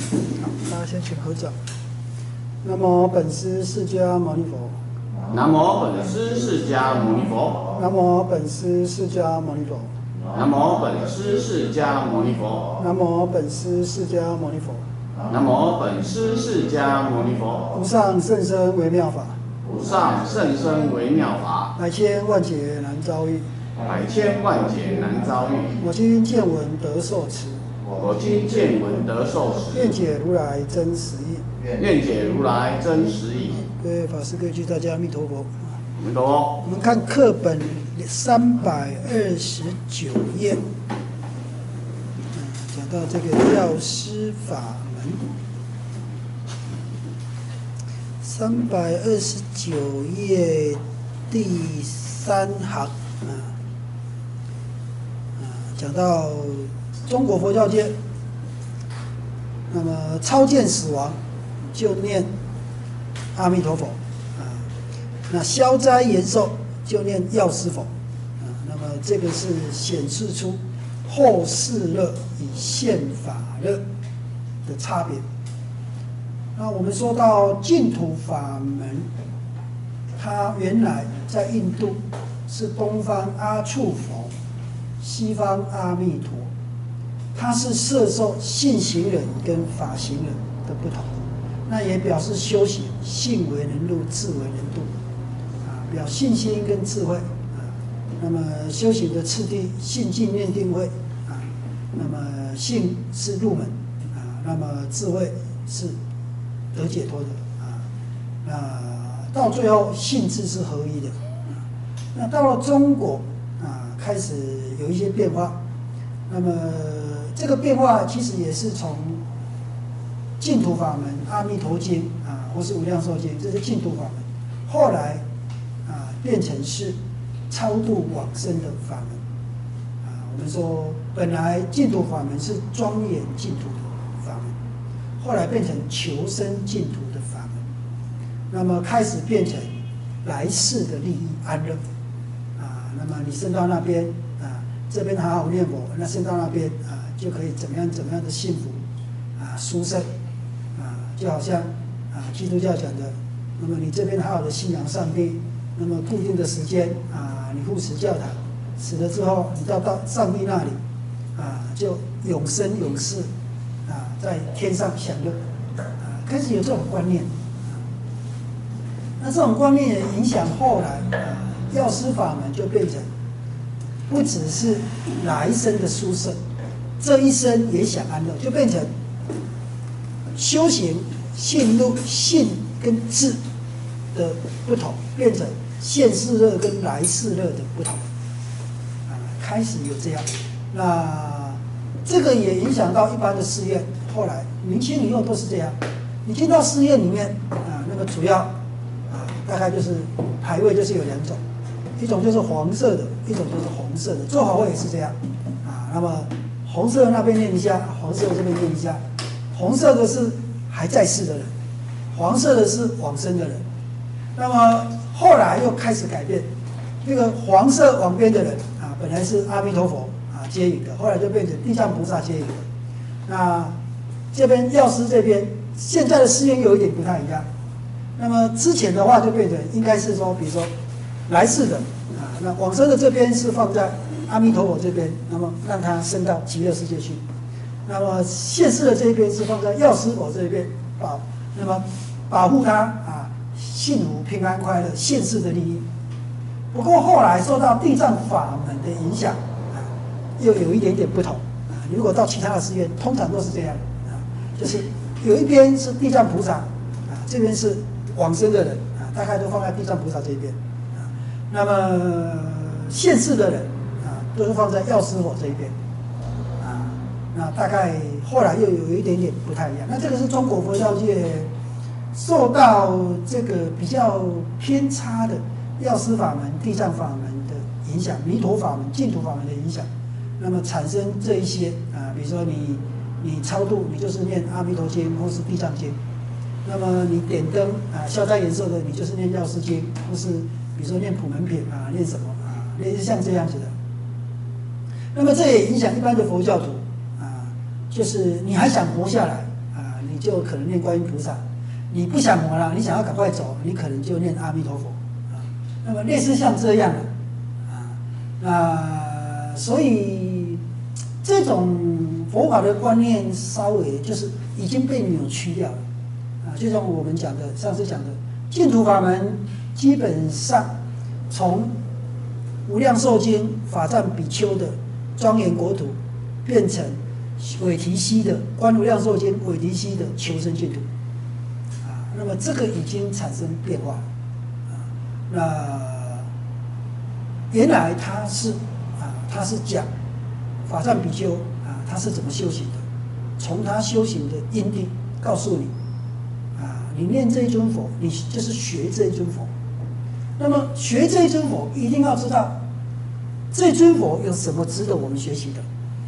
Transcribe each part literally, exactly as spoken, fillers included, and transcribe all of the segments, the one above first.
好，大家先请合掌。南无本师释迦牟尼佛。 南无本师释迦牟尼佛。 南无本师释迦牟尼佛。 南无本师释迦牟尼佛。 南无本师释迦牟尼佛。 南无本师释迦牟尼佛。 无上甚深微妙法， 无上甚深微妙法， 百千万劫难遭遇。 百千万劫难遭遇。 我今见闻得受持， 我今见闻得受持， 愿解如来真实义。 愿解如来真实义。 各位法师、各位居大家，阿弥陀佛。 阿弥陀佛。 我们看课本三百二十九页，嗯，讲到这个药师法门，三百二十九页第三行啊，啊，讲到中国佛教界，那么超见死亡就念阿弥陀佛啊，那消灾延寿就念药师佛啊，那么这个是显示出后世乐与现法乐的差别。那我们说到净土法门，它原来在印度是东方阿处佛，西方阿弥陀，它是摄受信行人跟法行人的不同。那也表示修行，信为能入，智为能度，啊，表信心跟智慧，啊，那么修行的次第，信静念定慧，啊，那么信是入门，啊，那么智慧是得解脱的，啊，那到最后信智是合一的，啊，那到了中国，啊，开始有一些变化，那么这个变化其实也是从净土法门《阿弥陀经》啊，或是《无量寿经》，这是净土法门。后来啊，变成是超度往生的法门啊。我们说，本来净土法门是庄严净土的法门，后来变成求生净土的法门。那么开始变成来世的利益安乐啊。那么你升到那边啊，这边好好念佛，那升到那边啊，就可以怎么样怎么样的幸福啊，殊胜。就好像啊，基督教讲的，那么你这边好好的信仰上帝，那么固定的时间啊，你护持教堂，死了之后，你到到上帝那里啊，就永生永世啊，在天上享乐啊，开始有这种观念。那这种观念也影响后来啊，药师法门就变成不只是来生的殊胜，这一生也想安乐，就变成修行信入信跟智的不同，变成现世乐跟来世乐的不同，啊，开始有这样。那这个也影响到一般的寺院，后来明清以后都是这样。你进到寺院里面啊，那么主要啊，大概就是牌位就是有两种，一种就是黄色的，一种就是红色的。做法会也是这样啊。那么红色的那边念一下，黄色的这边念一下。红色的是还在世的人，黄色的是往生的人。那么后来又开始改变，那个黄色往边的人啊，本来是阿弥陀佛啊接引的，后来就变成地藏菩萨接引的。那这边药师这边现在的寺院有一点不太一样。那么之前的话就变成应该是说，比如说来世的啊，那往生的这边是放在阿弥陀佛这边，那么让他升到极乐世界去。那么现世的这一边是放在药师佛这一边保，那么保护他啊，幸福平安快乐，现世的利益。不过后来受到地藏法门的影响啊，又有一点点不同啊。如果到其他的寺院，通常都是这样啊，就是有一边是地藏菩萨啊，这边是往生的人啊，大概都放在地藏菩萨这一边啊。那么现世的人啊，都是放在药师佛这一边。那大概后来又有一点点不太一样。那这个是中国佛教界受到这个比较偏差的药师法门、地藏法门的影响，弥陀法门、净土法门的影响，那么产生这一些啊，比如说你你超度，你就是念阿弥陀经或是地藏经；那么你点灯啊，消灾延寿的，你就是念药师经，或是比如说念普门品啊，念什么啊，类似像这样子的。那么这也影响一般的佛教徒。就是你还想活下来啊， 啊，你就可能念观音菩萨；你不想活了，你想要赶快走，你可能就念阿弥陀佛啊。那么类似像这样的啊，那所以这种佛法的观念稍微就是已经被扭曲掉了啊，就像我们讲的上次讲的净土法门，基本上从无量寿经法藏比丘的庄严国土，变成韦提希的观无量寿经韦提希的求生净土啊，那么这个已经产生变化了啊。那原来他是啊，他是讲法藏比丘啊，他是怎么修行的，从他修行的因地告诉你啊，你念这一尊佛，你就是学这一尊佛。那么学这一尊佛，一定要知道这尊佛有什么值得我们学习的，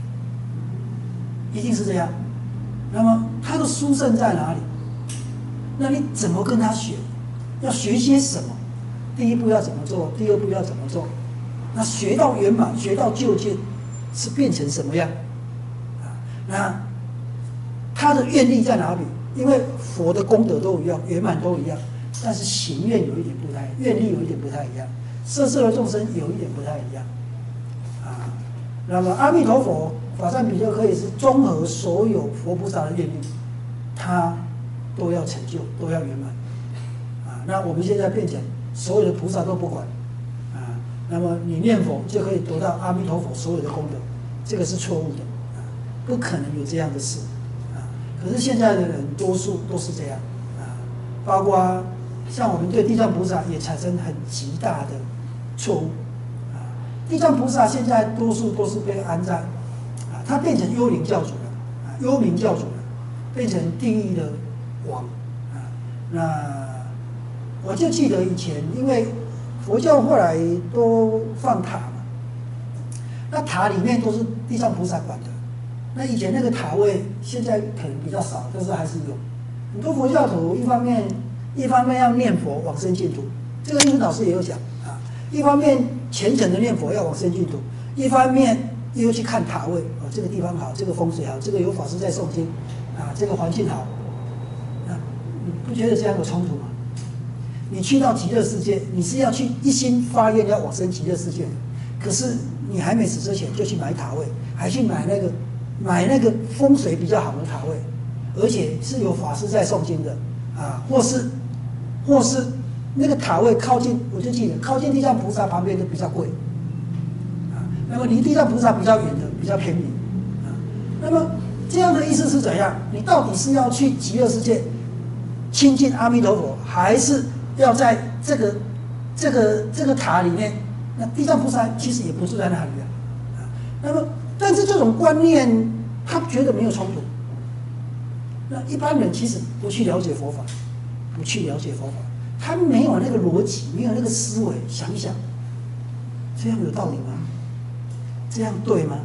一定是这样。那么他的殊胜在哪里？那你怎么跟他学？要学些什么？第一步要怎么做？第二步要怎么做？那学到圆满，学到究竟，是变成什么样？啊，那他的愿力在哪里？因为佛的功德都一样，圆满都一样。但是行愿有一点不太，愿力有一点不太一样，色色的众生有一点不太一样，啊，那么阿弥陀佛法藏比丘可以是综合所有佛菩萨的愿力，他都要成就，都要圆满，啊，那我们现在变成所有的菩萨都不管，啊，那么你念佛就可以得到阿弥陀佛所有的功德，这个是错误的，啊，不可能有这样的事，啊，可是现在的人多数都是这样，啊，包括像我们对地藏菩萨也产生很极大的错误啊！地藏菩萨现在多数都是被安在啊，他变成幽灵教主了啊，幽冥教主了，变成地狱的王啊。那我就记得以前，因为佛教后来都放塔嘛，那塔里面都是地藏菩萨管的。那以前那个塔位，现在可能比较少，但是还是有很多佛教徒一方面。一方面要念佛往生净土，这个英文老师也有讲啊。一方面虔诚的念佛要往生净土，一方面又去看塔位啊，这个地方好，这个风水好，这个有法师在诵经啊，这个环境好，啊，你不觉得这样有冲突吗？你去到极乐世界，你是要去一心发愿要往生极乐世界的，可是你还没死之前就去买塔位，还去买那个买那个风水比较好的塔位，而且是有法师在诵经的啊，或是。或是那个塔位靠近，我就记得靠近地藏菩萨旁边的比较贵，啊，那么离地藏菩萨比较远的比较便宜，啊，那么这样的意思是怎样？你到底是要去极乐世界亲近阿弥陀佛，还是要在这个这个这个塔里面？那地藏菩萨其实也不住在那里啊，啊，那么但是这种观念他觉得没有冲突，那一般人其实不去了解佛法。不去了解佛法，他没有那个逻辑，没有那个思维，想一想，这样有道理吗？这样对吗？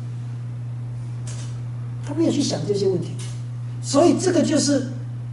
他没有去想这些问题，所以这个就是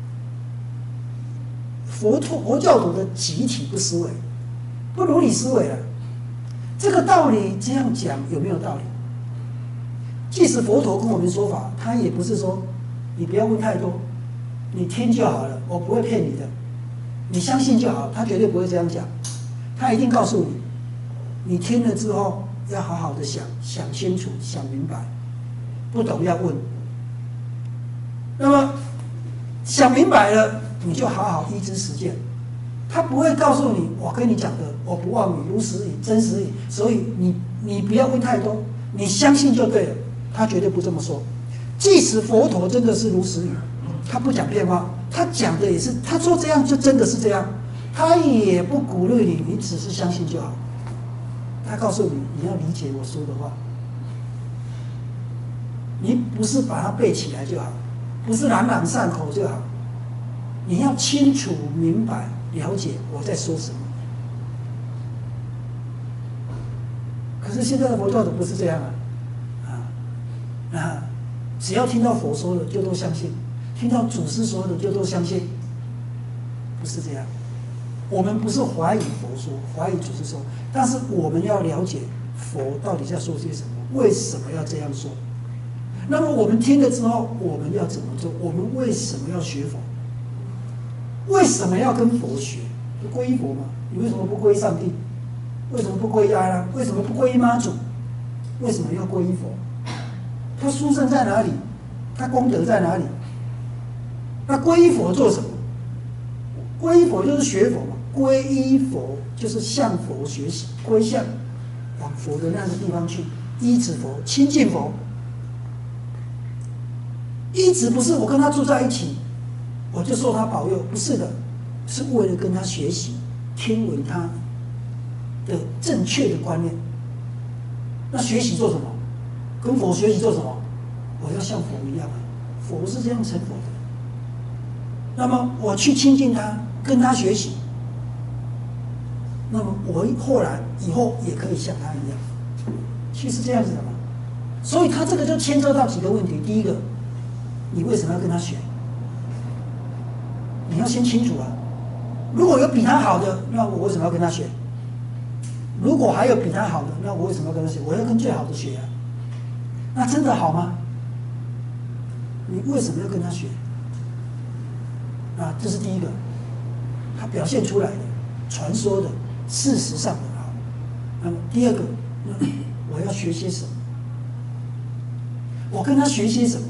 佛陀佛教徒的集体不思维，不如理思维了。这个道理这样讲有没有道理？即使佛陀跟我们说法，他也不是说你不要问太多。你听就好了，我不会骗你的，你相信就好，他绝对不会这样讲，他一定告诉你，你听了之后要好好的想，想清楚，想明白，不懂要问。那么想明白了，你就好好依之实践。他不会告诉你，我跟你讲的，我不妄语，如实语，真实语，所以你你不要问太多，你相信就对了。他绝对不这么说。即使佛陀真的是如实语。他不讲变化，他讲的也是，他说这样就真的是这样，他也不鼓励你，你只是相信就好。他告诉你，你要理解我说的话，你不是把它背起来就好，不是朗朗上口就好，你要清楚明白了解我在说什么。可是现在的佛教徒不是这样啊，啊啊，只要听到佛说的就都相信。听到祖师说的就都相信，不是这样。我们不是怀疑佛说，怀疑祖师说，但是我们要了解佛到底在说些什么，为什么要这样说。 那么我们听了之后，我们要怎么做？我们为什么要学佛？为什么要跟佛学？皈依佛嘛？你为什么不皈依上帝？为什么不皈依阿拉？为什么不皈依妈祖？为什么要皈依佛？他殊胜在哪里？他功德在哪里？那皈依佛做什么？皈依佛就是学佛嘛。皈依佛就是向佛学习，归向往佛的那个地方去，依止佛，亲近佛。依止不是我跟他住在一起，我就受他保佑，不是的，是为了跟他学习，听闻他的正确的观念。那学习做什么？跟佛学习做什么？我要像佛一样啊，佛是这样成佛的。那么我去亲近他，跟他学习，那么我后来以后也可以像他一样，其实是这样子的嘛。所以他这个就牵涉到几个问题。第一个，你为什么要跟他学？你要先清楚啊。如果有比他好的，那我为什么要跟他学？如果还有比他好的，那我为什么要跟他学？我要跟最好的学啊。那真的好吗？你为什么要跟他学？啊，这是第一个，他表现出来的、传说的、事实上的好。那么第二个，我要学些什么？我跟他学些什么？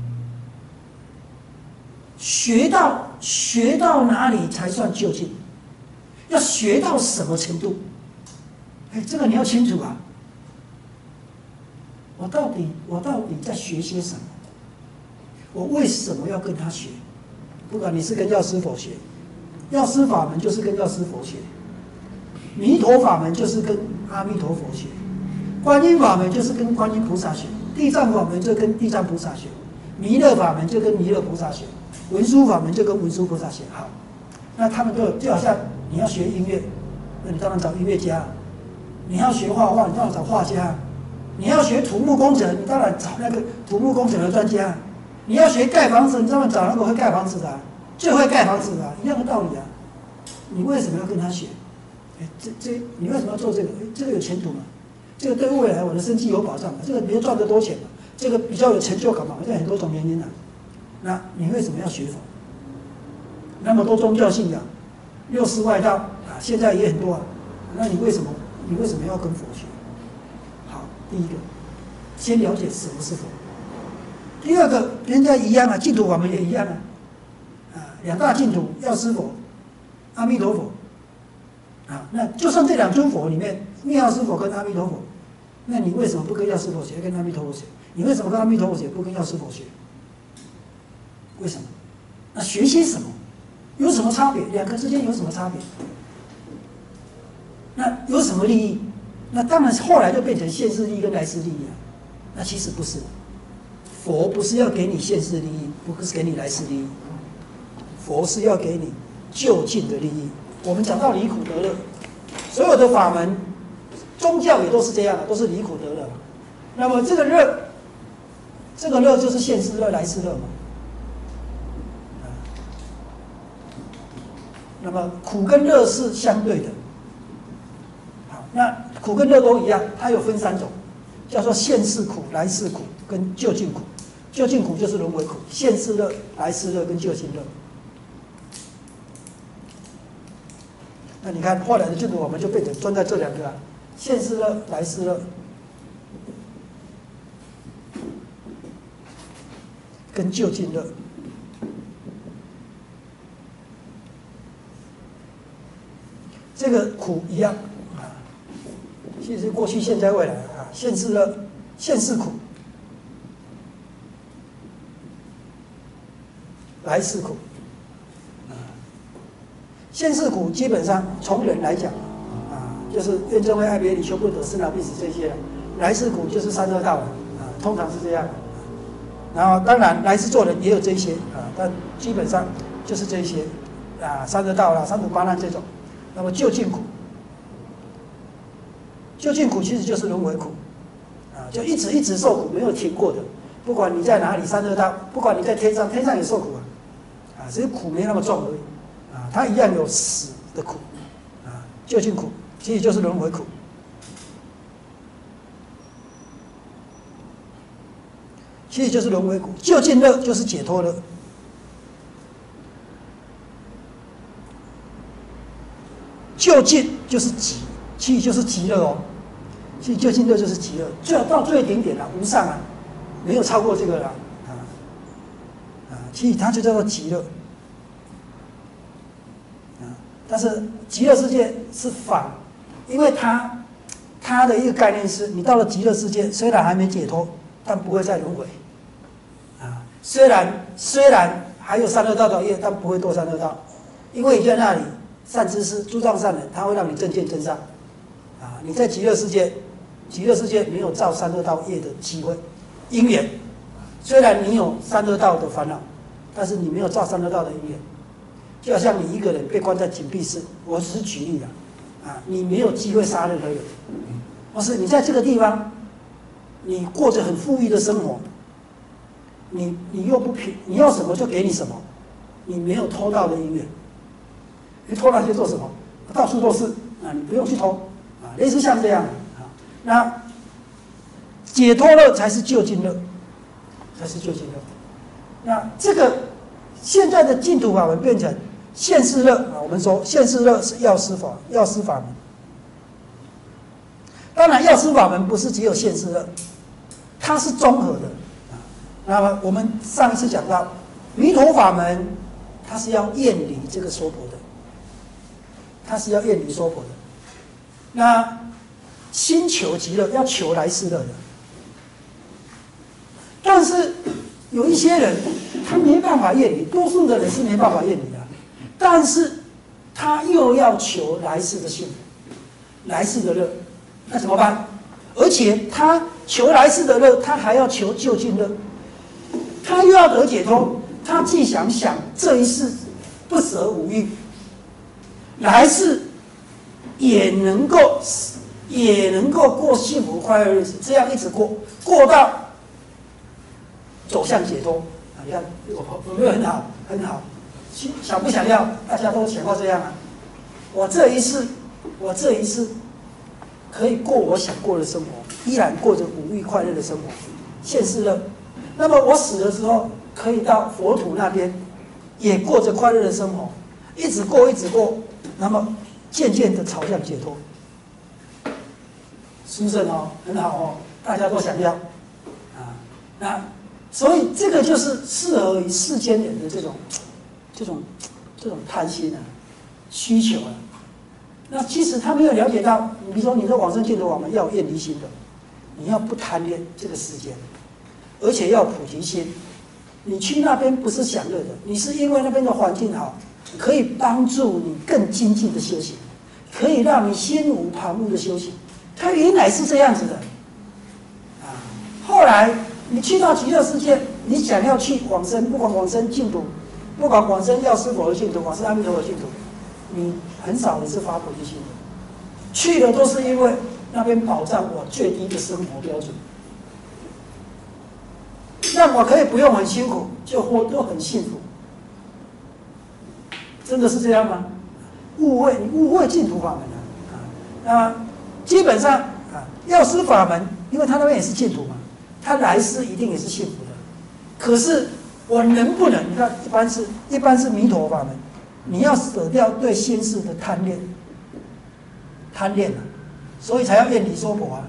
学到学到哪里才算究竟？要学到什么程度？哎，这个你要清楚啊！我到底我到底在学些什么？我为什么要跟他学？不管你是跟药师佛学，药师法门就是跟药师佛学，弥陀法门就是跟阿弥陀佛学，观音法门就是跟观音菩萨学，地藏法门就跟地藏菩萨学，弥勒法门就跟弥勒菩萨学，文殊法门就跟文殊菩萨学。好，那他们就就好像你要学音乐，那你当然找音乐家；你要学画画，你当然找画家；你要学土木工程，你当然找那个土木工程的专家；你要学盖房子，你当然找那个会盖房子的、啊，最会盖房子的、啊，一样的道理啊。你为什么要跟他学？哎，这这你为什么要做这个？哎，这个有前途吗？这个对未来我的生计有保障吗？这个别赚得多钱嘛？这个比较有成就感嘛？这很多种原因啊。那你为什么要学佛？那么多宗教信仰，六师外道啊，现在也很多啊。那你为什么你为什么要跟佛学？好，第一个，先了解什么是佛。第二个，人家一样啊，净土法门也一样啊。啊，两大净土，药师佛、阿弥陀佛。啊，那就算这两尊佛里面，妙药师佛跟阿弥陀佛，那你为什么不跟药师佛学，跟阿弥陀佛学？你为什么跟阿弥陀佛学，不跟药师佛学？为什么？那学些什么？有什么差别？两个之间有什么差别？那有什么利益？那当然后来就变成现世利益跟来世利益了。那其实不是，佛不是要给你现世利益，不是给你来世利益，佛是要给你究竟的利益。我们讲到离苦得乐，所有的法门、宗教也都是这样的，都是离苦得乐。那么这个乐，这个乐就是现世乐、来世乐嘛。那么苦跟乐是相对的。好，那苦跟乐都一样，它有分三种，叫做现世苦、来世苦跟究竟苦。究竟苦就是轮回苦，现世乐、来世乐跟究竟乐。那你看后来的净土我们就变成专在这两个啊，现世乐、来世乐跟究竟乐。这个苦一样啊，其实过去、现在、未来啊，现世乐、现世苦、来世苦。现世苦基本上从人来讲啊，就是怨憎会、爱别离、求不得、生老病死这些；来世苦就是三恶道啊，通常是这样。然后当然来世做人也有这些啊，但基本上就是这些啊，三恶道啦、三苦八难这种。那么究竟苦，究竟苦其实就是轮回苦啊，就一直一直受苦，没有停过的。不管你在哪里，三恶道，不管你在天上，天上也受苦啊，啊，只是苦没那么重而已。啊，它一样有死的苦，啊，究竟苦其实就是轮回苦。 其实就是轮回苦。究竟乐就是解脱乐。究竟就是极，其实就是极乐哦。其实究竟乐就是极乐，最后到最顶点了，无上啊，没有超过这个了啊啊！其实它就叫做极乐啊。但是极乐世界是反，因为它它的一个概念是，你到了极乐世界，虽然还没解脱，但不会再轮回啊。虽然虽然还有三恶道的业，但不会堕三恶道，因为你在那里。善知识、诸障善人，他会让你正见真善，啊！你在极乐世界，极乐世界没有造三恶道业的机会、因缘。虽然你有三恶道的烦恼，但是你没有造三恶道的因缘。就好像你一个人被关在紧闭室，我只是举例啊，啊，你没有机会杀任何人，或是你在这个地方，你过着很富裕的生活，你你又不平，你要什么就给你什么，你没有偷盗的因缘。你偷那些做什么？到处都是啊！你不用去偷啊，类似像这样啊。那解脱乐才是究竟乐，才是究竟乐。那这个现在的净土法门变成现世乐啊，我们说现世乐是药师法，药师法门。当然，药师法门不是只有现世乐，它是综合的啊。那么我们上一次讲到弥陀法门，它是要厌离这个娑婆的。他是要厌离娑婆的，那心求极乐，要求来世乐的。但是有一些人他没办法厌离，多数的人是没办法厌离的，但是他又要求来世的幸福，来世的乐，那怎么办？而且他求来世的乐，他还要求究竟乐，他又要得解脱，他既想想这一世不舍五欲。来世也能够也能够过幸福快乐日子，这样一直过，过到走向解脱啊！你看我有没有很好？很好，想不想要？大家都想过这样啊！我这一世，我这一世可以过我想过的生活，依然过着五欲快乐的生活，现世乐。那么我死了之后，可以到佛土那边，也过着快乐的生活，一直过，一直过。那么渐渐的朝向解脱，殊胜哦，很好哦，大家都想要啊。那所以这个就是适合于世间人的这种、这种、这种贪心啊、需求啊。那其实他没有了解到，你比如说你的往生净土法门要有厌离心的，你要不贪恋这个世间，而且要菩提心。你去那边不是享乐的，你是因为那边的环境好。可以帮助你更精进的修行，可以让你心无旁骛的修行。它原来是这样子的，啊，后来你去到极乐世界，你想要去往生，不管往生净土，不管往生药师佛的净土，往生阿弥陀佛的净土，你很少人是发菩提心的。去的都是因为那边保障我最低的生活标准，让我可以不用很辛苦，就活得很幸福。真的是这样吗？误会，你误会净土法门了啊！啊，基本上啊，药师法门，因为他那边也是净土嘛，他来世一定也是幸福的。可是我能不能？你看，一般是一般是弥陀法门，你要舍掉对现世的贪恋，贪恋啊，所以才要厌离娑婆啊，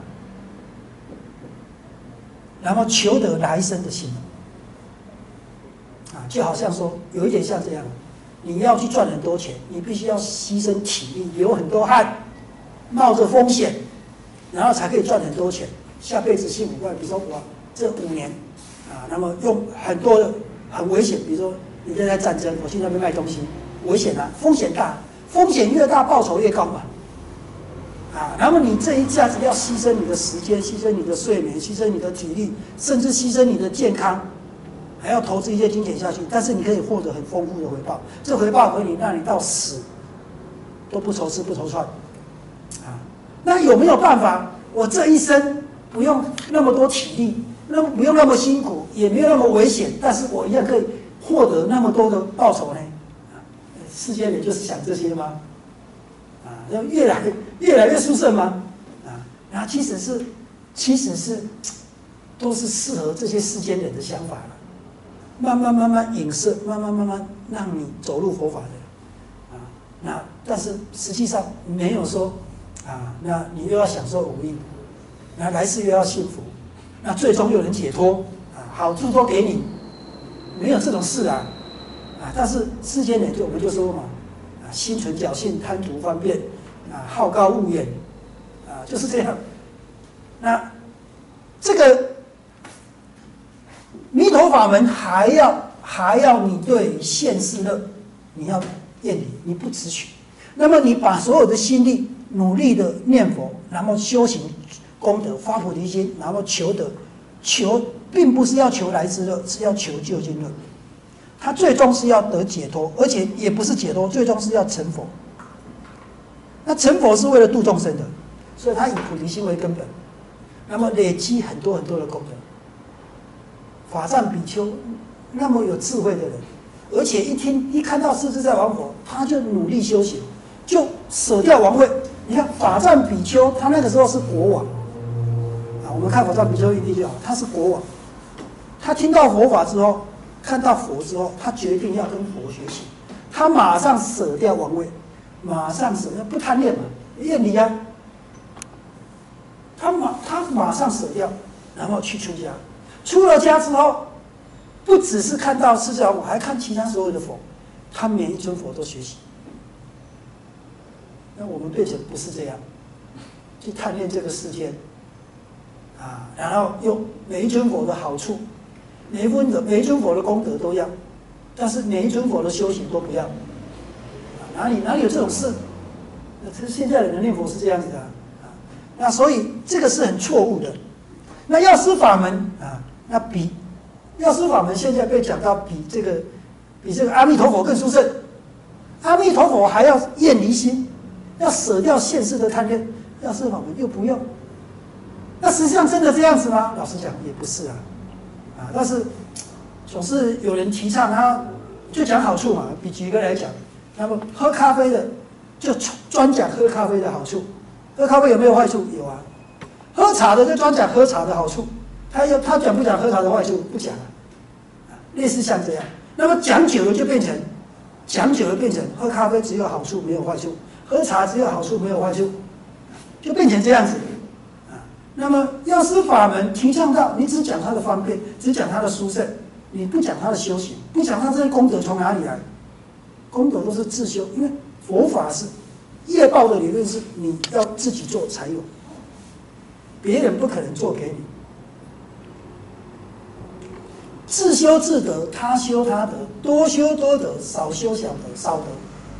然后求得来生的心啊，就好像说，有一点像这样。你要去赚很多钱，你必须要牺牲体力，流很多汗，冒着风险，然后才可以赚很多钱。下辈子幸福快乐，比如说我这五年啊，那么用很多的很危险，比如说你现在战争，我去那边卖东西，危险啊，风险大，风险越大，报酬越高嘛。啊，然后你这一下子要牺牲你的时间，牺牲你的睡眠，牺牲你的体力，甚至牺牲你的健康。还要投资一些金钱下去，但是你可以获得很丰富的回报，这回报可以让你到死都不愁吃不愁穿，啊，那有没有办法？我这一生不用那么多体力，那么不用那么辛苦，也没有那么危险，但是我一样可以获得那么多的报酬呢？啊，世间人就是想这些吗？啊，要越来越来越殊胜吗？啊，然后其实是，其实是都是适合这些世间人的想法了。慢慢慢慢影射，慢慢慢慢让你走入佛法的啊。那但是实际上没有说啊，那你又要享受五蕴，那来世又要幸福，那最终又能解脱啊，好处都给你，没有这种事啊啊！但是世间人就我们就说嘛，啊，心存侥幸，贪图方便，啊，好高骛远，啊，就是这样。那这个弥陀法门还要还要你对现世乐，你要厌离，你不执取。那么你把所有的心力努力的念佛，然后修行功德，发菩提心，然后求得求，并不是要求来之乐，是要求究竟乐。他最终是要得解脱，而且也不是解脱，最终是要成佛。那成佛是为了度众生的，所以他以菩提心为根本，那么累积很多很多的功德。法藏比丘那么有智慧的人，而且一听一看到世自在王佛，他就努力修行，就舍掉王位。你看法藏比丘，他那个时候是国王啊，我们看法藏比丘一定就好，他是国王。他听到佛法之后，看到佛之后，他决定要跟佛学习，他马上舍掉王位，马上舍掉，不贪恋嘛，厌离啊。他马他马上舍掉，然后去出家。出了家之后，不只是看到释迦王，还看其他所有的佛，他每一尊佛都学习。那我们变成不是这样，去探恋这个世间，啊，然后用每一尊佛的好处，每一尊的每一尊佛的功德都要，但是每一尊佛的修行都不要。啊、哪里哪里有这种事？那这现在的人念佛是这样子的啊，啊那所以这个是很错误的。那药师法门啊。那比药师法门现在被讲到比这个比这个阿弥陀佛更殊胜，阿弥陀佛还要厌离心，要舍掉现世的贪恋，药师法门又不用。那实际上真的这样子吗？老实讲也不是啊，啊，但是总是有人提倡，他就讲好处嘛。比举一个来讲，那么喝咖啡的就专讲喝咖啡的好处，喝咖啡有没有坏处？有啊。喝茶的就专讲喝茶的好处。他要他讲不讲喝茶的坏处不讲啊，类似像这样。那么讲久了就变成，讲久了变成喝咖啡只有好处没有坏处，喝茶只有好处没有坏处，就变成这样子啊。那么药师法门提倡到你只讲它的方便，只讲它的殊胜，你不讲它的修行，不讲它这些功德从哪里来，功德都是自修，因为佛法是业报的理论是你要自己做才有，别人不可能做给你。自修自得，他修他得，多修多得，少修少得，少得。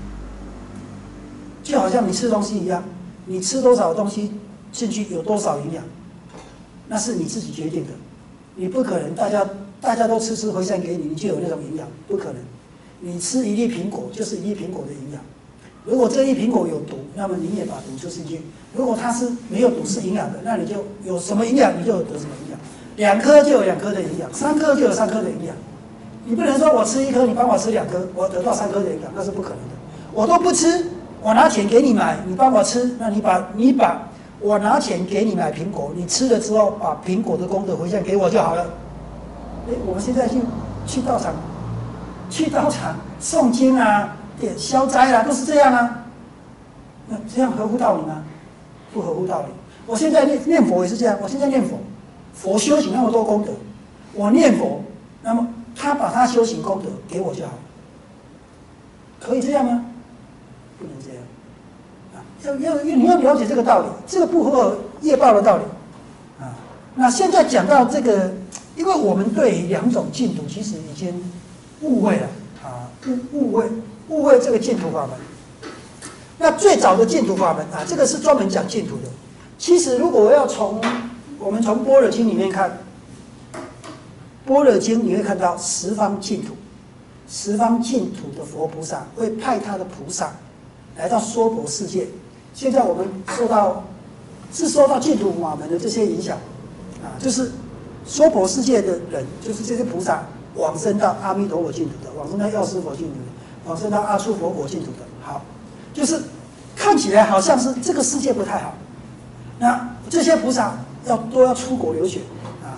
就好像你吃东西一样，你吃多少东西进去有多少营养，那是你自己决定的。你不可能大家大家都吃吃回向给你，你就有那种营养，不可能。你吃一粒苹果就是一粒苹果的营养。如果这粒苹果有毒，那么你也把毒吃进去。如果它是没有毒是营养的，那你就有什么营养你就有得什么营养。两颗就有两颗的营养，三颗就有三颗的营养。你不能说我吃一颗，你帮我吃两颗，我得到三颗的营养，那是不可能的。我都不吃，我拿钱给你买，你帮我吃，那你把你把我拿钱给你买苹果，你吃了之后把苹果的功德回向给我就好了。哎，我们现在去去道场，去道场诵经啊、点消灾啊，都是这样啊。那这样合乎道理吗？不合乎道理。我现在念念佛也是这样，我现在念佛。佛修行那么多功德，我念佛，那么他把他修行功德给我就好，可以这样吗？不能这样啊！要要你要了解这个道理，这个不符合业报的道理啊。那现在讲到这个，因为我们对两种净土其实已经误会了啊，误误会误会这个净土法门。那最早的净土法门啊，这个是专门讲净土的。其实如果要从我们从《般若经》里面看，《般若经》你会看到十方净土，十方净土的佛菩萨会派他的菩萨来到娑婆世界。现在我们受到是受到净土法门的这些影响啊，就是娑婆世界的人，就是这些菩萨往生到阿弥陀佛净土的，往生到药师佛净土的，往生到阿处佛果净土的。好，就是看起来好像是这个世界不太好，那这些菩萨要都要出国留学啊，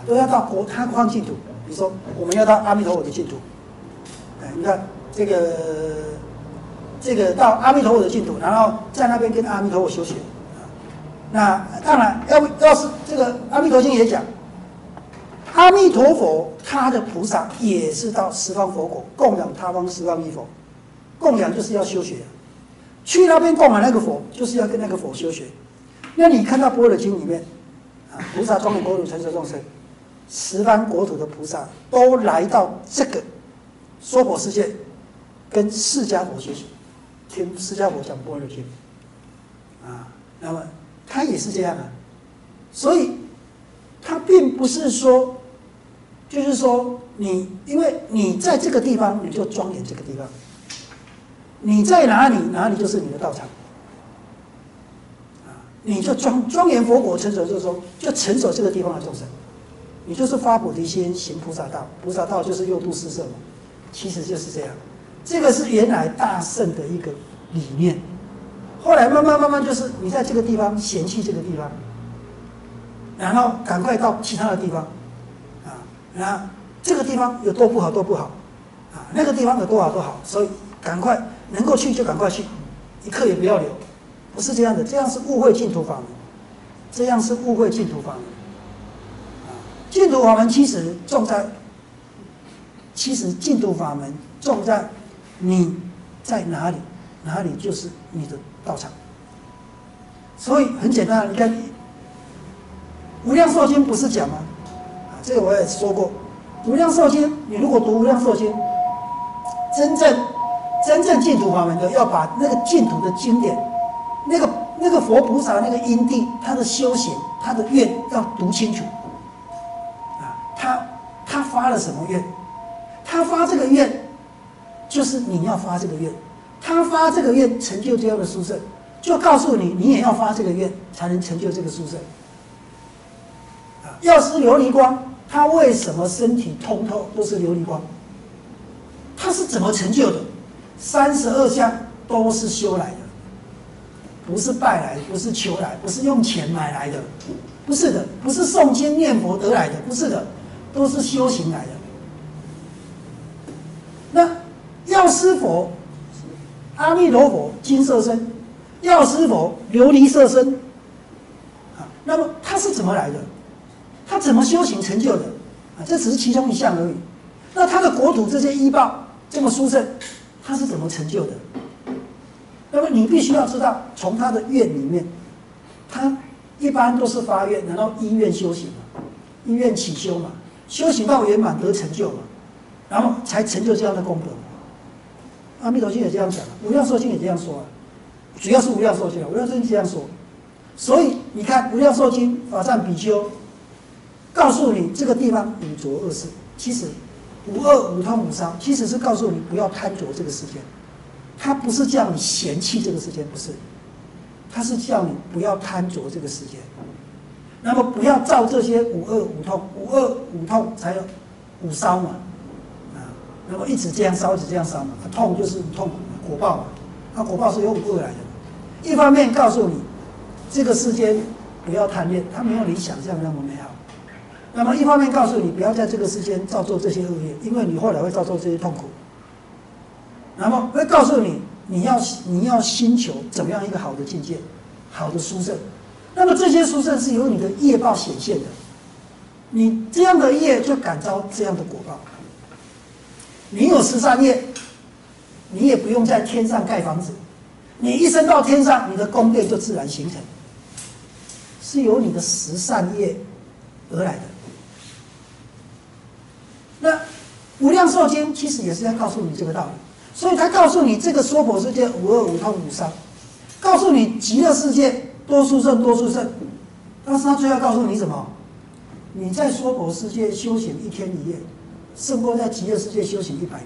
都要到国他方净土。比如说，我们要到阿弥陀佛的净土，哎，你看这个这个到阿弥陀佛的净土，然后在那边跟阿弥陀佛修学。那当然，要要是这个《阿弥陀经》也讲，阿弥陀佛他的菩萨也是到十方佛国供养他方十方一佛，供养就是要修学，去那边供养那个佛，就是要跟那个佛修学。那你看到《般若经》里面，啊，菩萨庄严国土成就众生，十方国土的菩萨都来到这个娑婆世界，跟释迦佛学习，听释迦佛讲《般若经》，啊，那么。他也是这样啊，所以他并不是说，就是说你，因为你在这个地方，你就庄严这个地方；你在哪里，哪里就是你的道场。啊，你就庄庄严佛国成熟，就是说，就成熟这个地方的众生，你就是发菩提心，行菩萨道。菩萨道就是右度四摄嘛，其实就是这样。这个是原来大圣的一个理念。后来慢慢慢慢就是你在这个地方嫌弃这个地方，然后赶快到其他的地方，啊，然后这个地方有多不好多不好，啊，那个地方有多好多好，所以赶快能够去就赶快去，一刻也不要留，不是这样的，这样是误会净土法门，这样是误会净土法门，啊，净土法门其实重在，其实净土法门重在你在哪里，哪里就是你的道场，所以很简单，你看《无量寿经》不是讲吗？啊，这个我也说过，《无量寿经》，你如果读《无量寿经》，真正真正净土法门的，要把那个净土的经典，那个那个佛菩萨那个因地，他的修行，他的愿要读清楚。啊，他他发了什么愿？他发这个愿，就是你要发这个愿。他发这个愿成就这样的殊胜，就告诉你，你也要发这个愿，才能成就这个殊胜。啊，药师琉璃光，他为什么身体通透都是琉璃光？他是怎么成就的？三十二相都是修来的，不是拜来的，不是求来，不是用钱买来的，不是的，不是诵经念佛得来的，不是的，都是修行来的。那药师佛。阿弥陀佛金色身，药师佛琉璃色身，啊，那么他是怎么来的？他怎么修行成就的？啊，这只是其中一项而已。那他的国土这些依报这么殊胜，他是怎么成就的？那么你必须要知道，从他的愿里面，他一般都是发愿，然后依愿修行嘛，依愿起修嘛，修行到圆满得成就嘛，然后才成就这样的功德。阿弥陀经也这样讲，无量寿经也这样说啊，主要是无量寿经啊，无量寿经这样说。所以你看无量寿经法藏比丘告诉你这个地方五浊恶世，其实无恶无痛无烧，其实是告诉你不要贪着这个世间。他不是叫你嫌弃这个世间，不是，他是叫你不要贪着这个世间。那么不要造这些无恶无痛，无恶无痛才有无烧嘛。那么一直这样烧，一直这样烧嘛，啊、痛就是痛果报嘛，那、啊、果报是由五恶来的。一方面告诉你，这个世间不要贪恋，它没有你想象那么美好。那么一方面告诉你，不要在这个世间造作这些恶业，因为你后来会造作这些痛苦。那么会告诉你，你要你要心求怎么样一个好的境界，好的殊胜。那么这些殊胜是由你的业报显现的，你这样的业就感召这样的果报。你有十善业，你也不用在天上盖房子，你一升到天上，你的宫殿就自然形成，是由你的十善业而来的。那无量寿经其实也是在告诉你这个道理，所以他告诉你这个娑婆世界无恶无痛无伤，告诉你极乐世界多殊胜多殊胜，但是他最后告诉你什么？你在娑婆世界修行一天一夜，胜过在极乐世界修行一百年。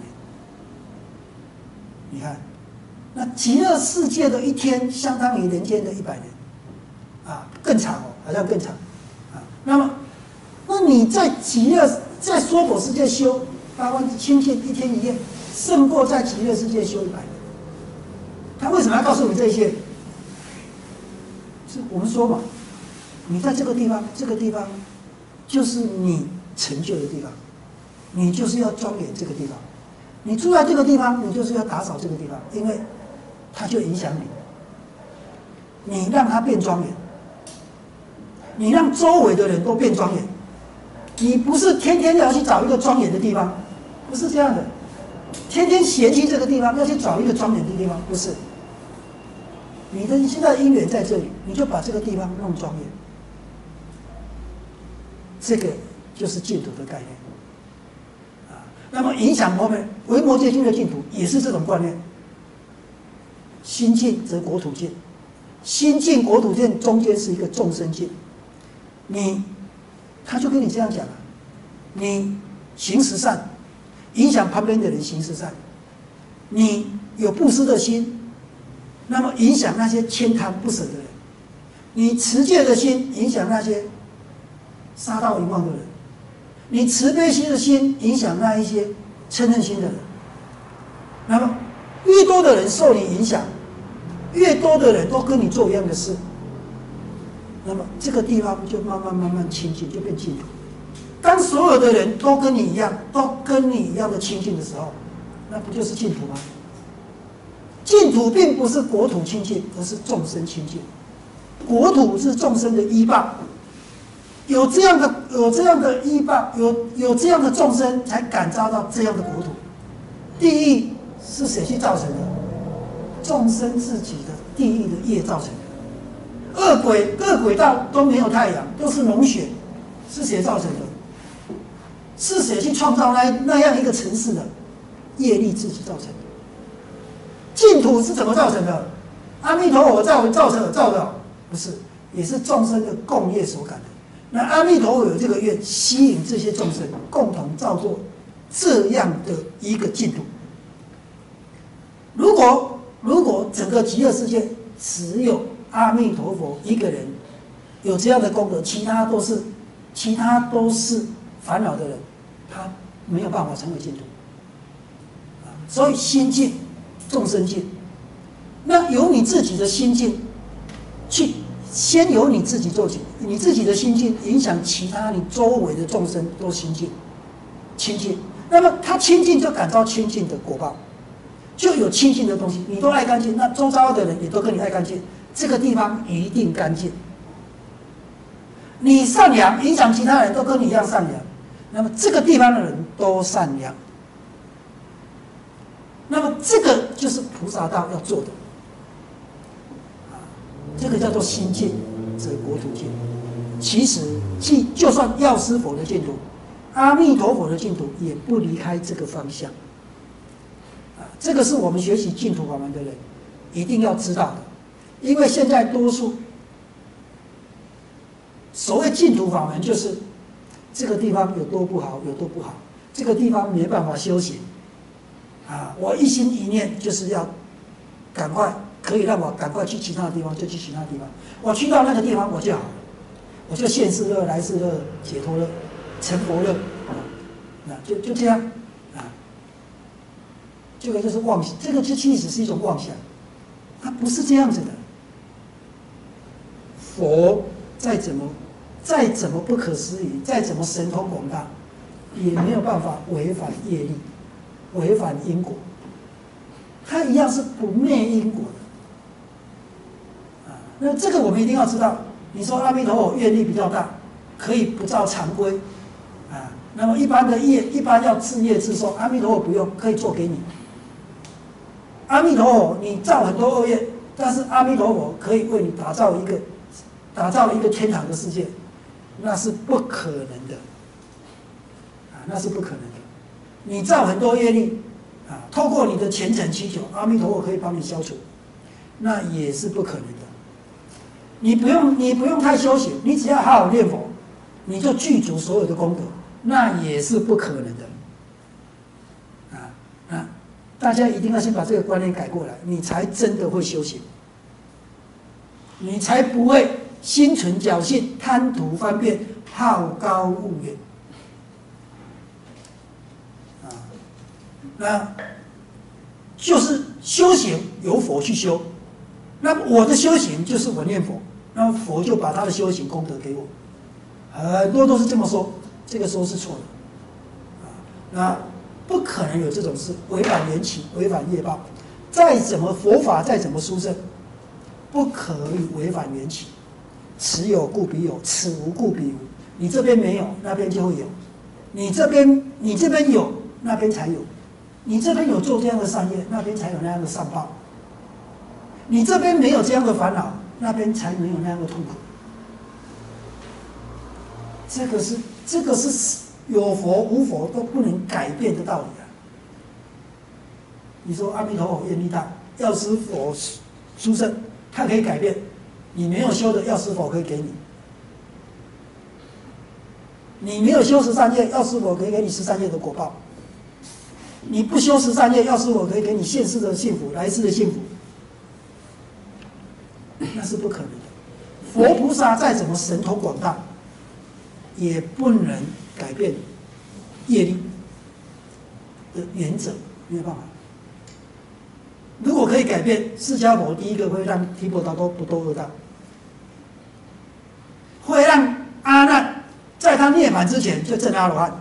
你看，那极乐世界的一天相当于人间的一百年，啊，更长哦，好像更长，啊，那么，那你在极乐在娑婆世界修八关清净一天一夜，胜过在极乐世界修一百年。他为什么要告诉你这些？是我们说嘛，你在这个地方，这个地方就是你成就的地方，你就是要庄严这个地方。你住在这个地方，你就是要打扫这个地方，因为它就影响你。你让它变庄严，你让周围的人都变庄严。你不是天天要去找一个庄严的地方，不是这样的。天天嫌弃这个地方，要去找一个庄严的地方，不是。你的现在因缘在这里，你就把这个地方弄庄严。这个就是净土的概念。啊，那么影响我们维摩诘经的净土也是这种观念。心净则国土净，心净国土净中间是一个众生净。你，他就跟你这样讲了，你行十善，影响旁边的人行十善，你有布施的心，那么影响那些悭贪不舍的人；你持戒的心，影响那些杀盗淫妄的人；你慈悲心的心，影响那一些嗔恨心的人。那么越多的人受你影响，越多的人都跟你做一样的事，那么这个地方就慢慢慢慢清净，就变净土。当所有的人都跟你一样，都跟你一样的清净的时候，那不就是净土吗？净土并不是国土清净，而是众生清净。国土是众生的依报，有这样的有这样的依报，有有这样的众生，才感召到这样的国土。地狱是谁去造成的？众生自己的地狱的业造成的。恶鬼恶鬼道都没有太阳，都是脓血，是谁造成的？是谁去创造那那样一个城市的？业力自己造成的。净土是怎么造成的？阿弥陀佛造造成造的，不是，也是众生的共业所感的。那阿弥陀佛有这个愿，吸引这些众生共同造作这样的一个净土。如果如果整个极乐世界只有阿弥陀佛一个人有这样的功德，其他都是其他都是烦恼的人，他没有办法成为净土。所以心净，众生净。那由你自己的心净，去先由你自己做起，你自己的心净影响其他你周围的众生都心净、清净。那么他清净就感召清净的果报，就有清净的东西，你都爱干净，那周遭的人也都跟你爱干净，这个地方一定干净。你善良，影响其他人都跟你一样善良，那么这个地方的人都善良。那么这个就是菩萨道要做的，啊，这个叫做心净则国土净。其实，即就算药师佛的净土，阿弥陀佛的净土，也不离开这个方向。啊，这个是我们学习净土法门的人一定要知道的，因为现在多数所谓净土法门，就是这个地方有多不好，有多不好，这个地方没办法修行。啊，我一心一念就是要赶快，可以让我赶快去其他地方，就去其他地方。我去到那个地方我就好了，我就现世乐、来世乐、解脱乐、成佛乐，啊，就就这样，啊，这个就是妄想，这个就其实是一种妄想，它不是这样子的。佛再怎么再怎么不可思议，再怎么神通广大，也没有办法违反业力。违反因果，它一样是不灭因果的。啊，那这个我们一定要知道。你说阿弥陀佛愿力比较大，可以不照常规，啊，那么一般的业，一般要自业自受，阿弥陀佛不用，可以做给你。阿弥陀佛，你造很多恶业，但是阿弥陀佛可以为你打造一个，打造一个天堂的世界，那是不可能的，啊，那是不可能的。你造很多业力，啊，透过你的虔诚祈求，阿弥陀佛可以帮你消除，那也是不可能的。你不用，你不用太修行，你只要好好念佛，你就具足所有的功德，那也是不可能的。啊啊，大家一定要先把这个观念改过来，你才真的会修行，你才不会心存侥幸、贪图方便、好高骛远。那就是修行由佛去修，那我的修行就是我念佛，那佛就把他的修行功德给我， 很多都是这么说，这个说是错的。啊，那不可能有这种事，违反缘起，违反业报。再怎么佛法再怎么殊胜，不可以违反缘起。此有故彼有，此无故彼无。你这边没有，那边就会有；你这边你这边有，那边才有；你这边有做这样的善业，那边才有那样的善报；你这边没有这样的烦恼，那边才没有那样的痛苦。这个是这个是有佛无佛都不能改变的道理啊！你说阿弥陀佛愿力大，药师佛殊胜，它可以改变。你没有修的，药师佛可以给你；你没有修十善业，药师佛可以给你十善业的果报；你不修十善业，药师佛可以给你现世的幸福，来世的幸福。那是不可能的。佛菩萨再怎么神通广大，也不能改变业力的原则，没有办法。如果可以改变，释迦佛第一个会让提婆达多不堕恶道，会让阿难在他涅槃之前就证阿罗汉。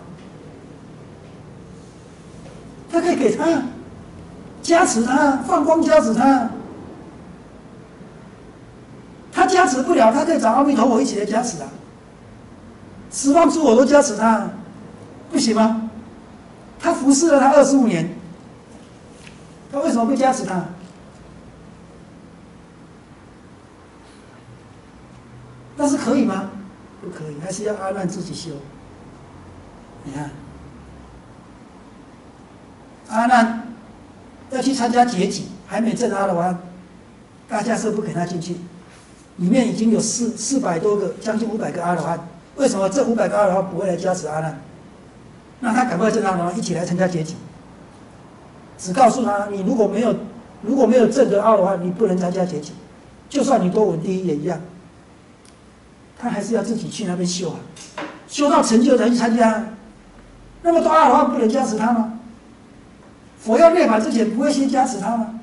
他可以给他加持他，放光加持他。他加持不了，他可以找阿弥陀佛一起来加持啊。十方诸佛都加持他，不行吗？他服侍了他二十五年，他为什么不加持他？但是可以吗？不可以，还是要阿难自己修。你看，阿难要去参加结集，还没证阿罗汉，大家是不给他进去。里面已经有四四百多个，将近五百个阿罗汉。为什么这五百个阿罗汉不会来加持阿难？那他赶快证阿罗汉，一起来参加结集。只告诉他，你如果没有如果没有证得阿罗汉，你不能参加结集。就算你多闻第一也一样。他还是要自己去那边修啊，修到成就才去参加。那么多阿罗汉不能加持他吗？佛要涅槃之前不会先加持他吗？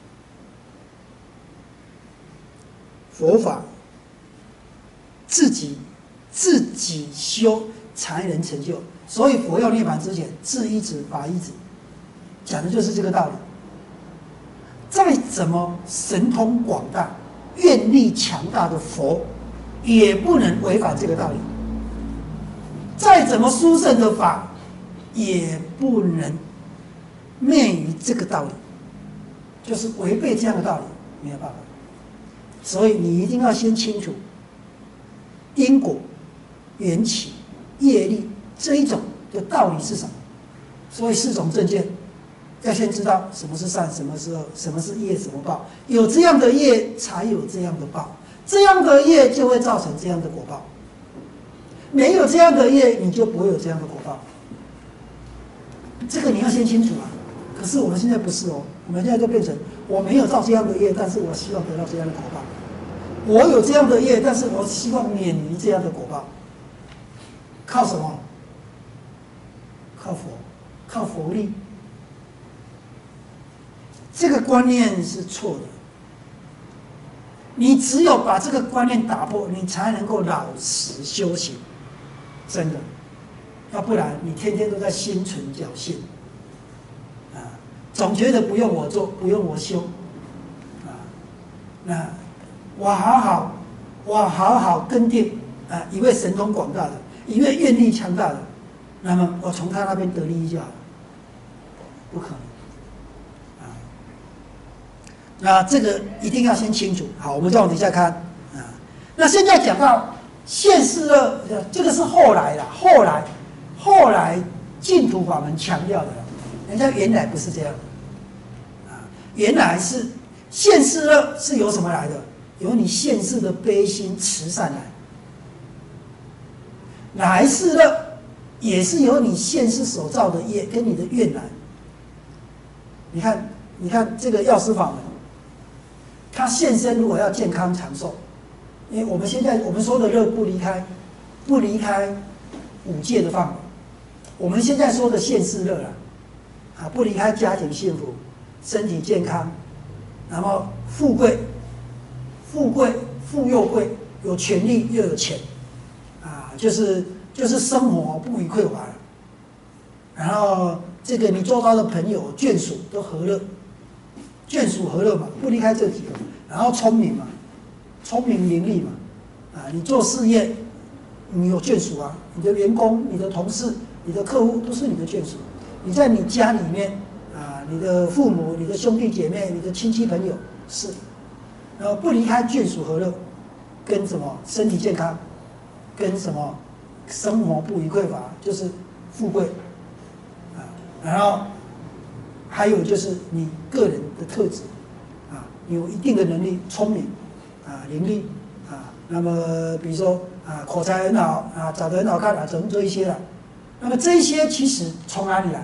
佛法自己自己修才能成就，所以佛要涅槃之前，智一子法一子，讲的就是这个道理。再怎么神通广大、愿力强大的佛，也不能违反这个道理。再怎么殊胜的法，也不能灭于这个道理，就是违背这样的道理，没有办法。所以你一定要先清楚因果、缘起、业力这一种的道理是什么。所以四种正见要先知道什么是善，什么是恶，什么是业，什么报。有这样的业，才有这样的报。这样的业就会造成这样的果报。没有这样的业，你就不会有这样的果报。这个你要先清楚啊。可是我们现在不是哦，我们现在就变成我没有造这样的业，但是我希望得到这样的果报。我有这样的业，但是我希望免于这样的果报。靠什么？靠佛，靠佛力。这个观念是错的。你只有把这个观念打破，你才能够老实修行。真的，要不然你天天都在心存侥幸，啊，总觉得不用我做，不用我修，啊，那我好好，我好好跟定啊一位神通广大的，一位愿力强大的，那么我从他那边得利益就好了，不可能。那这个一定要先清楚。好，我们再往底下看啊。那现在讲到现世恶，这个是后来啦，后来后来净土法门强调的，人家原来不是这样的啊。原来是现世恶是由什么来的？由你现世的悲心慈善来。来世乐也是由你现世所造的业跟你的愿来。你看，你看这个药师法门。他现身如果要健康长寿，因为我们现在我们说的乐不离开，不离开五戒的范围。我们现在说的现世乐啊，啊不离开家庭幸福、身体健康，然后富贵、富贵、富又贵，有权利又有钱，啊啊，就是就是生活不虞匮乏了，然后这个你周遭的朋友眷属都和乐，眷属和乐嘛，不离开这几个，然后聪明嘛，聪明伶俐嘛，啊，你做事业，你有眷属啊，你的员工、你的同事、你的客户都是你的眷属，你在你家里面啊，你的父母、你的兄弟姐妹、你的亲戚朋友是，然后不离开眷属和乐，跟什么身体健康，跟什么生活不虞匮乏，就是富贵。然后还有就是你个人的特质，啊，你有一定的能力，聪明，啊，伶俐，啊，那么比如说啊，口才很好，啊，长得很好看啊，等这一些了。那么这一些其实从哪里来？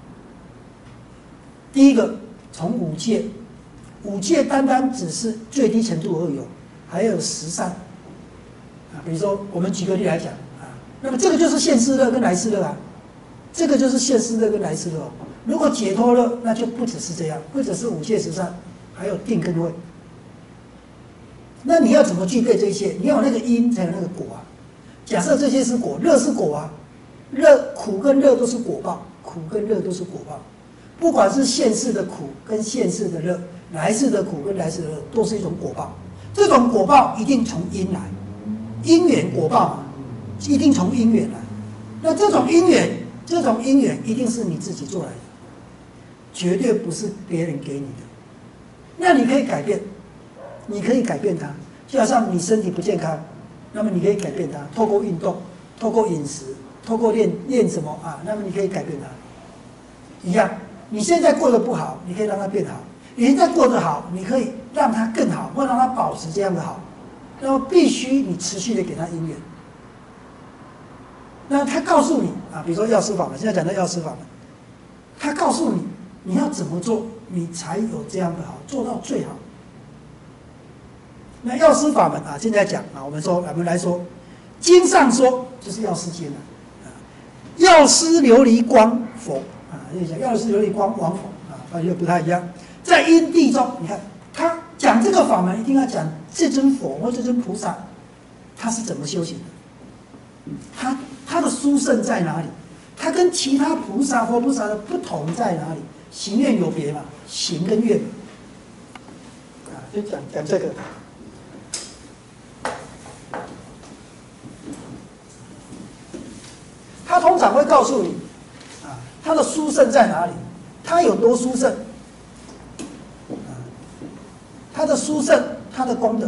第一个从五戒，五戒单单只是最低程度而已，还有十善，啊，比如说我们举个例来讲，啊，那么这个就是现世乐跟来世乐啊。这个就是现世乐跟来世乐。如果解脱了，那就不只是这样，不只是五戒十善，还有定跟慧。那你要怎么具备这些？你要有那个因，才有那个果啊。假设这些是果，乐是果啊，乐苦跟乐都是果报，苦跟乐都是果报。不管是现世的苦跟现世的乐，来世的苦跟来世的乐，都是一种果报。这种果报一定从因来，因缘果报嘛，一定从因缘来。那这种因缘。这种因缘一定是你自己做来的，绝对不是别人给你的。那你可以改变，你可以改变它。就好像你身体不健康，那么你可以改变它，透过运动，透过饮食，透过练练什么啊？那么你可以改变它。一样，你现在过得不好，你可以让它变好；你现在过得好，你可以让它更好，或让它保持这样的好。那么必须你持续的给它因缘。那他告诉你啊，比如说药师法门，现在讲到药师法门，他告诉你你要怎么做，你才有这样的好，做到最好。那药师法门啊，现在讲啊，我们说我们来说，经上说就是药师经啊，药师琉璃光佛啊，就讲药师琉璃光王佛啊，反正又不太一样。在因地中，你看他讲这个法门，一定要讲这尊佛或这尊菩萨，他是怎么修行的。他他的殊胜在哪里？他跟其他菩萨或菩萨的不同在哪里？行愿有别嘛，行跟愿啊，就讲讲这个。他通常会告诉你啊，他的殊胜在哪里？他有多殊胜？啊，他的殊胜，他的功德，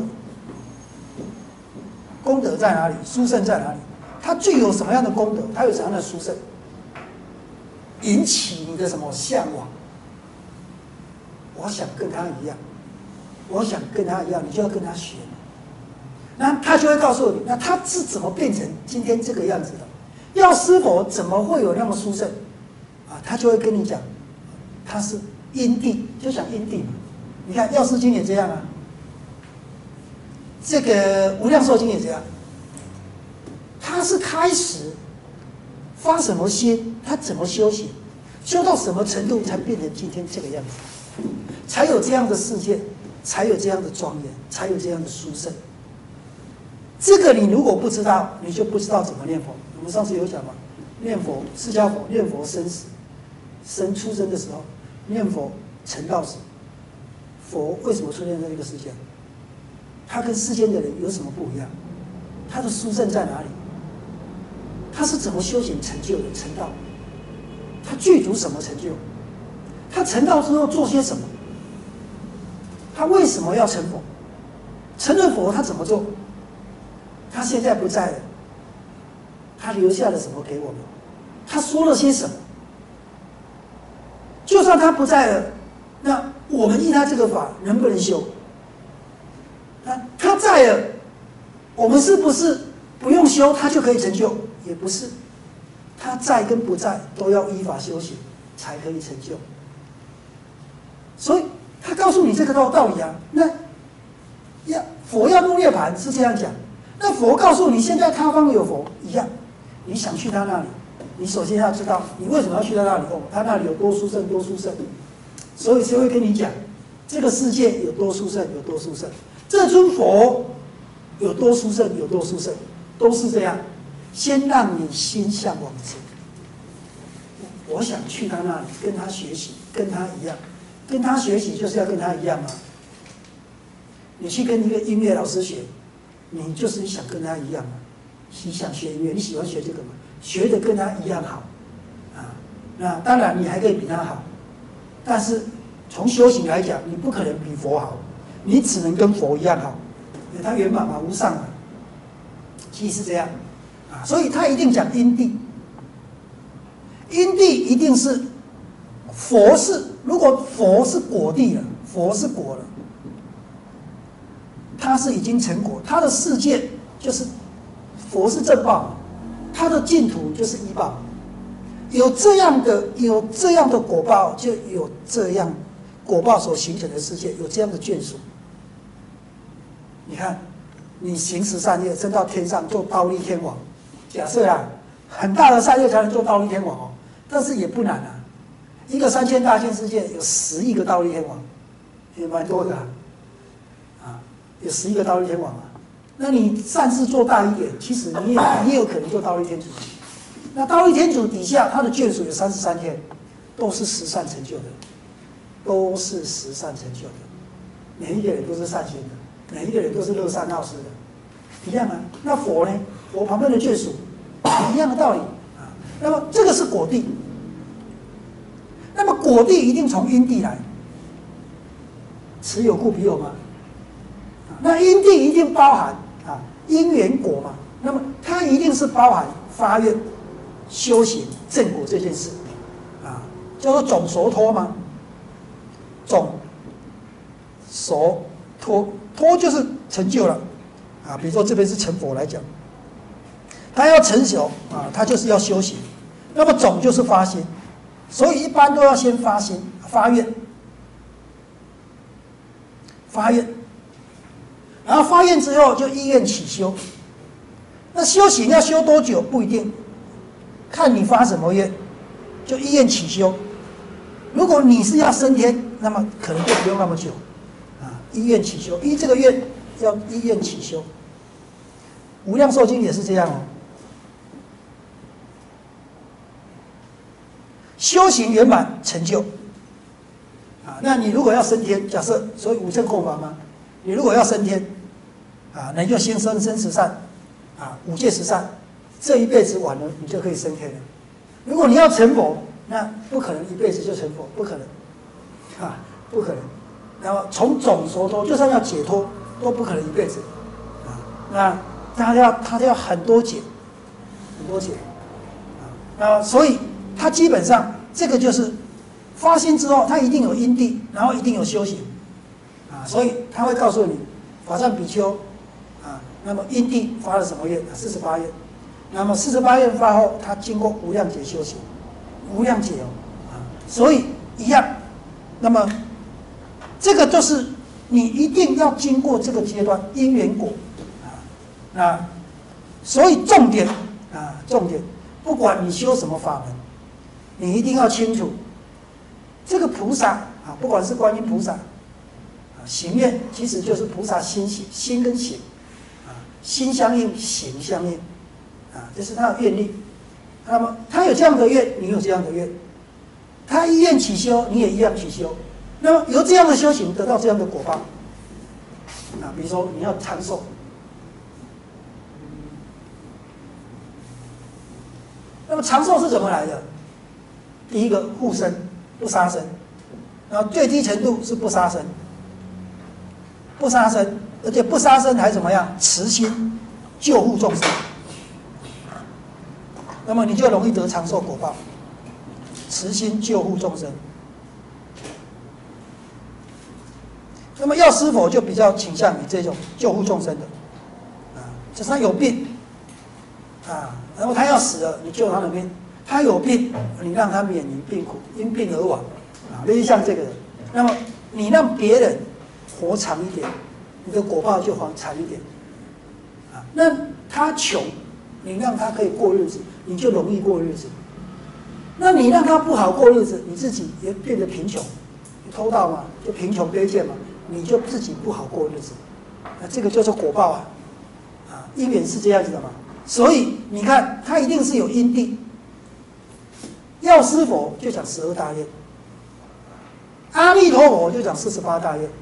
功德在哪里？殊胜在哪里？他具有什么样的功德？他有什么样的殊胜？引起你的什么向往？我想跟他一样，我想跟他一样，你就要跟他学。那他就会告诉你，那他是怎么变成今天这个样子的？药师佛怎么会有那么殊胜？啊，他就会跟你讲，他是因地，就讲因地嘛。你看药师经也这样啊，这个无量寿经也这样。他是开始发什么心，他怎么修行，修到什么程度才变成今天这个样子，才有这样的世界，才有这样的庄严，才有这样的殊胜。这个你如果不知道，你就不知道怎么念佛。我们上次有讲嘛，念佛释迦佛念佛生死，生出生的时候念佛成道时，佛为什么出现在这个世界？他跟世间的人有什么不一样？他的殊胜在哪里？他是怎么修行成就的成道？他具足什么成就？他成道之后做些什么？他为什么要成佛？成了佛他怎么做？他现在不在了，他留下了什么给我们？他说了些什么？就算他不在了，那我们依他这个法能不能修？那他在了，我们是不是不用修他就可以成就？也不是，他在跟不在都要依法修行才可以成就。所以他告诉你这个道道理啊。那要佛要入涅盘是这样讲，那佛告诉你现在他方有佛一样，你想去他那里，你首先要知道你为什么要去他那里哦，他那里有多殊胜多殊胜，所以才会跟你讲这个世界有多殊胜有多殊胜，这尊佛有多殊胜有多殊胜，都是这样。 先让你心向往之。我想去他那里，跟他学习，跟他一样，跟他学习就是要跟他一样啊。你去跟一个音乐老师学，你就是想跟他一样啊。你想学音乐，你喜欢学这个吗？学的跟他一样好，啊，那当然你还可以比他好，但是从修行来讲，你不可能比佛好，你只能跟佛一样好，因为他圆满嘛，无上嘛，其实是这样，啊，所以他一定讲因地，因地一定是佛是，如果佛是果地了，佛是果了，他是已经成果，他的世界就是佛是正报，他的净土就是依报，有这样的有这样的果报，就有这样果报所形成的世界，有这样的眷属。你看，你行十善业，升到天上做忉利天王，假设啊，很大的善业才能做忉利天王哦，但是也不难啊。一个三千大千世界有十亿个忉利天王，也蛮多的啊，啊，有十亿个忉利天王啊。那你善事做大一点，其实你也你也有可能做忉利天主。那忉利天主底下他的眷属有三十三天，都是十善成就的，都是十善成就的，每一个人都是善心的，每一个人都是乐善好施的，一样啊。那佛呢？佛旁边的眷属一样的道理啊。那么这个是果地，那么果地一定从因地来，此有故彼有吗？那因地一定包含啊因缘果嘛，那么它一定是包含发愿、修行、正果这件事，啊，叫做总熟托吗？总熟托，托就是成就了，啊，比如说这边是成佛来讲，他要成熟啊，他就是要修行，那么总就是发心，所以一般都要先发心、发愿、发愿。然后发愿之后就依愿起修，那修行要修多久不一定，看你发什么愿，就依愿起修。如果你是要升天，那么可能就不用那么久，啊，依愿起修，依这个愿要依愿起修。无量寿经也是这样哦，修行圆满成就，啊，那你如果要升天，假设所以五乘共法吗？你如果要升天，啊，那你就先生生十善，啊，五戒十善，这一辈子完了，你就可以升天了。如果你要成佛，那不可能一辈子就成佛，不可能，啊，不可能。然后从总熟脱，就算要解脱，都不可能一辈子，啊，那他要他要很多解，很多解，啊，啊，所以他基本上这个就是发心之后，他一定有因地，然后一定有修行。啊，所以他会告诉你，法善比丘，啊，那么因地发了什么愿？四十八愿。那么四十八愿发后，他经过无量劫修行，无量劫哦，啊，所以一样。那么这个就是你一定要经过这个阶段因缘果，啊，那所以重点啊，重点，不管你修什么法门，你一定要清楚，这个菩萨啊，不管是观音菩萨。行愿其实就是菩萨心行，心跟行，啊，心相应，行相应，啊，这是他的愿力。那么他有这样的愿，你有这样的愿，他依愿起修，你也一样起修。那么由这样的修行得到这样的果报，啊，比如说你要长寿，那么长寿是怎么来的？第一个护身，不杀生，然后最低程度是不杀生。不杀生，而且不杀生还怎么样？慈心救护众生，那么你就容易得长寿果报。慈心救护众生，那么药师佛就比较倾向于这种救护众生的，啊，就是他有病，啊，然后他要死了，你救他的命；他有病，你让他免于病苦，因病而亡，啊，类似像这个人，那么你让别人活长一点，你的果报就还长一点，啊，那他穷，你让他可以过日子，你就容易过日子。那你让他不好过日子，你自己也变得贫穷，你偷盗嘛，就贫穷卑贱嘛，你就自己不好过日子，那这个就是果报啊，啊，因缘是这样子的嘛， 所以你看，它一定是有因地。药师佛就讲十二大愿，阿弥陀佛就讲四十八大愿。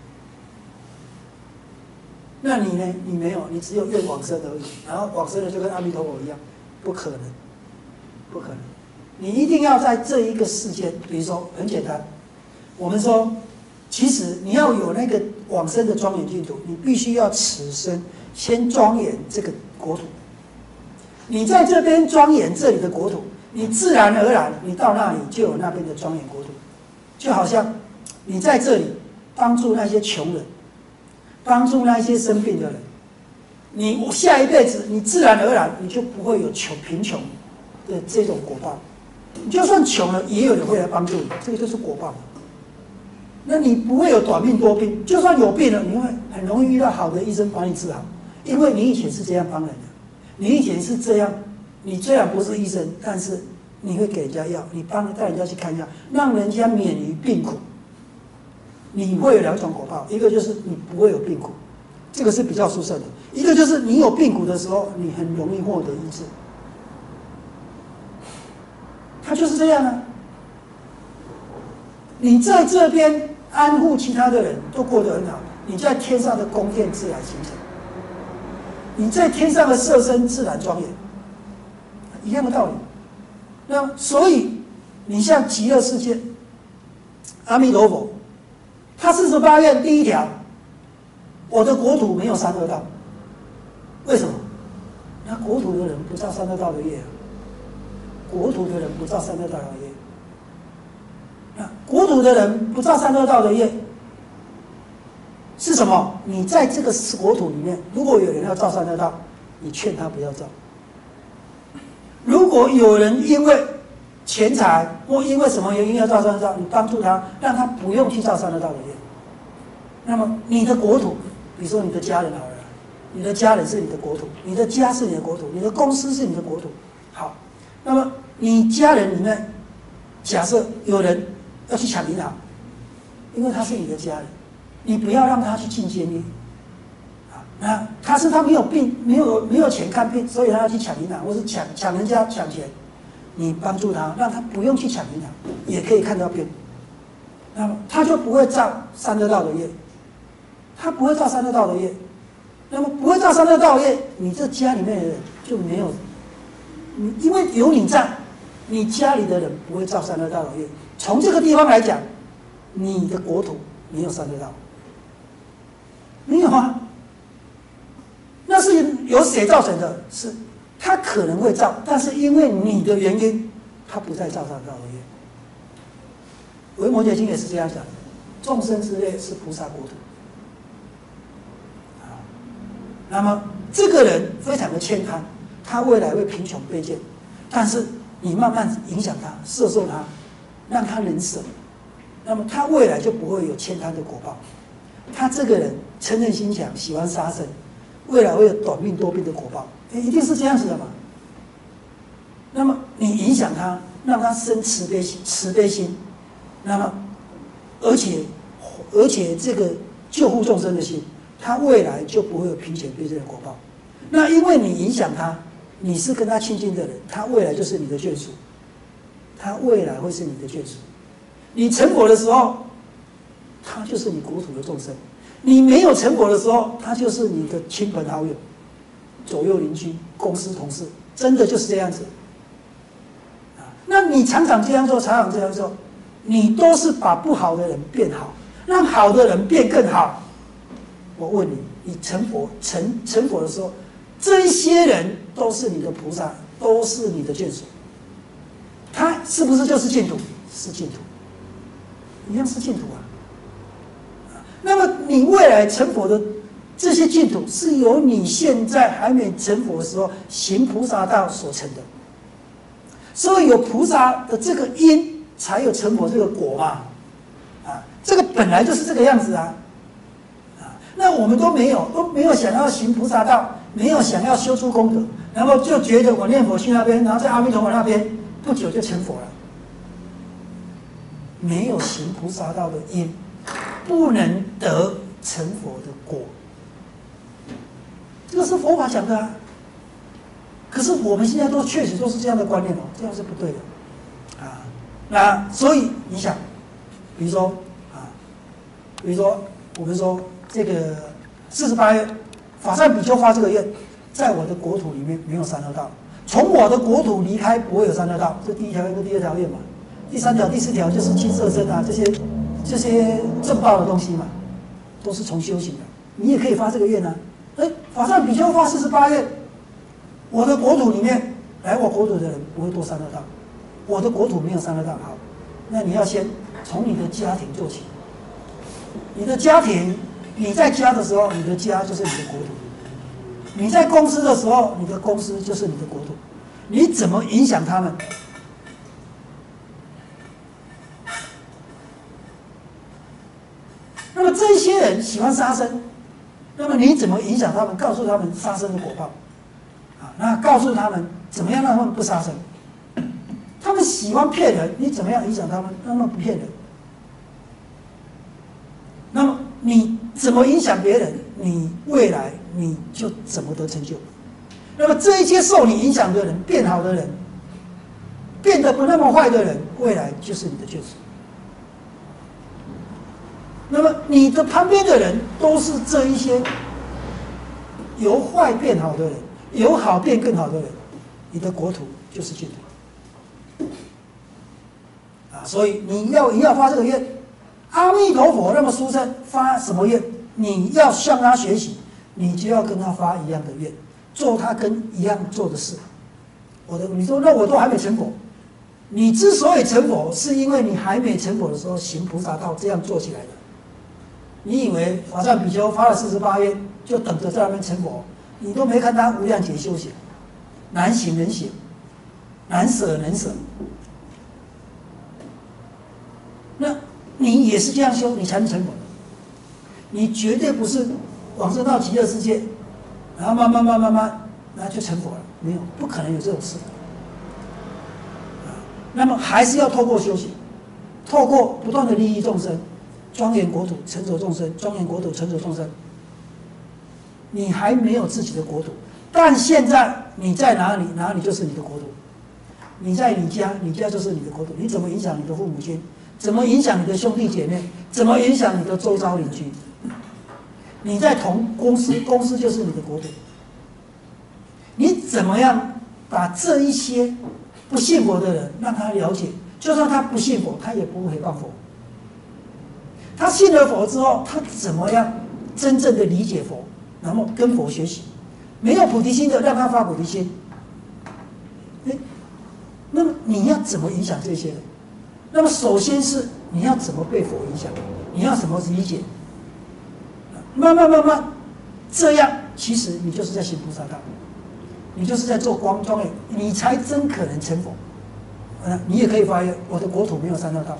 那你呢？你没有，你只有愿往生而已。然后往生了就跟阿弥陀佛一样，不可能，不可能。你一定要在这一个世间，比如说很简单，我们说，其实你要有那个往生的庄严净土，你必须要此生先庄严这个国土。你在这边庄严这里的国土，你自然而然，你到那里就有那边的庄严国土。就好像你在这里帮助那些穷人，帮助那些生病的人，你下一辈子你自然而然你就不会有穷贫穷的这种果报。你就算穷了，也有人会来帮助你，这个就是果报。那你不会有短命多病，就算有病了，你会很容易遇到好的医生把你治好，因为你以前是这样帮人的，你以前是这样，你虽然不是医生，但是你会给人家药，你帮带人家去看药，让人家免于病苦。你会有两种果报，一个就是你不会有病苦，这个是比较殊胜的；一个就是你有病苦的时候，你很容易获得医治。他就是这样啊！你在这边安护其他的人都过得很好，你在天上的宫殿自然形成，你在天上的色身自然庄严，一样的道理。那所以你像极乐世界，阿弥陀佛，他四十八愿第一条，我的国土没有三恶道，为什么？那国土的人不造三恶道的业啊。国土的人不造三恶道的业，那国土的人不造三恶道的业是什么？你在这个国土里面，如果有人要造三恶道，你劝他不要造；如果有人因为钱财或因为什么原因要造三恶道，你帮助他，让他不用去造三恶道的业。那么你的国土，比如说你的家人好了，你的家人是你的国土，你的家是你的国土，你的公司是你的国土，好。那么你家人里面，假设有人要去抢银行，因为他是你的家人，你不要让他去进监狱。啊，那他是他没有病，没有没有钱看病，所以他要去抢银行，或是抢抢人家抢钱，你帮助他，让他不用去抢银行，也可以看到病。那么他就不会造三恶道的业，他不会造三恶道的业。那么不会造三恶道的业，你这家里面的人就没有。你因为有你在，你家里的人不会造三恶道的业。从这个地方来讲，你的国土没有三恶道，没有啊。那是由谁造成的？是他可能会造，但是因为你的原因，他不再造三恶道的业。《维摩诘经》也是这样讲的：众生之业是菩萨国土。啊，那么这个人非常的谦贪。他未来会贫穷卑贱，但是你慢慢影响他，摄受他，让他能舍，那么他未来就不会有欠贪的果报。他这个人嗔恨心强，喜欢杀生，未来会有短命多病的果报，一定是这样子的嘛。那么你影响他，让他生慈悲心，慈悲心，那么而且而且这个救护众生的心，他未来就不会有贫穷卑贱的果报。那因为你影响他。你是跟他亲近的人，他未来就是你的眷属，他未来会是你的眷属。你成佛的时候，他就是你国土的众生；你没有成佛的时候，他就是你的亲朋好友、左右邻居、公司同事，真的就是这样子。那你常常这样做，常常这样做，你都是把不好的人变好，让好的人变更好。我问你，你成佛成成佛的时候，这一些人都是你的菩萨，都是你的眷属。他是不是就是净土？是净土，一样是净土啊。那么你未来成佛的这些净土，是由你现在还没成佛的时候行菩萨道所成的。所以有菩萨的这个因，才有成佛这个果嘛。啊，这个本来就是这个样子啊。啊，那我们都没有，都没有想要行菩萨道。没有想要修出功德，然后就觉得我念佛去那边，然后在阿弥陀佛那边不久就成佛了。没有行菩萨道的因，不能得成佛的果。这个是佛法讲的啊。 可是我们现在都确实都是这样的观念哦，这样是不对的啊。那所以你想，比如说啊，比如说我们说这个四十八愿，法善比丘发这个愿，在我的国土里面没有三恶道，从我的国土离开不会有三恶道，这第一条愿跟第二条愿嘛。第三条、第四条就是七色身啊，这些这些正报的东西嘛，都是从修行的。你也可以发这个愿啊。哎，法善比丘发四十八愿，我的国土里面来我国土的人不会堕三恶道，我的国土没有三恶道。好，那你要先从你的家庭做起。你的家庭，你在家的时候，你的家就是你的国土；你在公司的时候，你的公司就是你的国土。你怎么影响他们？那么这些人喜欢杀生，那么你怎么影响他们？告诉他们杀生的果报，啊，那告诉他们怎么样让他们不杀生？他们喜欢骗人，你怎么样影响他们，让他们不骗人？那么你怎么影响别人，你未来你就怎么得成就。那么这一些受你影响的人，变好的人，变得不那么坏的人，未来就是你的眷属。那么你的旁边的人都是这一些由坏变好的人，由好变更好的人，你的国土就是净土。啊，所以你要你要发这个愿，阿弥陀佛那么殊胜，发什么愿？你要向他学习，你就要跟他发一样的愿，做他跟一样做的事。我的你说那我都还没成佛，你之所以成佛，是因为你还没成佛的时候行菩萨道这样做起来的。你以为法善比丘发了四十八愿，就等着在那边成佛？你都没看他无量劫修行，难行能行，难舍能舍。那你也是这样修，你才能成佛。你绝对不是往生到极乐世界，然后慢慢慢慢慢，然后就成佛了，没有，不可能有这种事。啊，那么还是要透过修行，透过不断的利益众生。庄严国土，成就众生；庄严国土，成就众生。你还没有自己的国土，但现在你在哪里，哪里就是你的国土。你在你家，你家就是你的国土。你怎么影响你的父母亲？怎么影响你的兄弟姐妹？怎么影响你的周遭邻居？你在同公司，公司就是你的国土。你怎么样把这一些不信佛的人让他了解？就算他不信佛，他也不会诽谤佛。他信了佛之后，他怎么样真正的理解佛，然后跟佛学习？没有菩提心的，让他发菩提心。哎，那么你要怎么影响这些人？那么首先是你要怎么被佛影响？你要怎么理解？慢慢慢慢，这样其实你就是在行菩萨道，你就是在做光庄严，你才真可能成佛。啊，你也可以发愿，我的国土没有三恶道。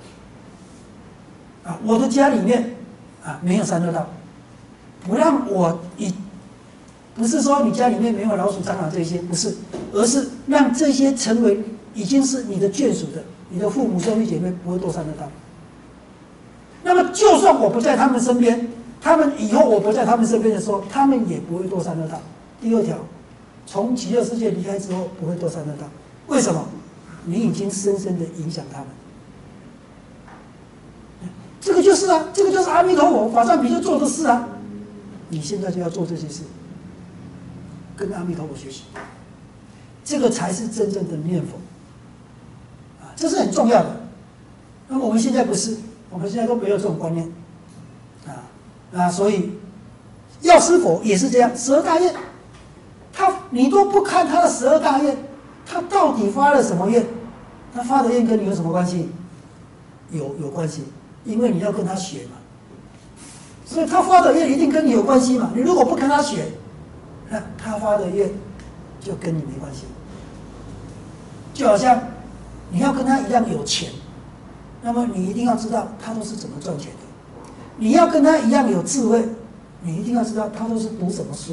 啊，我的家里面啊没有三恶道，不让我以，不是说你家里面没有老鼠、蟑螂这些，不是，而是让这些成为已经是你的眷属的，你的父母兄弟姐妹不会堕三恶道。那么，就算我不在他们身边，他们以后我不在他们身边的时候，他们也不会堕三恶道。第二条，从极乐世界离开之后不会堕三恶道，为什么？你已经深深的影响他们。这个就是啊，这个就是阿弥陀佛法善比丘做的事啊。你现在就要做这些事，跟阿弥陀佛学习，这个才是真正的念佛啊，这是很重要的。那么我们现在不是，我们现在都没有这种观念啊啊，所以药师佛也是这样，十二大愿，他你都不看他的十二大愿，他到底发了什么愿？他发的愿跟你有什么关系？有有关系。因为你要跟他学嘛，所以他发的愿一定跟你有关系嘛。你如果不跟他学，那他发的愿就跟你没关系。就好像你要跟他一样有钱，那么你一定要知道他都是怎么赚钱的。你要跟他一样有智慧，你一定要知道他都是读什么书，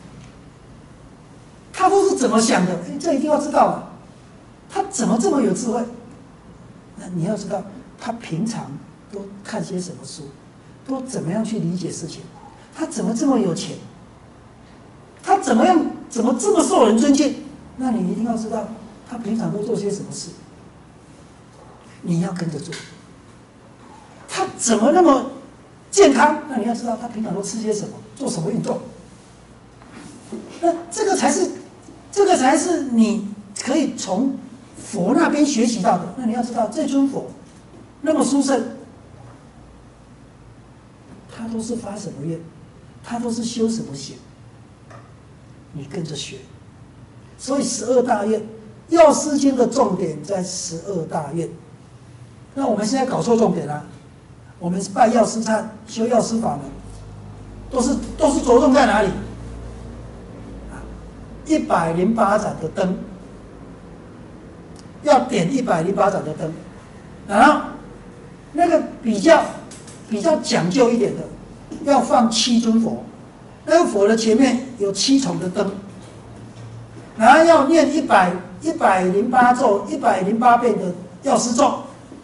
他都是怎么想的，这一定要知道嘛。他怎么这么有智慧？那你要知道他平常都看些什么书，都怎么样去理解事情？他怎么这么有钱？他怎么样？怎么这么受人尊敬？ 那你一定要知道他平常都做些什么事，你要跟着做。他怎么那么健康？那你要知道他平常都吃些什么，做什么运动。那这个才是，这个才是你可以从佛那边学习到的。那你要知道，这尊佛那么殊胜，他都是发什么愿，他都是修什么行，你跟着学。所以十二大愿，药师经的重点在十二大愿。那我们现在搞错重点了、啊，我们拜药师忏、修药师法门，都是都是着重在哪里？啊，一百零八盏的灯，要点一百零八盏的灯，然后那个比较比较讲究一点的，要放七尊佛，那个佛的前面有七重的灯。然后要念一百一百零八咒，一百零八遍的药师咒，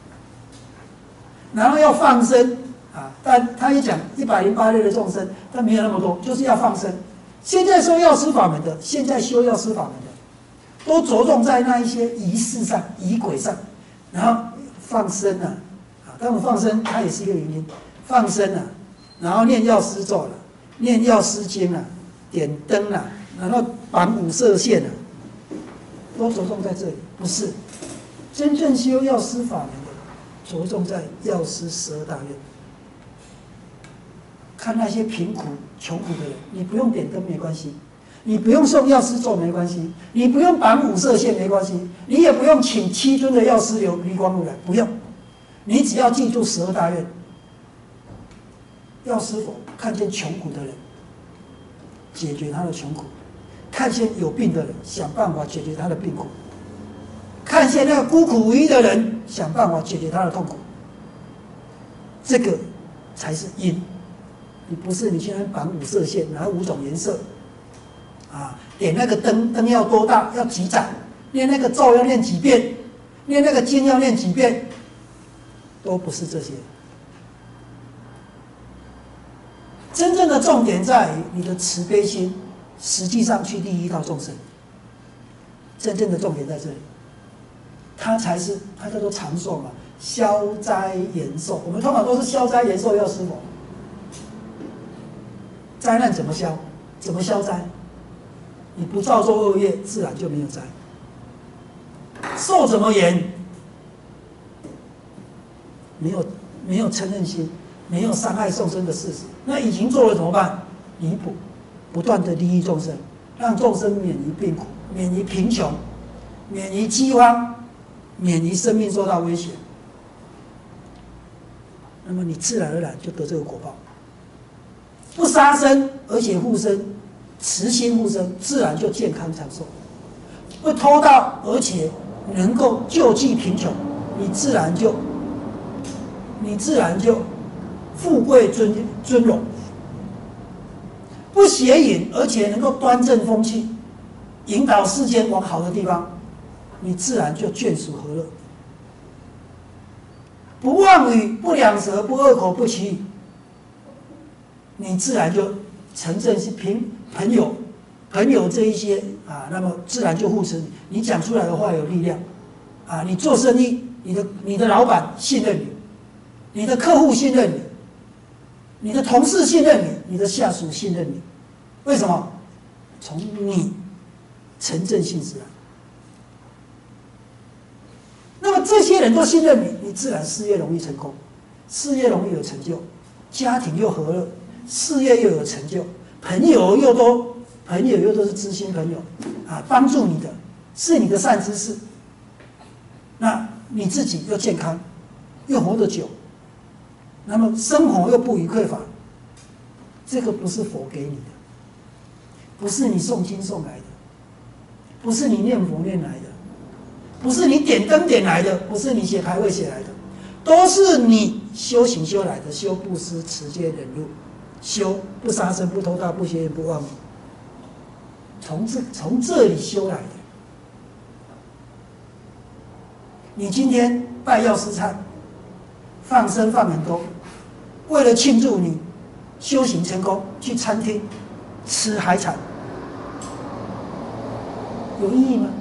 然后要放生啊，但他也讲一百零八类的众生，但没有那么多，就是要放生。现在修药师法门的，现在修药师法门的，都着重在那一些仪式上、仪轨上，然后放生啊，啊，当然放生它也是一个原因，放生啊，然后念药师咒了，念药师经啊，点灯啊。然后绑五色线啊，都着重在这里，不是真正修药师法门的，着重在药师十二大愿。看那些贫苦、穷苦的人，你不用点灯没关系，你不用诵药师咒没关系，你不用绑五色线没关系，你也不用请七尊的药师流离光如来，不用，你只要记住十二大愿。药师佛看见穷苦的人，解决他的穷苦。看见有病的人，想办法解决他的病苦；看见那个孤苦无依的人，想办法解决他的痛苦。这个才是因，你不是你去那绑五色线，然后五种颜色，啊，点那个灯，灯要多大，要几盏，念那个咒要念几遍，念那个经要念几遍，都不是这些。真正的重点在于你的慈悲心。实际上去利益到众生，真正的重点在这里，它才是它叫做长寿嘛，消灾延寿。我们通常都是消灾延寿药师佛，灾难怎么消？怎么消灾？你不造作恶业，自然就没有灾。寿怎么延？没有没有嗔恨心，没有伤害众生的事实，那已经做了怎么办？弥补。不断的利益众生，让众生免于病苦，免于贫穷，免于饥荒，免于生命受到威胁。那么你自然而然就得这个果报。不杀生，而且护生，慈心护生，自然就健康长寿。不偷盗，而且能够救济贫穷，你自然就，你自然就富贵尊尊荣。不邪淫，而且能够端正风气，引导世间往好的地方，你自然就眷属和乐。不妄语，不两舌，不恶口，不绮语，你自然就成正是朋朋友，朋友这一些啊，那么自然就护持你。你讲出来的话有力量，啊，你做生意，你的你的老板信任你，你的客户信任你。你的同事信任你，你的下属信任你，为什么？从你成正性自然。那么这些人都信任你，你自然事业容易成功，事业容易有成就，家庭又和乐，事业又有成就，朋友又都朋友又都是知心朋友啊，帮助你的是你的善知识，那你自己又健康，又活得久。那么生活又不予匮乏，这个不是佛给你的，不是你诵经诵来的，不是你念佛念来的，不是你点灯点来的，不是你写牌位写来的，都是你修行修来的。修布施、持戒、忍辱，修不杀生、不偷盗、不邪淫、不妄语，从这从这里修来的。你今天拜药师忏，放生放很多，为了庆祝你修行成功，去餐厅吃海产， 有意义吗？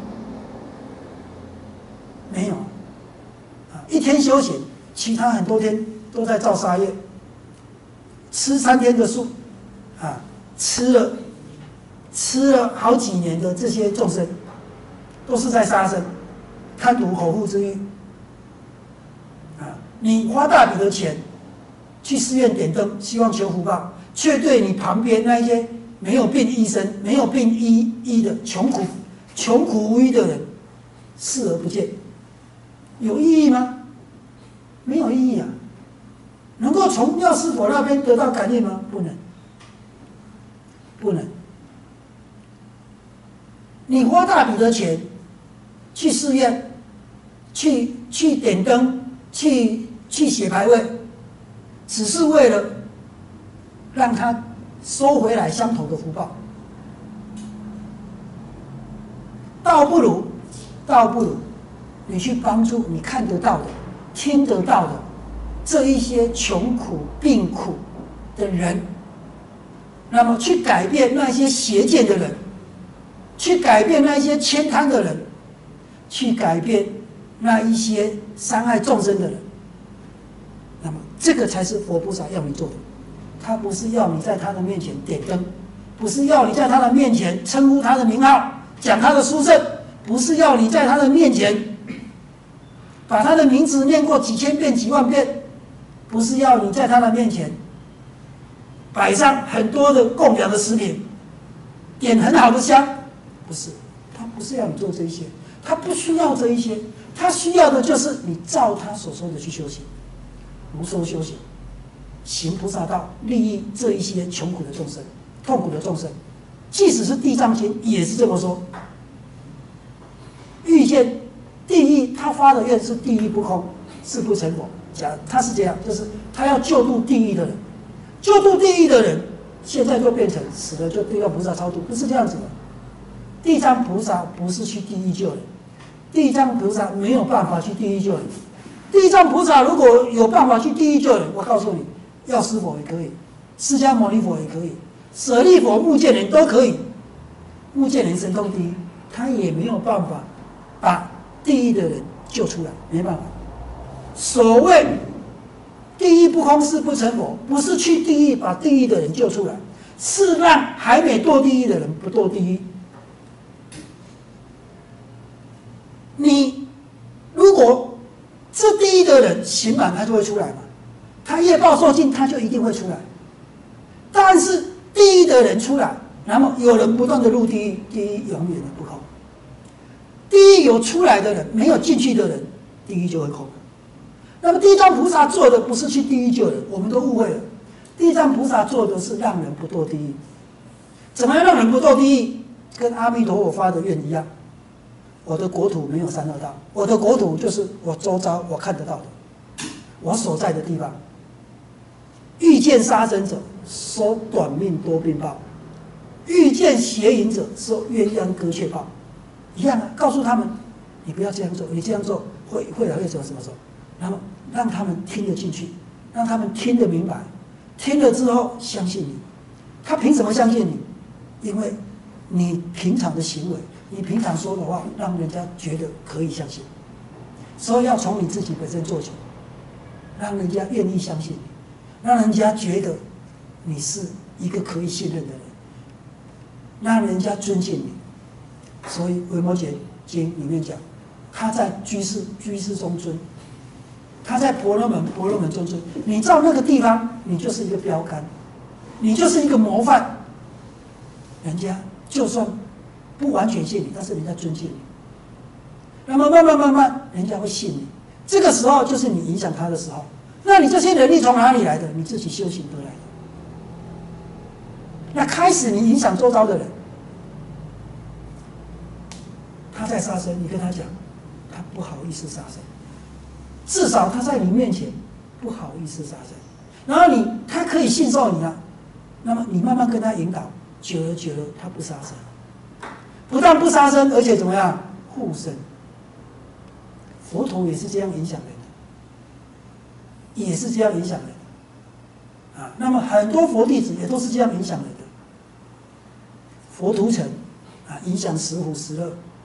没有。啊，一天修行，其他很多天都在造杀业，吃三天的素，啊，吃了吃了好几年的这些众生，都是在杀生，贪图口腹之欲。啊，你花大笔的钱去寺院点灯，希望求福报，却对你旁边那一些没有病医生、没有病医医的穷苦、穷苦无依的人视而不见，有意义吗？没有意义啊！能够从药师佛那边得到感应吗？不能，不能。你花大笔的钱去寺院，去去点灯，去去写牌位，只是为了让他收回来相同的福报，倒不如，倒不如你去帮助你看得到的、听得到的这一些穷苦、病苦的人，那么去改变那些邪见的人，去改变那一些悭贪的人，去改变那一些伤害众生的人。那么这个才是佛菩萨要你做的。他不是要你在他的面前点灯，不是要你在他的面前称呼他的名号，讲他的殊胜，不是要你在他的面前把他的名字念过几千遍几万遍，不是要你在他的面前摆上很多的供养的食品，点很好的香，不是，他不是要你做这一些，他不需要这一些，他需要的就是你照他所说的去修行，如说修行，行菩萨道，利益这一些穷苦的众生、痛苦的众生。即使是地藏经也是这么说。遇见地狱，他发的愿是地狱不空，誓不成佛。讲他是这样，就是他要救度地狱的人，救度地狱的人，现在就变成死了就地藏菩萨超度，不是这样子的。地藏菩萨不是去地狱救人，地藏菩萨没有办法去地狱救人。地藏菩萨如果有办法去地狱救人，我告诉你，药师佛也可以，释迦牟尼佛也可以，舍利佛、目犍连都可以。目犍连神通第一，他也没有办法把地狱的人救出来，没办法。所谓地狱不空誓不成佛，不是去地狱把地狱的人救出来，是让还没堕地狱的人不堕地狱。你如果这地狱的人刑满，他就会出来嘛，他业报受尽，他就一定会出来。但是地狱的人出来，然后有人不断的入地狱，地狱永远的不空。地狱有出来的人，没有进去的人，地狱就会空。那么地藏菩萨做的不是去地狱救人，我们都误会了。地藏菩萨做的是让人不堕地狱。怎么样让人不堕地狱？跟阿弥陀佛发的愿一样。我的国土没有三恶道，我的国土就是我周遭我看得到的，我所在的地方。遇见杀生者，说短命多病报；遇见邪淫者，说鸳鸯割雀报。一样啊，告诉他们，你不要这样做，你这样做会会会什么什么什么，然后让他们听得进去，让他们听得明白，听了之后相信你。他凭什么相信你？因为你平常的行为，你平常说的话，让人家觉得可以相信。所以要从你自己本身做起，让人家愿意相信你，让人家觉得你是一个可以信任的人，让人家尊敬你。所以《维摩诘经》里面讲，他在居士居士中尊，他在婆罗门婆罗门中尊。你到那个地方，你就是一个标杆，你就是一个模范。人家就算不完全信你，但是人家尊敬你。那么慢慢慢慢，人家会信你。这个时候就是你影响他的时候。那你这些能力从哪里来的？你自己修行得来的。那开始你影响周遭的人。他在杀生，你跟他讲，他不好意思杀生，至少他在你面前不好意思杀生，然后你他可以信受你了，那么你慢慢跟他引导，久了久了他不杀生，不但不杀生，而且怎么样护生。佛陀也是这样影响人的，也是这样影响人的啊。那么很多佛弟子也都是这样影响人的。佛图澄啊，影响石虎石勒。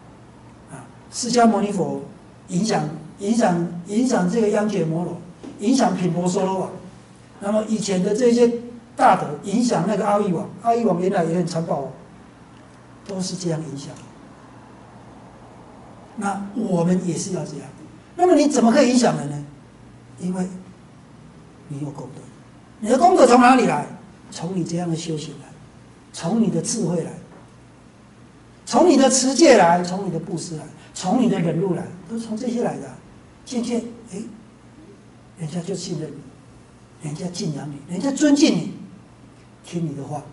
释迦牟尼佛影响影响影响这个央觉摩罗，影响频婆娑罗王。那么以前的这些大德影响那个阿育王，阿育王原来也很残暴哦，都是这样影响。那我们也是要这样。那么你怎么可以影响人呢？因为你有功德。你的功德从哪里来？从你这样的修行来，从你的智慧来，从你的持戒来，从你的布施来，从你的忍辱来，都是从这些来的。渐渐，哎，人家就信任你，人家敬仰你，人家尊敬你，听你的话。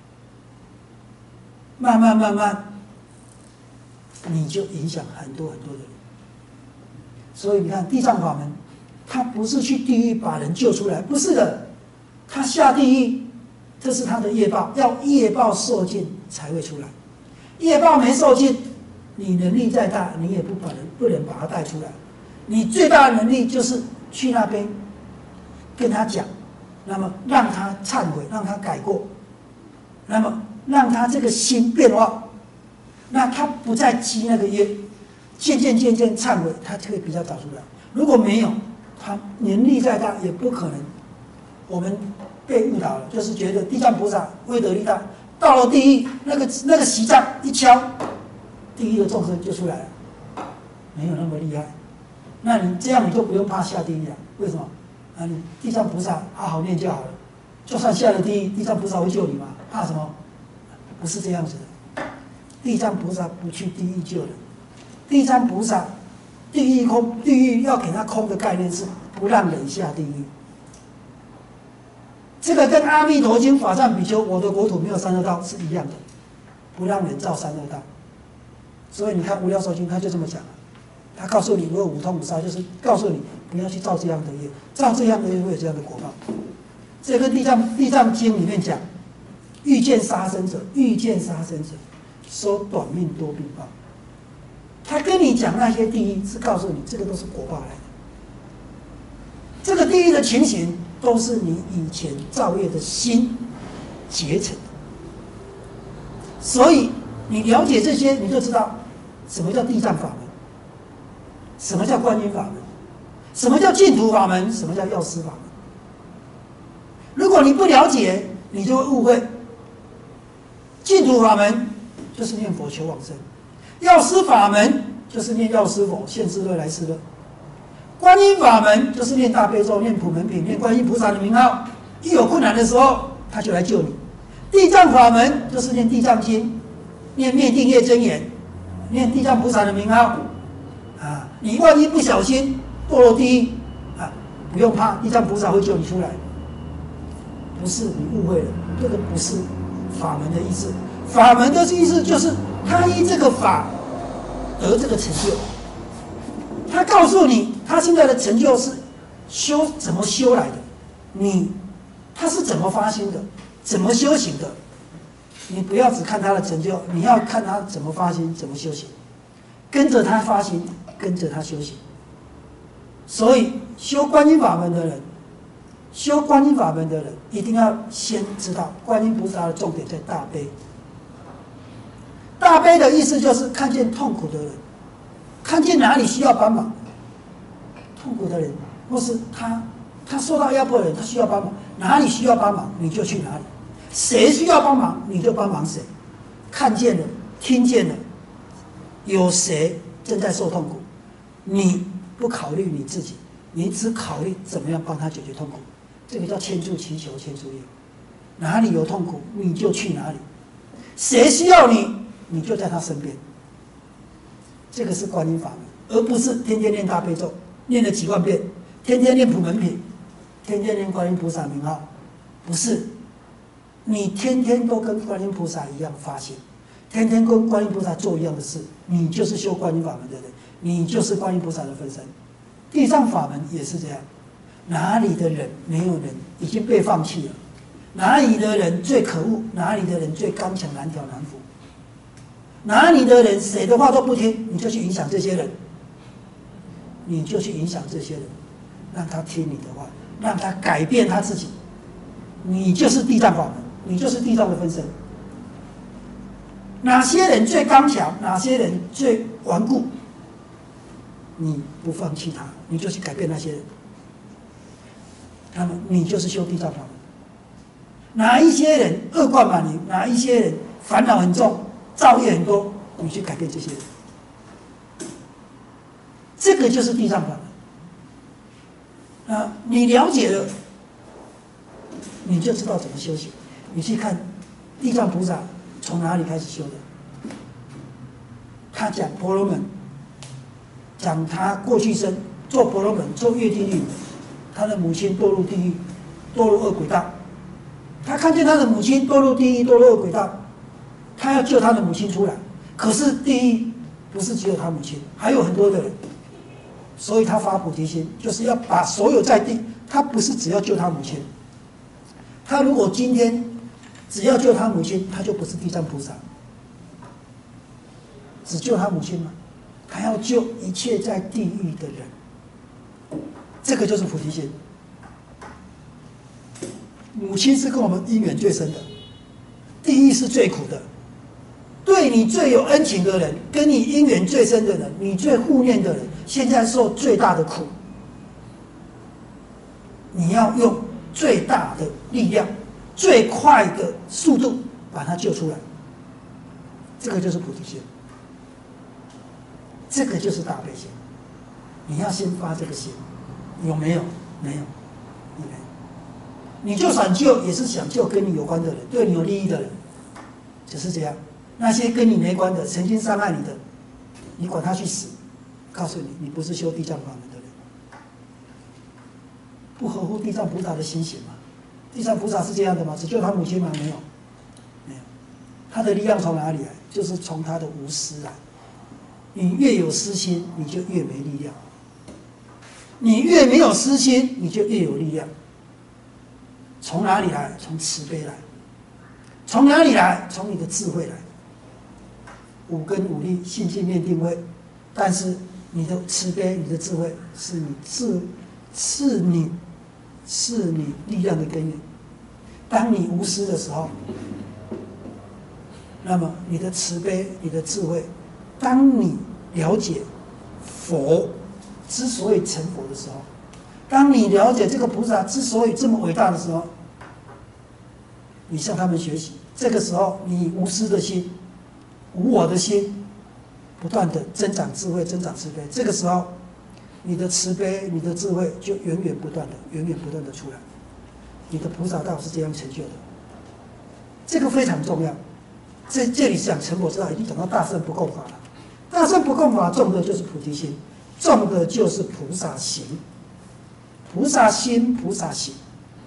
慢慢慢慢，你就影响很多很多的人。所以你看地藏法门，他不是去地狱把人救出来，不是的，他下地狱，这是他的业报，要业报受尽才会出来。业报没受尽，你能力再大，你也不把人不能把他带出来。你最大的能力就是去那边跟他讲，那么让他忏悔，让他改过，那么让他这个心变化，那他不再积那个业，渐渐渐渐忏悔，他就会比较早出来。如果没有，他能力再大也不可能。我们被误导了，就是觉得地藏菩萨威德力大，到了地狱那个那个席帐一敲，地狱的众生就出来了，没有那么厉害。那你这样你就不用怕下地狱了。为什么？啊，你地藏菩萨好好念就好了，就算下了地狱，地藏菩萨会救你吗？怕什么？不是这样子的。地藏菩萨不去地狱救人，地藏菩萨地狱空，地狱要给他空的概念是不让人下地狱。这个跟《阿弥陀经》法藏比丘我的国土没有三恶道是一样的，不让人造三恶道。所以你看《无量寿经》他就这么讲了，他告诉你如果五通五杀，就是告诉你不要去造这样的业，造这样的业会有这样的果报。这跟地藏地藏经里面讲，遇见杀生者，遇见杀生者，收短命多病报。他跟你讲那些地狱，是告诉你这个都是果报来的。这个地狱的情形，都是你以前造业的心结成的。所以你了解这些，你就知道什么叫地藏法门，什么叫观音法门，什么叫净土法门，什么叫药师法门。如果你不了解，你就会误会。净土法门就是念佛求往生，药师法门就是念药师佛现世乐来世乐，观音法门就是念大悲咒、念普门品、念观音菩萨的名号，一有困难的时候他就来救你。地藏法门就是念地藏经、念灭定业真言、念地藏菩萨的名号啊，你万一不小心堕落地狱啊，不用怕，地藏菩萨会救你出来。不是，你误会了，这个不是法门的意思。法门的意思就是他依这个法得这个成就。他告诉你，他现在的成就是修怎么修来的，你他是怎么发心的，怎么修行的。你不要只看他的成就，你要看他怎么发心，怎么修行，跟着他发心，跟着他修行。所以修观音法门的人，修观音法门的人，一定要先知道观音菩萨的重点在大悲。大悲的意思就是看见痛苦的人，看见哪里需要帮忙，痛苦的人，或是他他受到压迫的人，他需要帮忙，哪里需要帮忙你就去哪里，谁需要帮忙你就帮忙谁。看见了，听见了，有谁正在受痛苦，你不考虑你自己，你只考虑怎么样帮他解决痛苦。这个叫牵住祈求，牵住业。哪里有痛苦，你就去哪里；谁需要你，你就在他身边。这个是观音法门，而不是天天念大悲咒，念了几万遍，天天念普门品，天天念观音菩萨名号。不是，你天天都跟观音菩萨一样发心，天天跟观音菩萨做一样的事，你就是修观音法门的人，你就是观音菩萨的分身。地藏法门也是这样。哪里的人没有人已经被放弃了？哪里的人最可恶？哪里的人最刚强难调难服？哪里的人谁的话都不听，你就去影响这些人，你就去影响这些人，让他听你的话，让他改变他自己。你就是地藏法门，你就是地藏的分身。哪些人最刚强？哪些人最顽固？ 你不放弃他，你就去改变那些人，那么你就是修地藏法门。哪一些人恶贯满盈，哪一些人烦恼很重，造业很多，你去改变这些人，这个就是地藏法门。啊，你了解了，你就知道怎么修行。你去看地藏菩萨从哪里开始修的？他讲婆罗门，讲他过去生做婆罗门，做越地狱，他的母亲堕入地狱，堕入恶鬼道。他看见他的母亲堕入地狱，堕入恶鬼道，他要救他的母亲出来。可是地狱不是只有他母亲，还有很多的人，所以他发菩提心，就是要把所有在地，他不是只要救他母亲。他如果今天只要救他母亲，他就不是地藏菩萨。只救他母亲吗？他要救一切在地狱的人，这个就是菩提心。母亲是跟我们因缘最深的，地狱是最苦的。对你最有恩情的人，跟你因缘最深的人，你最护念的人，现在受最大的苦，你要用最大的力量、最快的速度把他救出来。这个就是菩提心，这个就是大悲心。你要先发这个心，有没有？没有，你没有。你就算救，也是想救跟你有关的人，对你有利益的人，就是这样。那些跟你没关的，曾经伤害你的，你管他去死。告诉你，你不是修地藏法门的人，不合乎地藏菩萨的心行嘛？地藏菩萨是这样的吗？只救他母亲吗？没有，没有。他的力量从哪里来？就是从他的无私来。你越有私心，你就越没力量；你越没有私心，你就越有力量。从哪里来？从慈悲来。从哪里来？从你的智慧来。五根五力，信心念定慧。但是你的慈悲、你的智慧，是你智，是你，是你力量的根源。当你无私的时候，那么你的慈悲、你的智慧，当你了解佛之所以成佛的时候，当你了解这个菩萨之所以这么伟大的时候，你向他们学习。这个时候，你无私的心、无我的心，不断的增长智慧、增长慈悲。这个时候，你的慈悲、你的智慧就源源不断的、源源不断的出来。你的菩萨道是这样成就的，这个非常重要。这这里讲成佛之道，已经讲到大乘不共法了。大乘不共法重的就是菩提心，重的就是菩萨行。菩萨心、菩萨行，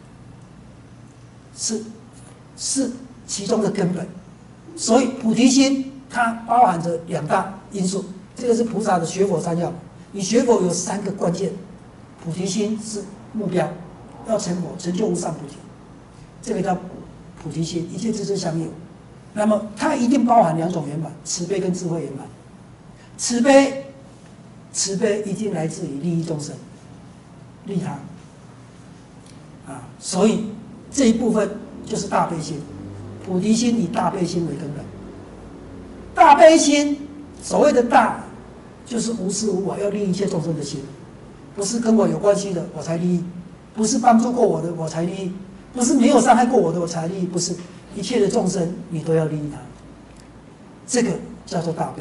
是是其中的根本。所以菩提心它包含着两大因素，这个是菩萨的学佛三要。你学佛有三个关键，菩提心是目标，要成佛，成就无上菩提，这个叫菩提心，一切智智相应。那么它一定包含两种圆满，慈悲跟智慧圆满。慈悲，慈悲一定来自于利益众生，利他啊，所以这一部分就是大悲心。菩提心以大悲心为根本。大悲心，所谓的大，就是无私无我，要利益一切众生的心，不是跟我有关系的我才利益，不是帮助过我的我才利益，不是没有伤害过我的我才利益，不是，一切的众生你都要利益他，这个叫做大悲。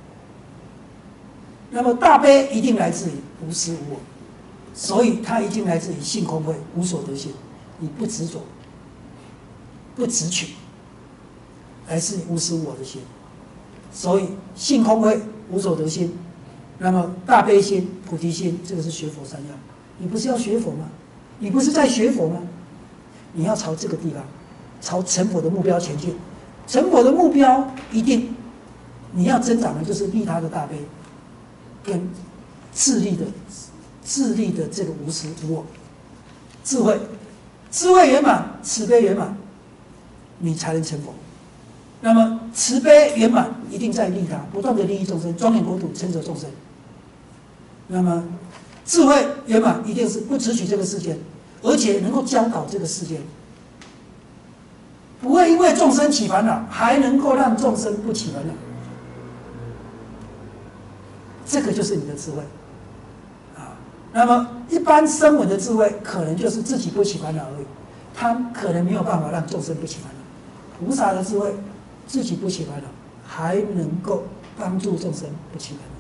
那么大悲一定来自于无私无我，所以它一定来自于性空慧，无所得心，你不执着，不执取，来自于无私无我的心。所以性空慧，无所得心，那么大悲心、菩提心，这个是学佛三要。你不是要学佛吗？你不是在学佛吗？你要朝这个地方，朝成佛的目标前进。成佛的目标一定，你要增长的就是利他的大悲，跟自利的、自利的这个无私无我，智慧，智慧圆满，慈悲圆满，你才能成佛。那么慈悲圆满一定在利他，不断的利益众生，庄严国土，承者众生。那么智慧圆满一定是不执取这个世间，而且能够教导这个世间，不会因为众生起烦恼，还能够让众生不起烦恼。这个就是你的智慧。 那么一般声闻的智慧，可能就是自己不起烦恼而已，他可能没有办法让众生不起烦恼。菩萨的智慧，自己不起烦恼，还能够帮助众生不起烦恼。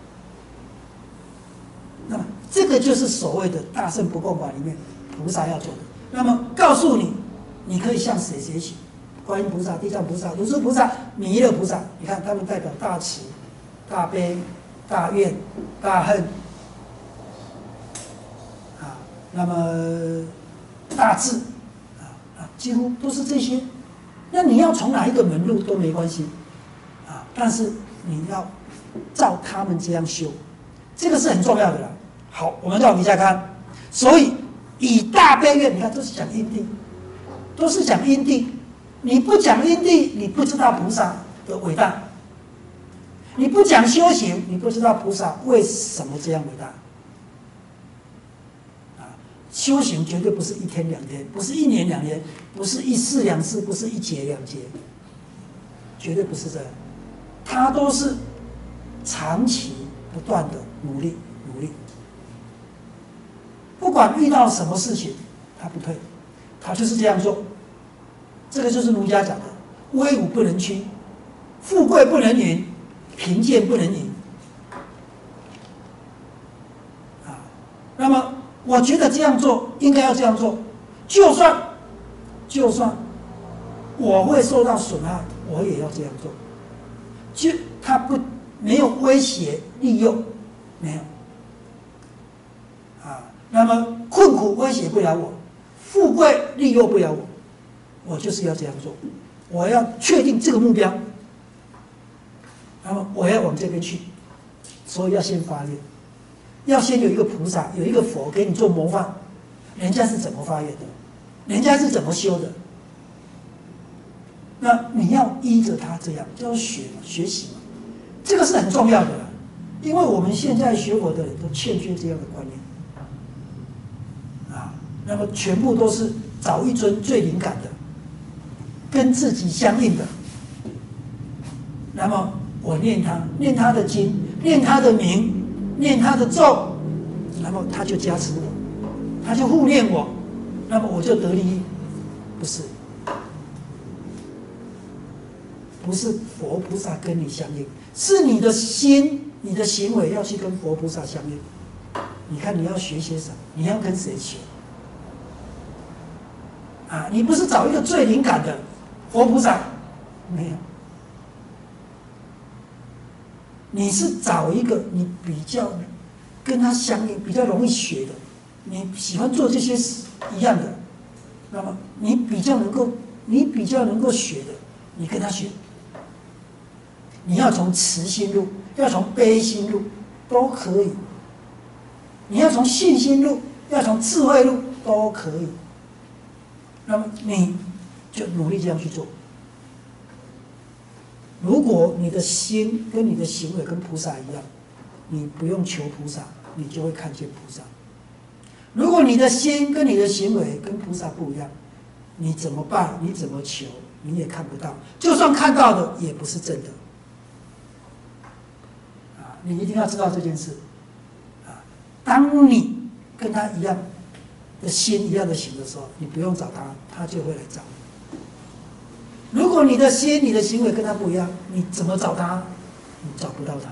那么这个就是所谓的大乘不共法里面菩萨要做的。那么告诉你，你可以向谁学习？观音菩萨、地藏菩萨、文殊菩萨、弥勒菩萨，你看他们代表大慈、大悲、大愿、大恨，啊，那么大智，啊啊，几乎都是这些。那你要从哪一个门路都没关系，啊，但是你要照他们这样修，这个是很重要的啦。好，我们再往底下看，所以以大悲愿，你看都是讲因地，都是讲因地。你不讲因地，你不知道菩萨的伟大；你不讲修行，你不知道菩萨为什么这样伟大。啊，修行绝对不是一天两天，不是一年两年，不是一世两世，不是一劫两劫，绝对不是这样。它都是长期不断的努力努力。不管遇到什么事情，他不退，他就是这样做。这个就是儒家讲的，威武不能屈，富贵不能淫，贫贱不能移。啊，那么我觉得这样做应该要这样做，就算就算我会受到损害，我也要这样做。就他不没有威胁利诱，没有。啊，那么困苦威胁不了我，富贵利诱不了我。我就是要这样做，我要确定这个目标，那么我要往这边去，所以要先发愿，要先有一个菩萨，有一个佛给你做模范，人家是怎么发愿的，人家是怎么修的，那你要依着他这样，就要学学习嘛，这个是很重要的啦，因为我们现在学佛的人都欠缺这样的观念，啊，那么全部都是找一尊最灵感的。跟自己相应的，那么我念他，念他的经，念他的名，念他的咒，那么他就加持我，他就护念我，那么我就得利益。不是，不是佛菩萨跟你相应，是你的心、你的行为要去跟佛菩萨相应。你看你要学些什么？你要跟谁学？啊，你不是找一个最灵感的。佛菩萨没有，你是找一个你比较跟他相应、比较容易学的，你喜欢做这些事一样的，那么你比较能够，你比较能够学的，你跟他学。你要从慈心路，要从悲心路，都可以。你要从信心路，要从智慧路，都可以。那么你。就努力这样去做。如果你的心跟你的行为跟菩萨一样，你不用求菩萨，你就会看见菩萨。如果你的心跟你的行为跟菩萨不一样，你怎么办？你怎么求，你也看不到。就算看到的，也不是真的。啊，你一定要知道这件事。啊，当你跟他一样的心、一样的行的时候，你不用找他，他就会来找你。如果你的心、你的行为跟他不一样，你怎么找他？你找不到他。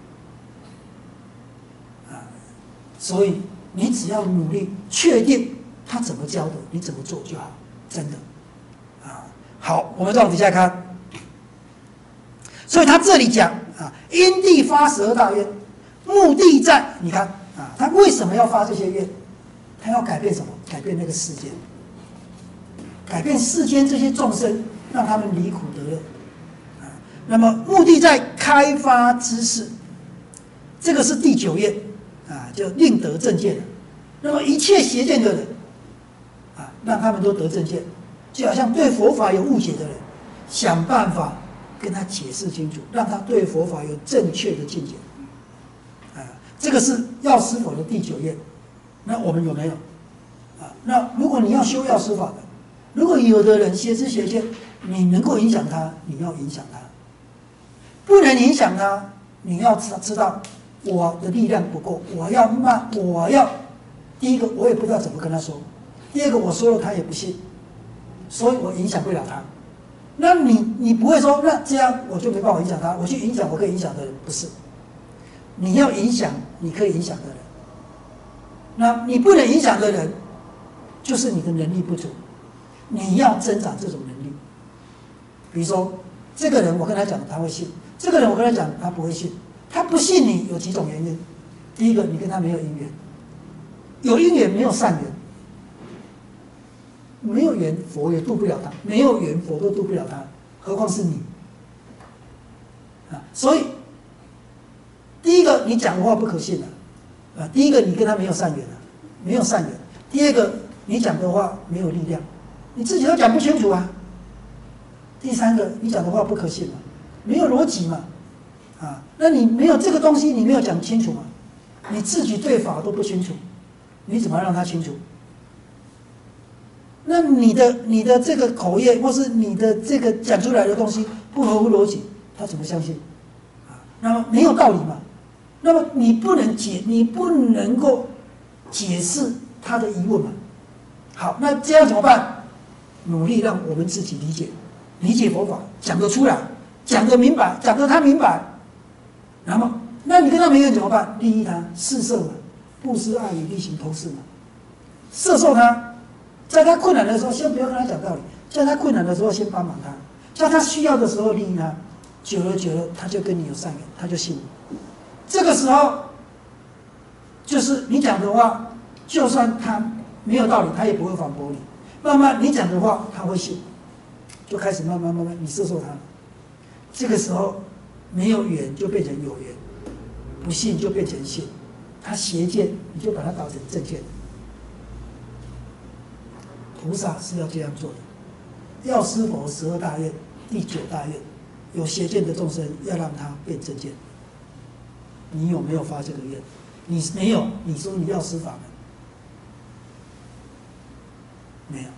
啊，所以你只要努力确定他怎么教的，你怎么做就好，真的。啊，好，我们再往底下看。所以他这里讲啊，因地发十二大愿，目的在，你看啊，他为什么要发这些愿？他要改变什么？改变那个世间，改变世间这些众生。让他们离苦得乐，啊，那么目的在开发知识，这个是第九愿，啊，就令得正见。那么一切邪见的人，啊，让他们都得正见，就好像对佛法有误解的人，想办法跟他解释清楚，让他对佛法有正确的见解，啊，这个是药师佛的第九愿。那我们有没有？啊，那如果你要修药师法的，如果有的人邪知邪见，你能够影响他，你要影响他；不能影响他，你要知道我的力量不够，我要骂，我要第一个我也不知道怎么跟他说，第二个我说了他也不信，所以我影响不了他。那你你不会说那这样我就没办法影响他，我去影响我可以影响的人，不是？你要影响你可以影响的人，那你不能影响的人，就是你的能力不足，你要增长这种能力。比如说这个人我跟他讲他会信，这个人我跟他讲他不会信，他不信你有几种原因。第一个，你跟他没有因缘，有因缘没有善缘，没有缘佛也渡不了他，没有缘佛都渡不了他，何况是你啊！所以第一个你讲的话不可信啊！啊，第一个你跟他没有善缘啊，没有善缘；第二个你讲的话没有力量，你自己都讲不清楚啊；第三个你讲的话不可信嘛，没有逻辑嘛，啊，那你没有这个东西，你没有讲清楚嘛，你自己对法都不清楚，你怎么让他清楚？那你的你的这个口业，或是你的这个讲出来的东西不合乎逻辑，他怎么相信？啊，那么没有道理嘛。那么你不能解，你不能够解释他的疑问嘛。好，那这样怎么办？努力让我们自己理解，理解佛法，讲得出来，讲得明白，讲得他明白。然后，那你跟他没缘怎么办？利益他，施舍嘛，布施、爱语、力行、投施嘛，摄受他，在他困难的时候，先不要跟他讲道理，在他困难的时候先帮忙他，在他需要的时候利益他，久了久了他就跟你有善缘，他就信你。这个时候，就是你讲的话，就算他没有道理，他也不会反驳你。慢慢你讲的话，他会信，就开始慢慢慢慢你摄受他。这个时候没有缘就变成有缘，不信就变成信。他邪见，你就把它导成正见。菩萨是要这样做的。药师佛十二大愿第九大愿，有邪见的众生要让他变正见。你有没有发这个愿？你没有，你说你药师法门没有，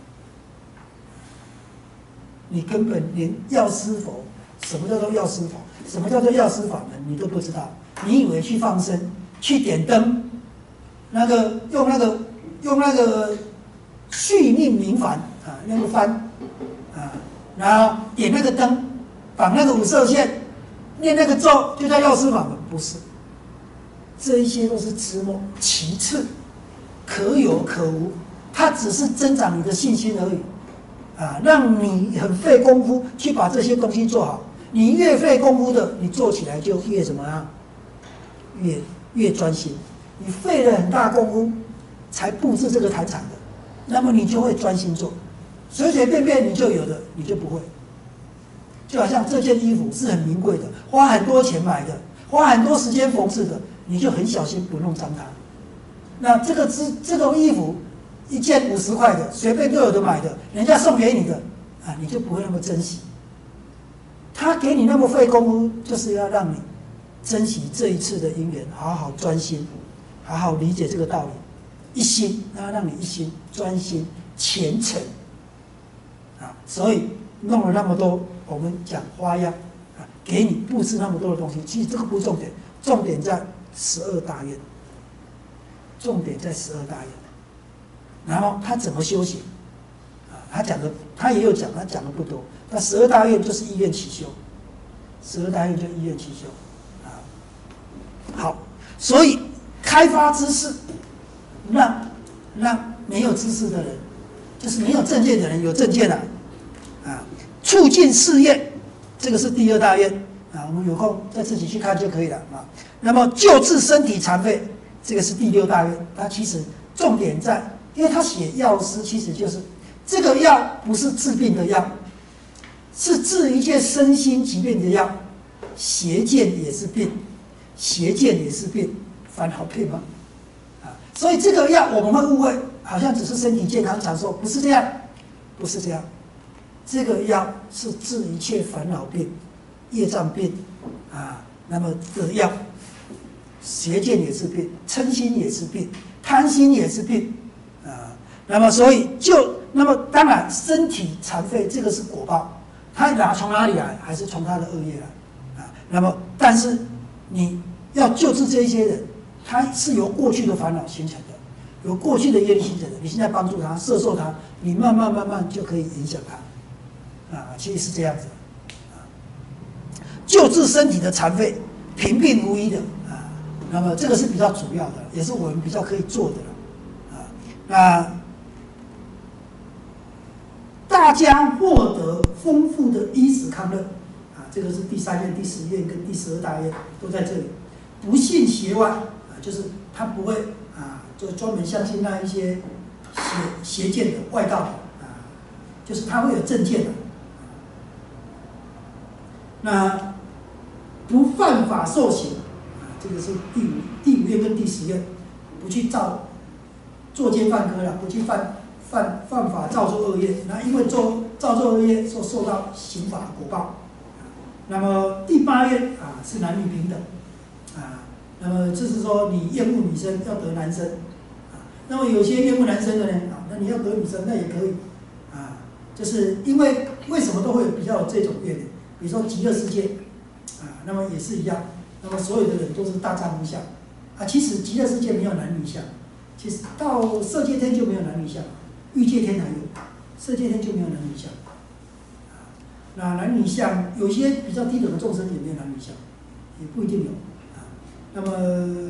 你根本连药师佛什么叫做药师佛，什么叫做药师法门，你都不知道。你以为去放生、去点灯，那个用那个用那个续命明矾啊，那个幡啊，然后点那个灯，绑那个五色线，念那个咒，就叫药师法门，不是。这一些都是枝末，其次，可有可无，它只是增长你的信心而已，啊，让你很费功夫去把这些东西做好。你越费功夫的，你做起来就越怎么样？越越专心。你费了很大功夫才布置这个坛场的，那么你就会专心做。随随便便你就有的，你就不会。就好像这件衣服是很名贵的，花很多钱买的，花很多时间缝制的。你就很小心不弄脏它。那这个织这种衣服，一件五十块的，随便都有的买的，人家送给你的，啊，你就不会那么珍惜。他给你那么费功夫，就是要让你珍惜这一次的因缘，好好专心，好好理解这个道理，一心，然后让你一心专心虔诚，啊，所以弄了那么多，我们讲花样，啊，给你布置那么多的东西，其实这个不是重点，重点在十二大愿，重点在十二大愿。然后他怎么修行？啊，他讲的，他也有讲，他讲的不多。那十二大愿就是意愿起修，十二大愿就意愿起修，啊，好，所以开发知识，让让没有知识的人，就是没有正见的人有正见了，啊，促进事业，这个是第二大愿。啊，我们有空再自己去看就可以了啊。那么救治身体残废，这个是第六大愿。它其实重点在，因为他写药师，其实就是这个药不是治病的药，是治一切身心疾病的药。邪见也是病，邪见也是病，烦恼病吗？啊，所以这个药我们会误会，好像只是身体健康长寿，不是这样，不是这样。这个药是治一切烦恼病。业障病啊，那么的药，邪见也是病，嗔心也是病，贪心也是病啊。那么所以就那么当然身体残废这个是果报，它拿从哪里来？还是从他的恶业来啊？那么但是你要救治这一些人，他是由过去的烦恼形成的，由过去的业力形成的。你现在帮助他、摄受他，你慢慢慢慢就可以影响他，啊，其实是这样子。啊，救治身体的残废，贫病无医的啊，那么这个是比较主要的，也是我们比较可以做的了，啊，那大家获得丰富的衣食康乐。这个是第三愿、第十愿跟第十二大愿都在这里。不信邪外啊，就是他不会啊，就专门相信那一些邪邪见的外道的啊，就是他会有正见的。那不犯法受刑啊，这个是第五第五愿跟第十愿，不去造作奸犯科了，不去犯犯犯法造作恶业，那因为做造作恶业所受到刑法果报。那么第八愿啊是男女平等，啊，那么就是说你厌恶女生要得男生，啊，那么有些厌恶男生的呢，啊，那你要得女生那也可以，啊，就是因为为什么都会比较有这种愿呢？比如说极乐世界，啊，那么也是一样，那么所有的人都是大丈夫相，啊，其实极乐世界没有男女相，其实到色界天就没有男女相，欲界天还有，色界天就没有男女相。那男女相有些比较低等的众生也没有男女相，也不一定有啊。那么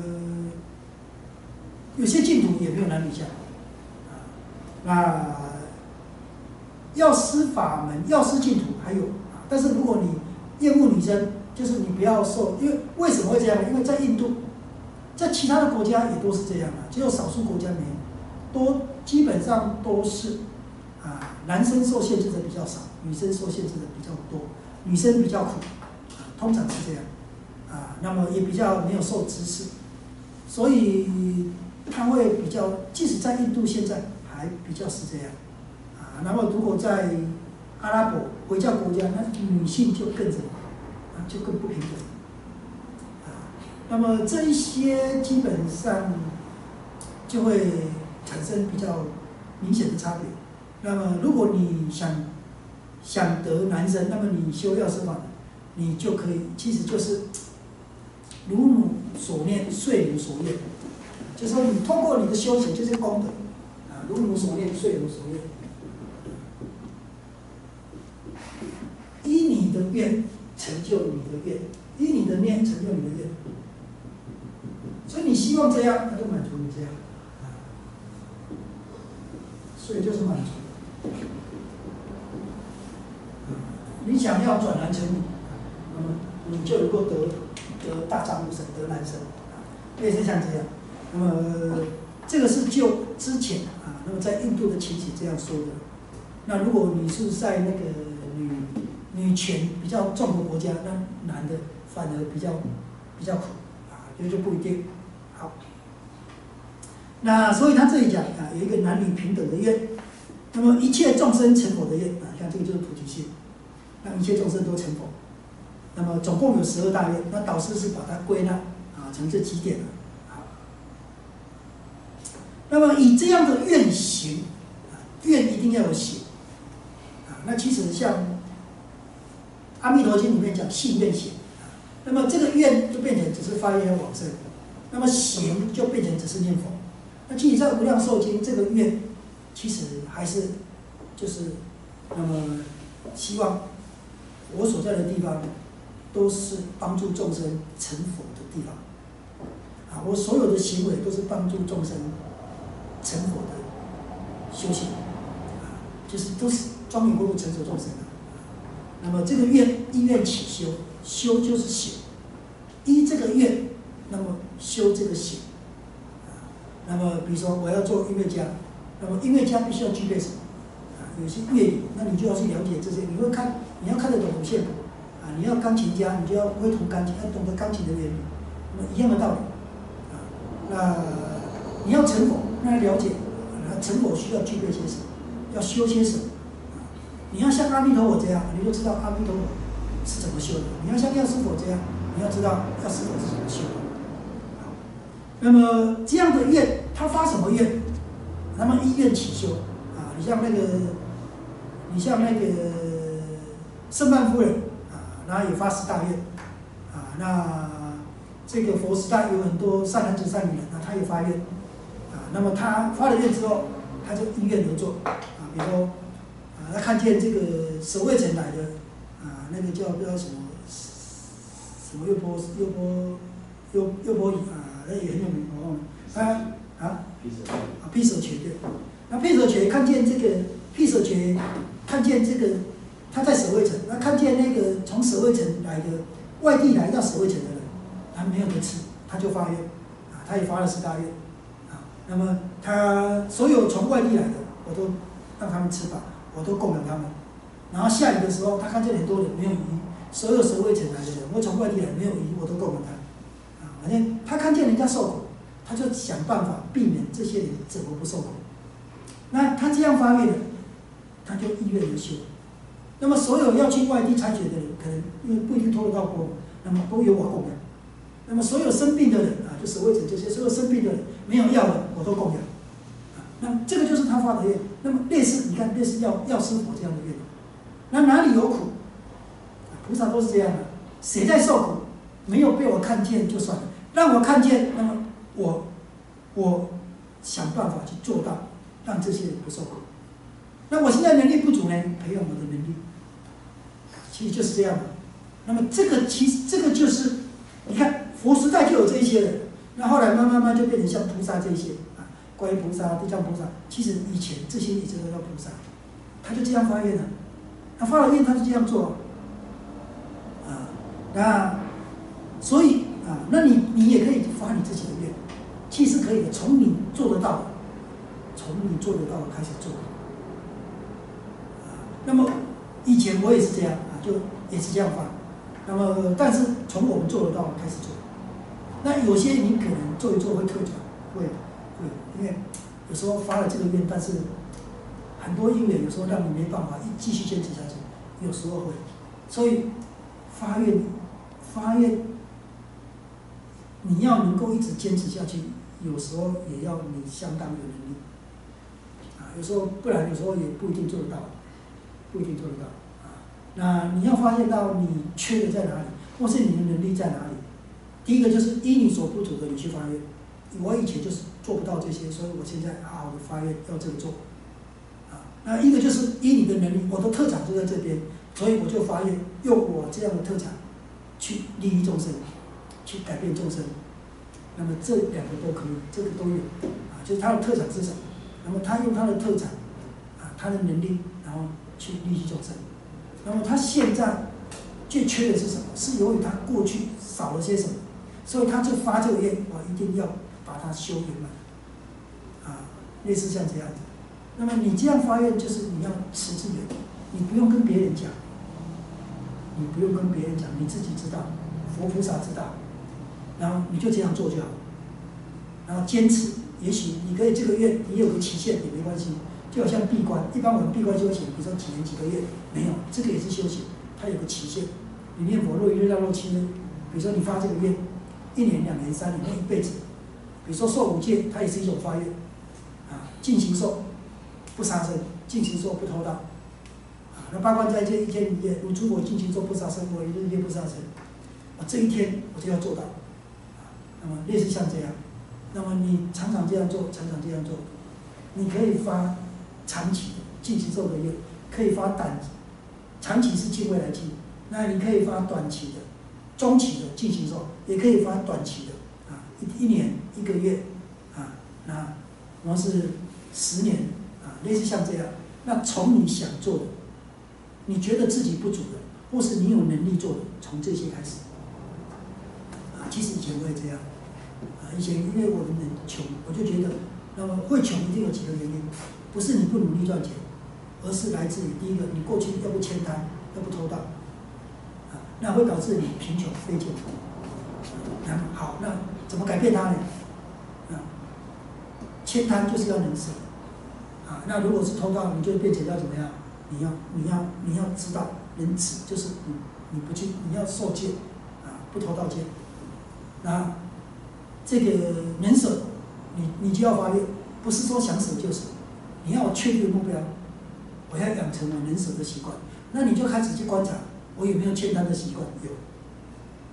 有些净土也没有男女相啊。那药师法门、药师净土还有啊，但是如果你厌恶女生，就是你不要受，因为为什么会这样呢？因为在印度，在其他的国家也都是这样啊，只有少数国家没有，都基本上都是啊，男生受限制的比较少。女生受限制的比较多，女生比较苦，啊，通常是这样，啊，那么也比较没有受知识，所以他会比较，即使在印度现在还比较是这样，啊，那么如果在阿拉伯回教国家，那女性就更什么，啊，就更不平等，啊，那么这一些基本上就会产生比较明显的差别。那么如果你想想得男生，那么你修药师法，你就可以，其实就是如汝所念，遂汝所愿，就是说你通过你的修行，就是功德啊，如汝所念，遂汝所愿，依你的愿成就你的愿，依你的念成就你的愿，所以你希望这样，他就满足你这样，啊，所以就是满足。你想要转男成女，那么你就能够得得大丈夫身，得男生，啊，类似像这样。那么这个是就之前啊，那么在印度的情形这样说的。那如果你是在那个女女权比较重的国家，那男的反而比较比较苦啊，所以就不一定。好，那所以他这里讲啊，有一个男女平等的愿，那么一切众生成佛的愿啊，像这个就是菩提心。让一切众生都成佛，那么总共有十二大愿，那导师是把它归纳啊成这几点了。好，那么以这样的愿行，啊，愿一定要有行，啊，那其实像《阿弥陀经》里面讲信愿行，啊，那么这个愿就变成只是发愿要往生，那么行就变成只是念佛。那其实在《无量寿经》这个愿，其实还是就是那么希望。我所在的地方，都是帮助众生成佛的地方，啊，我所有的行为都是帮助众生成佛的修行，啊，就是都是庄严过度成熟众生的。那么这个愿依愿起修，修就是行，依这个愿，那么修这个行，啊，那么比如说我要做音乐家，那么音乐家必须要具备什么？啊，有些乐理，那你就要去了解这些，你会看。你要看得懂五线谱，啊，你要钢琴家，你就要会弹钢琴，要懂得钢琴的原理，那么一样的道理，啊，那你要成佛，那了解，那成佛需要具备些什么，要修些什么，啊，你要像阿弥陀佛这样，你就知道阿弥陀佛是怎么修的；你要像药师佛这样，你要知道药师佛是怎么修的。好，那么这样的愿，他发什么愿？那么依愿起修，啊，你像那个，你像那个。圣曼夫人啊，然后也发十大愿啊，那这个佛时代有很多善男子善女人啊，他也发愿啊，那么他发了愿之后，他就依愿而做啊，比如说啊，他看见这个守卫城来的啊，那个叫叫什么什么右波右波右右波夷啊，那也很有名，我忘了，他啊啊毗舍伽对，那毗舍伽看见这个毗舍伽看见这个他在守卫城，那看见那个从守卫城来的外地来到守卫城的人，他没有得吃，他就发愿啊，他也发了十大愿啊，那么他所有从外地来的，我都让他们吃饱，我都供养他们。然后下雨的时候，他看见很多人没有雨衣，所有守卫城来的人，我从外地来没有雨衣，我都供养他。啊，反正他看见人家受苦，他就想办法避免这些人怎么不受苦。那他这样发愿的，他就依愿而修。那么所有要去外地参学的人，可能因为不一定拖得到国，那么都由我供养。那么所有生病的人啊，就守卫者这些所有生病的人没有药的，我都供养。啊，那这个就是他发的愿。那么类似，你看类似药药师佛这样的愿。那哪里有苦？菩萨都是这样的，谁在受苦，没有被我看见就算了，让我看见，那么我我想办法去做到，让这些人不受苦。那我现在能力不足呢，培养我的能力，其实就是这样的。那么这个其实这个就是，你看佛时代就有这些人，那后来慢慢慢就变成像菩萨这些啊，观音菩萨、地藏菩萨，其实以前这些也是都叫菩萨，他就这样发愿了，他发了愿他就这样做，啊，那所以啊，那你你也可以发你自己的愿，其实可以的，从你做得到的，从你做得到的开始做。那么以前我也是这样啊，就也是这样发。那么但是从我们做得到开始做。那有些你可能做一做会退转，会会，因为有时候发了这个愿，但是很多因缘有时候让你没办法一继续坚持下去，有时候会。所以发愿发愿，你要能够一直坚持下去，有时候也要你相当有能力啊，有时候不然有时候也不一定做得到。不一定做得到啊！那你要发现到你缺的在哪里，或是你的能力在哪里。第一个就是依你所不足的，你去发愿。我以前就是做不到这些，所以我现在好好的发愿要这么做。啊，那一个就是依你的能力，我的特长就在这边，所以我就发愿用我这样的特长去利益众生，去改变众生。那么这两个都可以，这个都有啊，就是他的特长是什么？那么他用他的特长啊，他的能力，然后去利益众生。那么他现在最缺的是什么？是由于他过去少了些什么，所以他就发这个愿，我一定要把它修圆满。啊，类似像这样子。那么你这样发愿，就是你要持之远，你不用跟别人讲，你不用跟别人讲，你自己知道，佛菩萨知道，然后你就这样做就好。然后坚持，也许你可以这个愿你有个期限也没关系。就好像闭关，一般我们闭关修行，比如说几年几个月，没有，这个也是修行，它有个期限。你念佛若一日到若七日，比如说你发这个愿，一年、两年、三年，那一辈子。比如说受五戒，它也是一种发愿，啊，尽形寿，不杀生，尽形寿不偷盗，啊，那八关斋戒一天一夜，如诸佛尽形寿不杀生，我一日夜不杀生，啊，这一天我就要做到，啊，那么类似像这样，那么你常常这样做，常常这样做，你可以发。长期的尽形寿的愿，可以发短，长期是尽未来期，那你可以发短期的、中期的尽形寿，也可以发短期的啊，一一年、一个月啊，那然后是十年啊，类似像这样。那从你想做的，你觉得自己不足的，或是你有能力做的，从这些开始啊。其实以前我也这样啊，以前因为我们很穷，我就觉得，那么会穷一定有几个原因。不是你不努力赚钱，而是来自于第一个，你过去要不悭贪，要不偷盗，啊，那会导致你贫穷废贱。那好，那怎么改变它呢？啊，悭贪就是要能舍，啊，那如果是偷盗，你就变成要怎么样？你要你要你要知道能止，就是你你不去，你要受戒，啊，不偷盗戒。那这个能舍，你你就要发愿，不是说想舍就舍。你要有确定的目标，我要养成我能舍的习惯，那你就开始去观察，我有没有悭贪的习惯？有，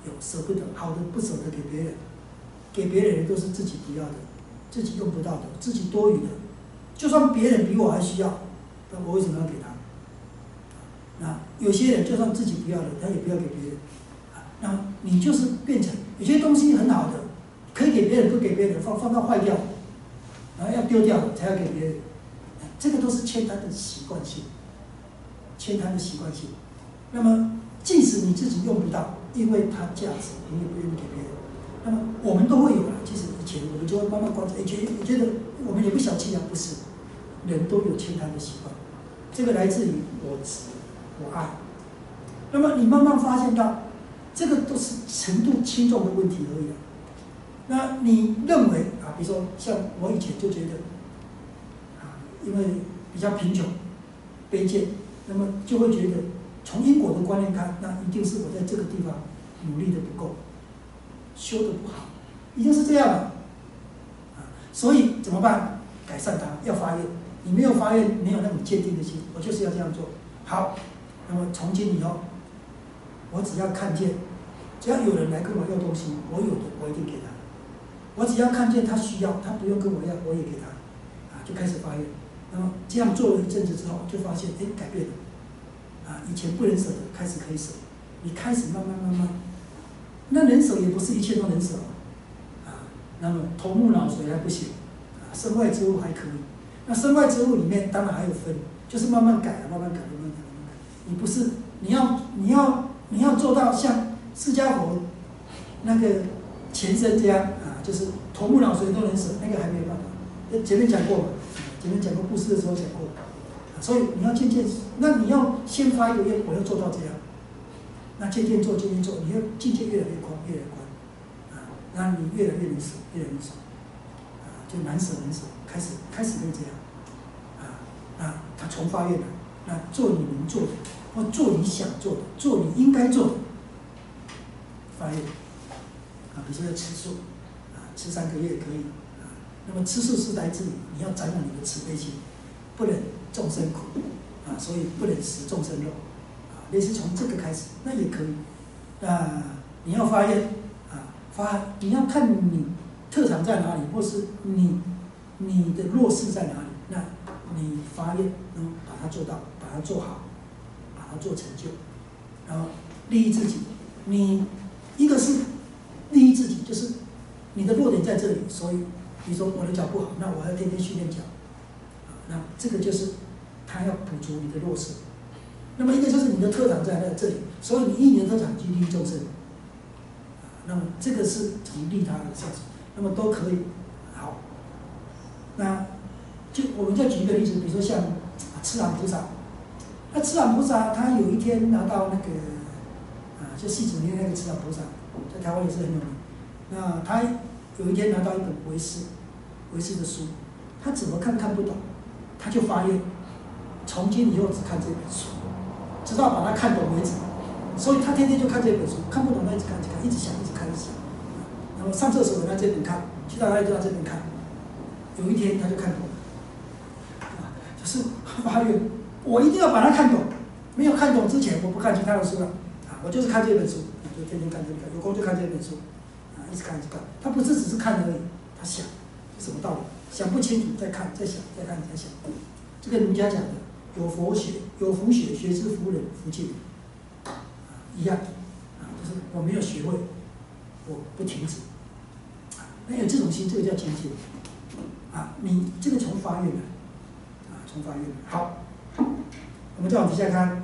有舍不得，好的不舍得给别人，给别人的都是自己不要的，自己用不到的，自己多余的，就算别人比我还需要，那我为什么要给他？那有些人就算自己不要的，他也不要给别人。那你就是变成有些东西很好的，可以给别人不给别人，放放到坏掉，然后要丢掉才要给别人，这个都是欠贪的习惯性，欠贪的习惯性。那么即使你自己用不到，因为它价值，你也不愿意给别人。那么我们都会有啦，其实以前我们就会慢慢观察，以前我觉得我们也不小气啊，不是，人都有欠贪的习惯，这个来自于我执。我爱，那么你慢慢发现到，这个都是程度轻重的问题而已啊。那你认为啊，比如说像我以前就觉得，啊，因为比较贫穷、卑贱，那么就会觉得，从因果的观念看，那一定是我在这个地方努力的不够，修的不好，一定是这样的。啊，所以怎么办？改善它，要发愿。你没有发愿，没有那种坚定的心，我就是要这样做。好。那么从今以后，我只要看见，只要有人来跟我要东西，我有的我一定给他。我只要看见他需要，他不用跟我要，我也给他，啊，就开始发愿。那么这样做了一阵子之后，就发现，哎，改变了，啊，以前不能舍的，开始可以舍。你开始慢慢慢慢，那能舍也不是一切都能舍，啊，那么头目脑髓还不行，啊，身外之物还可以。那身外之物里面当然还有分，就是慢慢改，慢慢改，慢慢改。你不是，你要你要你要做到像释迦佛那个前身这样啊，就是头目脑髓都能舍，那个还没有办法。前面讲过嘛，前面讲过故事的时候讲过，啊，所以你要渐渐，那你要先发一个愿，我要做到这样，那渐渐做，渐渐做，你要境界越来越宽，越来越宽，啊，那你越来越能舍，越来越舍，啊，就难舍能舍，开始开始会这样，啊，那他从发愿来。那做你能做的，或做你想做的，做你应该做的，发愿啊，比如说要吃素啊，吃三个月也可以啊。那么吃素是来自于你要展览你的慈悲心，不忍众生苦啊，所以不忍食众生肉啊，类似从这个开始，那也可以。那你要发愿啊，发你要看你特长在哪里，或是你你的弱势在哪里，那你发愿，然后把它做到。把它做好，把它做成就，然后利益自己。你一个是利益自己，就是你的弱点在这里，所以比如说我的脚不好，那我要天天训练脚，啊，那这个就是他要补足你的弱势。那么一个就是你的特长在那这里，所以你一年的特长去利益众生，啊，那么这个是从利他的下手，那么都可以。好，那就我们再举一个例子，比如说像赤朗菩萨。那赤朗菩萨他有一天拿到那个啊，就戏子里面那个赤朗菩萨，在台湾也是很有名。那他有一天拿到一本唯识，唯识的书，他怎么看看不懂，他就发愿，从今以后只看这本书，直到把它看懂为止。所以他天天就看这本书，看不懂他一直看，一直看，一直想，一直看，一直想。然后上厕所拿这本看，去到哪里就拿这本看。有一天他就看懂了，啊，就是发愿。我一定要把它看懂，没有看懂之前，我不看其他的书了，啊，我就是看这本书，就天天看这个，有空就看这本书，啊，一直看一直看。他不是只是看而已，他想是什么道理，想不清楚再看，再想，再看，再想。这个儒家讲的，有佛学，有福学，学之福人，福气人，啊，一样，啊，就是我没有学会，我不停止，啊，那有这种心，这个叫精进，啊，你这个从发愿来，啊，从发愿来，好。我们再往底下看，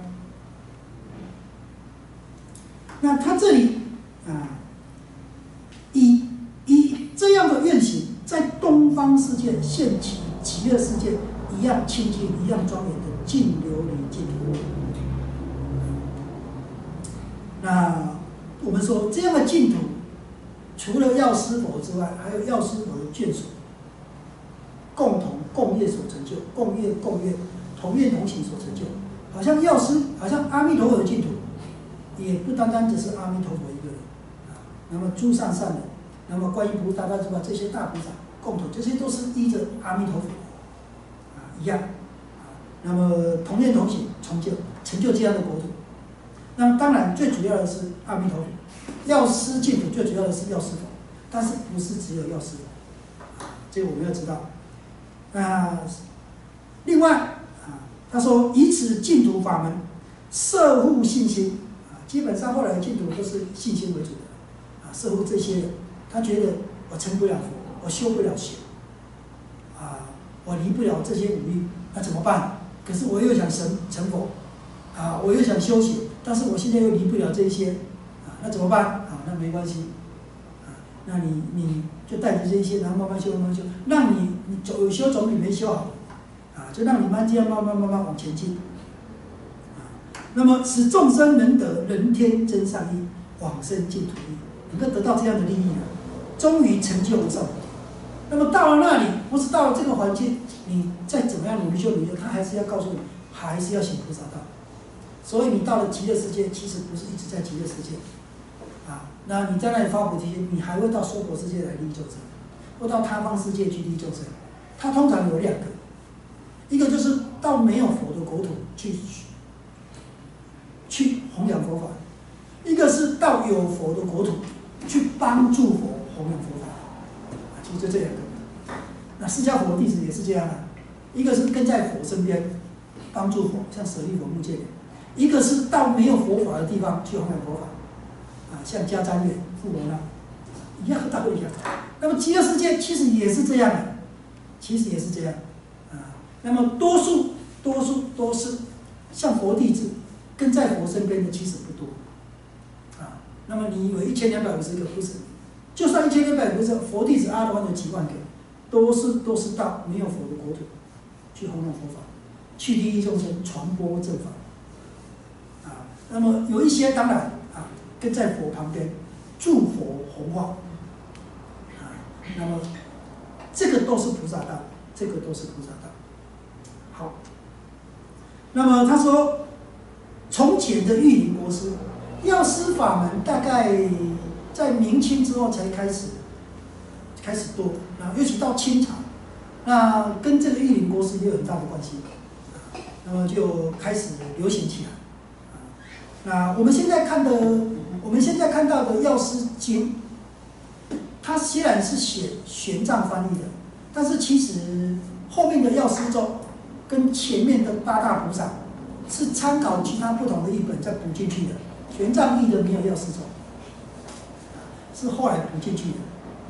那他这里啊，以以这样的愿行，在东方世界现起极乐世界一样清净、一样庄严的净琉璃净土。那我们说这样的净土，除了药师佛之外，还有药师佛的眷属，共同共业所成就，共业共业。同愿同行所成就，好像药师，好像阿弥陀佛的净土，也不单单只是阿弥陀佛一个人啊。那么诸上善人，那么观音菩萨、大智吧这些大菩萨共同，这些都是依着阿弥陀佛啊一样啊。那么同愿同行，成就成就这样的国土那当然最主要的是阿弥陀佛，药师净土最主要的是药师佛，但是不是只有药师佛，这个我们要知道。那另外啊，他说以此净土法门摄护信心啊，基本上后来的净土都是信心为主的啊，摄护这些人，他觉得我成不了佛，我修不了行啊，我离不了这些五欲，那怎么办？可是我又想成成佛啊，我又想修行，但是我现在又离不了这些啊，那怎么办？啊，那没关系啊，那你你就带着这些，然后慢慢修，慢慢修，让你你有修总比没修好啊，就让你慢这样慢慢慢慢往前进啊。那么使众生能得人天真善意，往生净土利，能够得到这样的利益呢，终于成就无上菩提。那么到了那里，不是到了这个环境，你再怎么样努力修努力修，他还是要告诉你，还是要行菩萨道。所以你到了极乐世界，其实不是一直在极乐世界，啊，那你在那里发菩提心，你还会到娑婆世界来利益众生，或到他方世界去利益众生。它通常有两个，一个就是到没有佛的国土去去弘扬佛法，一个是到有佛的国土去帮助佛弘扬佛法。其实就这两个。那释迦佛的弟子也是这样啊，一个是跟在佛身边帮助佛，像舍利佛、目犍连；一个是到没有佛法的地方去弘扬佛法，啊，像迦旃延、富罗那，一样的道理啊。那么极乐世界其实也是这样的，其实也是这样啊。那么多数多数都是像佛弟子跟在佛身边的其实不多啊。那么你以为一千两百五十个不是？就算一千两百五十个佛弟子阿罗汉有几万个，都是都是到没有佛的国土去弘扬佛法，去利益众生，传播正法啊。那么有一些当然啊跟在佛旁边助佛弘化啊。那么这个都是菩萨道，这个都是菩萨道。好，那么他说，从前的玉林国师药师法门大概在明清之后才开始开始多，啊，尤其到清朝，那跟这个玉林国师也有很大的关系，那么就开始流行起来。那我们现在看的，我们现在看到的《药师经》，它虽然是写玄奘翻译的，但是其实后面的药师咒跟前面的八大菩萨是参考其他不同的译本再补进去的。玄奘译的没有药师咒，是后来补进去的。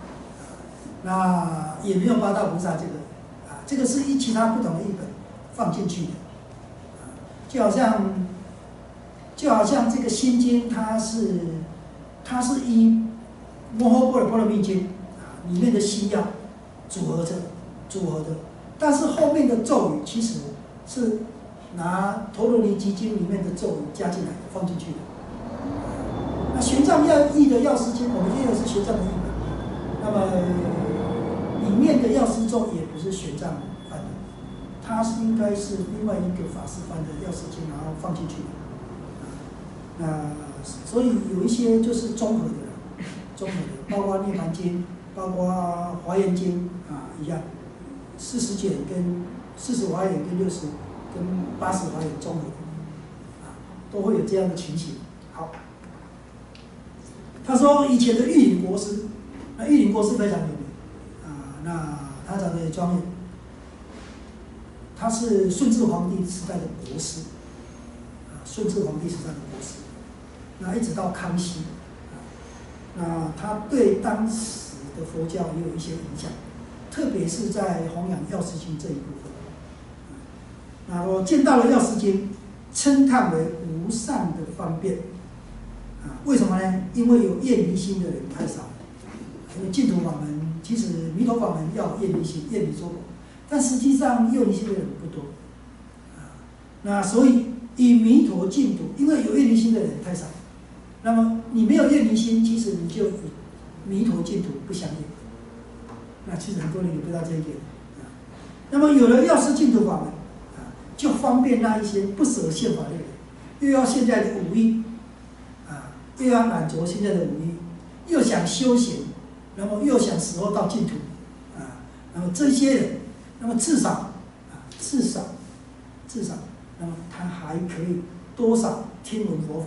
那也没有八大菩萨这个啊，这个是依其他不同的译本放进去的。就好像就好像这个心经，它是它是依摩诃般若波罗蜜经啊里面的心要组合着组合的，但是后面的咒语其实是拿陀罗尼集经里面的咒语加进来放进去的。那玄奘要译的药师经，我们用的是玄奘的译本，那么里面的药师咒也不是玄奘翻的，它是应该是另外一个法师翻的药师经，然后放进去的。那所以有一些就是综合的，综合的，包括涅槃经，包括华严经啊一样，四十卷跟四十华严跟六十跟八十华严综合的，啊，都会有这样的情形。好，他说以前的玉林国师，那玉林国师非常有名啊，那他长得也庄严，他是顺治皇帝时代的国师，啊，顺治皇帝时代的国师。那一直到康熙，啊，那他对当时的佛教也有一些影响，特别是在弘扬药师经这一部分。那我见到了药师经，称叹为无上的方便，啊，为什么呢？因为有厌离心的人太少，因为净土法门其实弥陀法门要厌离心，厌离娑婆，但实际上厌离心的人不多，啊，那所以以弥陀净土，因为有厌离心的人太少。那么你没有厌离心，其实你就与弥陀净土不相应。那其实很多人也不知道这一点。啊，那么有了药师净土法门，啊，就方便那一些不舍宪法的人，又要现在的五欲，啊，又要满足现在的五欲，又想修行，那么又想死后到净土，啊，那么这些人，那么至少，啊，至少，至少，那么他还可以多少听闻佛法。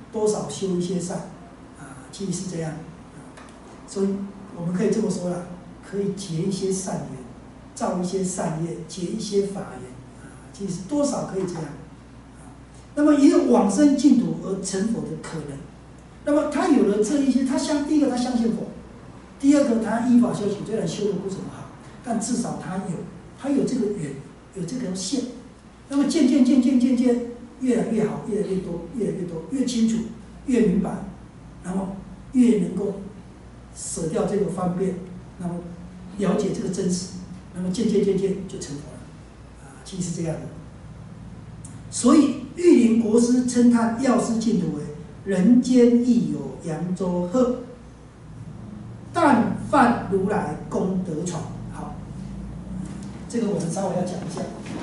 多少修一些善，啊，其实是这样，啊，所以我们可以这么说啦，可以结一些善缘，造一些善业，结一些法缘，啊，其实多少可以这样，啊，那么也有往生净土而成佛的可能。那么他有了这一些，他相第一个他相信佛，第二个他依法修行，虽然修的不怎么好，但至少他有他有这个缘，有这条线。那么渐渐渐渐渐渐越来越好，越来越多，越来越多，越清楚，越明白，然后越能够舍掉这个方便，然后了解这个真实，那么渐渐渐渐就成佛了，啊，其实是这样的。所以玉林国师称叹药师净土为人间亦有扬州鹤，但犯如来功德传。好，这个我们稍微要讲一下。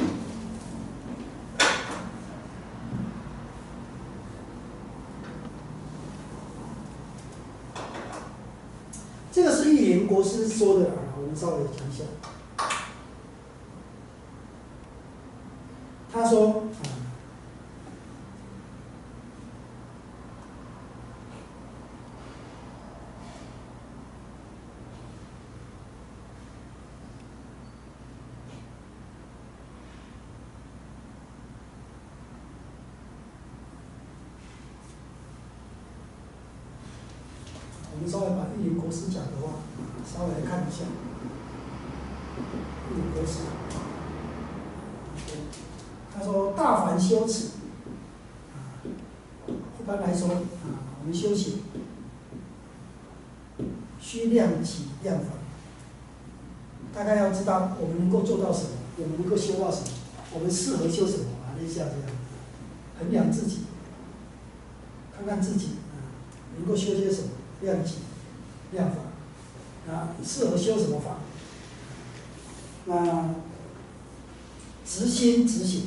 这个是玉林国师说的啊，我们稍微讲一下。他说啊，我们稍微把玉林国师讲的话，稍微来看一下。玉林国师，他说：“大凡修持，啊，一般来说，啊，我们修行需量己量法。大概要知道我们能够做到什么，我们能够修到什么，我们适合修什么啊，类似这样，衡量自己，看看自己啊，能够修些什么。”量己量法，啊，适合修什么法？那直心直行，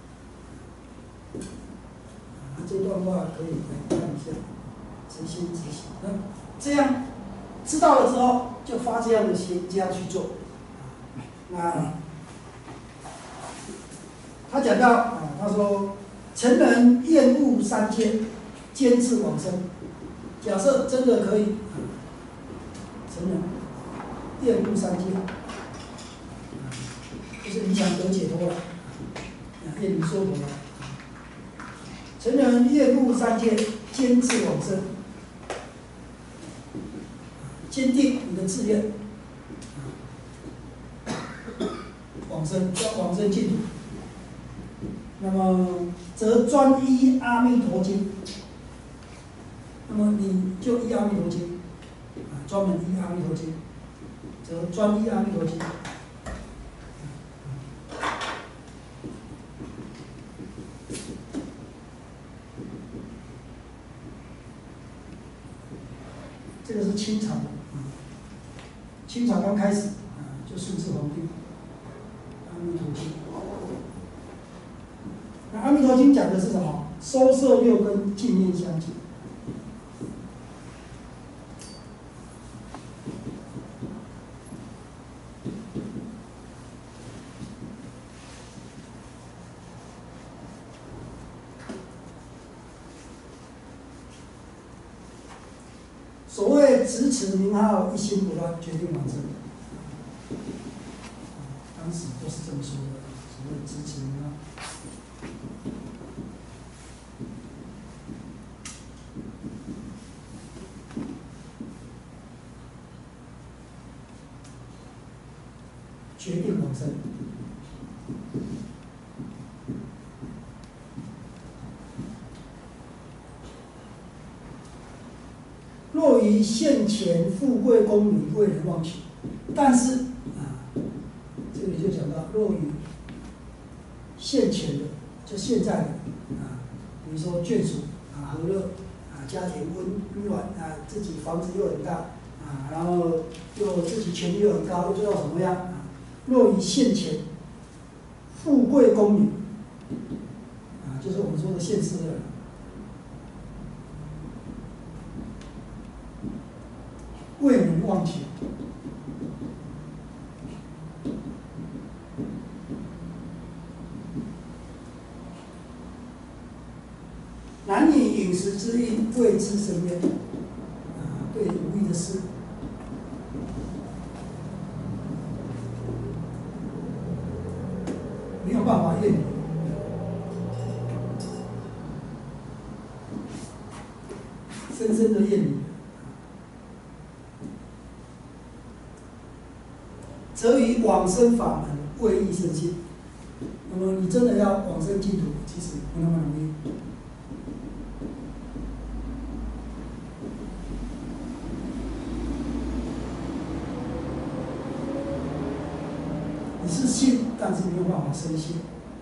啊，这段话可以来看一下，直心直行。那这样知道了之后，就发这样的心，这样去做。那他讲到啊，他说：“成人厌恶三界，坚持往生。”假设真的可以成人厌恶三界，就是你想得解脱了，厌离娑婆了。成人厌恶三界，坚持往生，坚定你的志愿，往生叫往生净土。那么则专依阿弥陀经。那么你就依阿弥陀经，啊，专门依阿弥陀经，则专依阿弥陀经。这个是清朝的，清朝刚开始啊，就顺治皇帝，阿弥陀经。那阿弥陀经讲的是什么？收摄六根，净念相继。所谓执持名号，一心不乱，决定往生。当时都是这么说的。所谓执持名号，决定往生。若于现前富贵功名为人忘取，但是啊，这里就讲到，若于现前的，就现在的啊，比如说眷属啊、和乐啊、家庭温暖啊，自己房子又很大啊，然后又自己权力又很高，又做到什么样啊？若于现前富贵功名啊，就是我们说的现世的人。为人忘取，难以引时之运未知深渊，啊，对无益的事。没有办法怨你，深深的怨你，则于往生法门未易深信。那么你真的要往生净土，其实不那么容易。你是信，但是没有办法深信。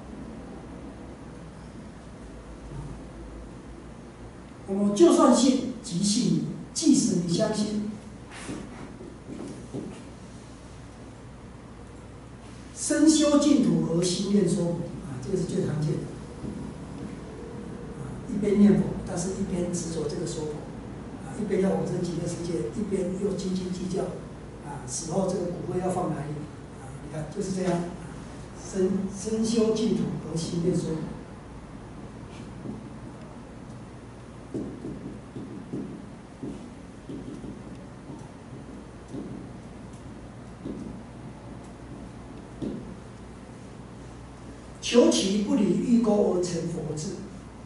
那么就算信，即信你，即使你相信，身修净土而心念说佛啊，这个是最常见的。啊，一边念佛，但是一边执着这个说佛，啊，一边要往生极乐世界，一边又斤斤计较，啊，死后这个骨灰要放哪里？啊，你看就是这样。身身修净土而心念说佛。求其不离欲钩而成佛智。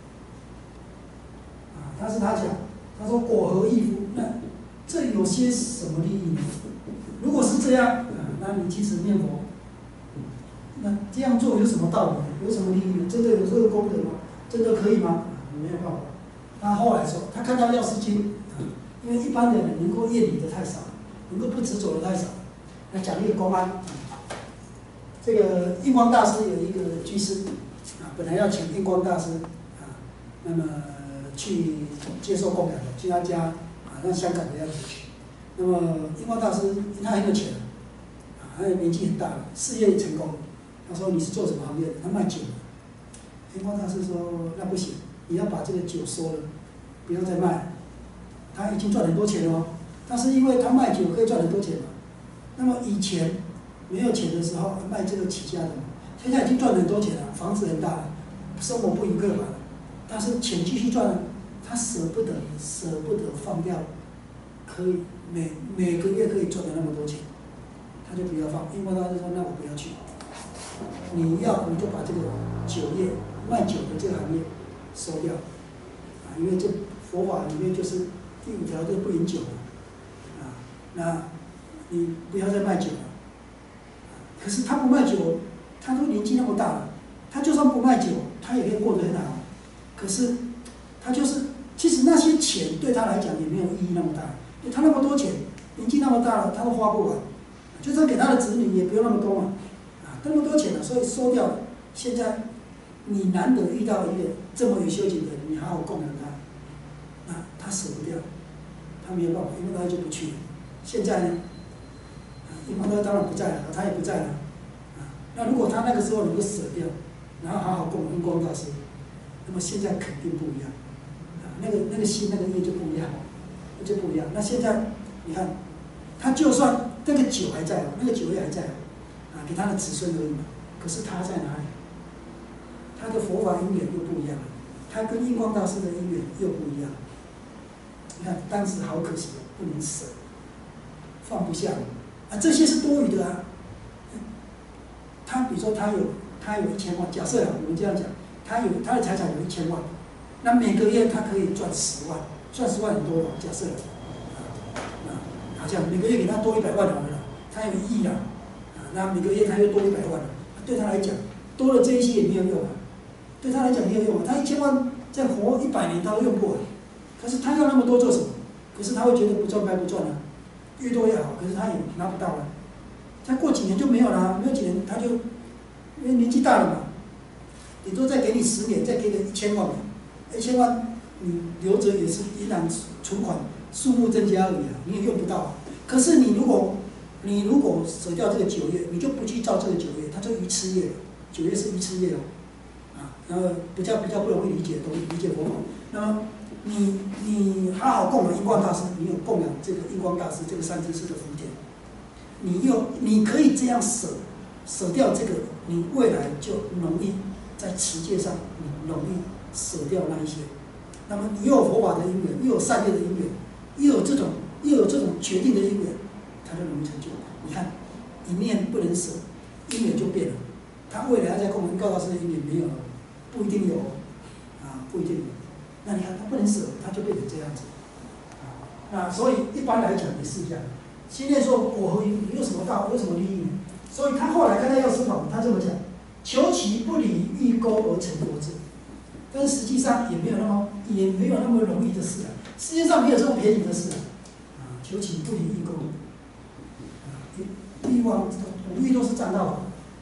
啊，但是他讲，他说果何异乎？那这有些什么利益呢？如果是这样，啊，那你即使念佛，那这样做有什么道理呢？有什么利益呢？真的有这个功德吗？真的可以吗？啊，没有办法。他后来说，他看到《药师经》，啊，因为一般的人能够厌离的太少，能够不执着的太少。那讲一个公安。这个印光大师有一个居士啊，本来要请印光大师啊，那么去接受供养的，去他家啊，让香港的样子去。那么印光大师他很有钱啊，他年纪很大了，事业成功。他说你是做什么行业的？他卖酒的。印光大师说那不行，你要把这个酒收了，不要再卖了。他已经赚很多钱了哦，但是因为他卖酒可以赚很多钱嘛。那么以前没有钱的时候卖这个起家的嘛，现在已经赚很多钱了，房子很大了，生活不愉快了，但是钱继续赚了，他舍不得，舍不得放掉，可以每每个月可以赚的那么多钱，他就不要放，因为他就说那我不要去，你要你就把这个酒业卖酒的这个行业收掉，啊，因为这佛法里面就是第五条就不饮酒了，啊，那你不要再卖酒了。可是他不卖酒，他都年纪那么大了，他就算不卖酒，他也可以过得很好。可是他就是，其实那些钱对他来讲也没有意义那么大，因为他那么多钱，年纪那么大了，他都花不完，就算给他的子女也不用那么多嘛，啊，那么多钱了，所以收掉了。现在你难得遇到一个这么有修行的人，你好好供养他，那他舍不掉，他没有办法，因为他就不去了。现在呢？印光大师当然不在了，他也不在了，啊，那如果他那个时候能够舍掉，然后好好供印光大师，那么现在肯定不一样，啊，那个那个心那个业就不一样，就不一样。那现在你看，他就算那个酒还在，那个酒业还在，啊，给他的子孙而已嘛，可是他在哪里？他的佛法因缘又不一样了，他跟印光大师的因缘又不一样。你看当时好可惜，不能舍，放不下。啊，这些是多余的啊。他比如说他有他有一千万，假设啊，我们这样讲，他有他的财产有一千万，那每个月他可以赚十万，赚十万很多了，假设啊，啊，好像每个月给他多一百万好了，他有一亿了，啊，那每个月他又多一百万了，对他来讲，多了这一些也没有用啊，对他来讲没有用啊，他一千万再活一百年他都用不完，可是他要那么多做什么？可是他会觉得不赚白不赚啊。越多越好，可是他也拿不到了。再过几年就没有了，没有几年他就因为年纪大了嘛，顶多再给你十年，再给你一千万，一千万你留着也是银行存款数目增加而已啊，你也用不到啊。可是你如果你如果舍掉这个酒业，你就不去造这个酒业，它就愚痴业了。酒业是愚痴业哦，啊，然后比较比较不容易理解，懂理解佛法。那么你你好好供养印光大师，你有供养这个印光大师这个三知识的福田，你又你可以这样舍舍掉这个，你未来就容易在持戒上你容易舍掉那一些， 那么你又有佛法的因缘，又有善业的因缘，又有这种又有这种决定的因缘，他就容易成就。你看，一念不能舍，因缘就变了。他未来要在共同告道师的因缘没有了，不一定有啊，不一定有。那你看他不能舍，他就变成这样子啊。那所以一般来讲也是这样。心念说我和你有什么道，有什么利益呢？所以他后来看到药师法，他这么讲：求其不离欲钩而成佛智。但实际上也没有那么也没有那么容易的事啊。世界上没有这么便宜的事啊！啊，求其不离欲钩，啊，欲望五欲都是占道法。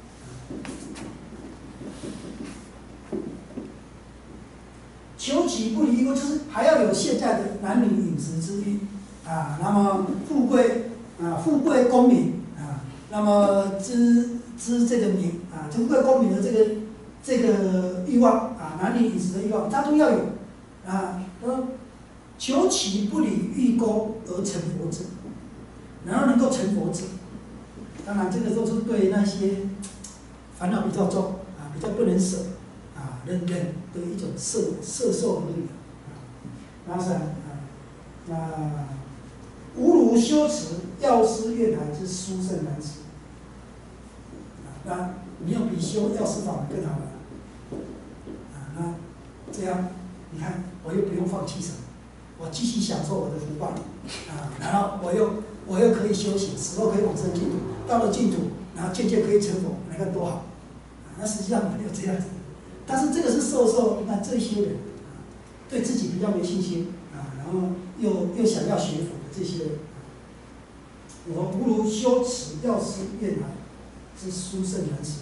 求其不离欲钩，就是还要有现在的男女饮食之欲啊，那么富贵啊，富贵功名啊，那么知知这个名啊，富贵功名的这个这个欲望啊，男女饮食的欲望，它都要有啊。呃，求其不离欲钩而成佛智，然后能够成佛智。当然，这个都是对那些烦恼比较重啊，比较不能舍啊，忍忍的一种摄摄受而已啊。那是啊，那无如修持药师月台之殊胜难持啊。那没有比修药师法更好的啊。那这样，你看，我又不用放弃什么。我继续享受我的福报啊，然后我又我又可以修行，死后可以往生净土，到了净土，然后渐渐可以成佛，你看多好啊！那实际上没有这样子，但是这个是受受那这些人啊，对自己比较没信心啊，然后又又想要学佛的这些人，我不如修持药师愿来之殊胜难持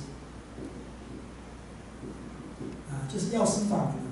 啊，就是药师法门。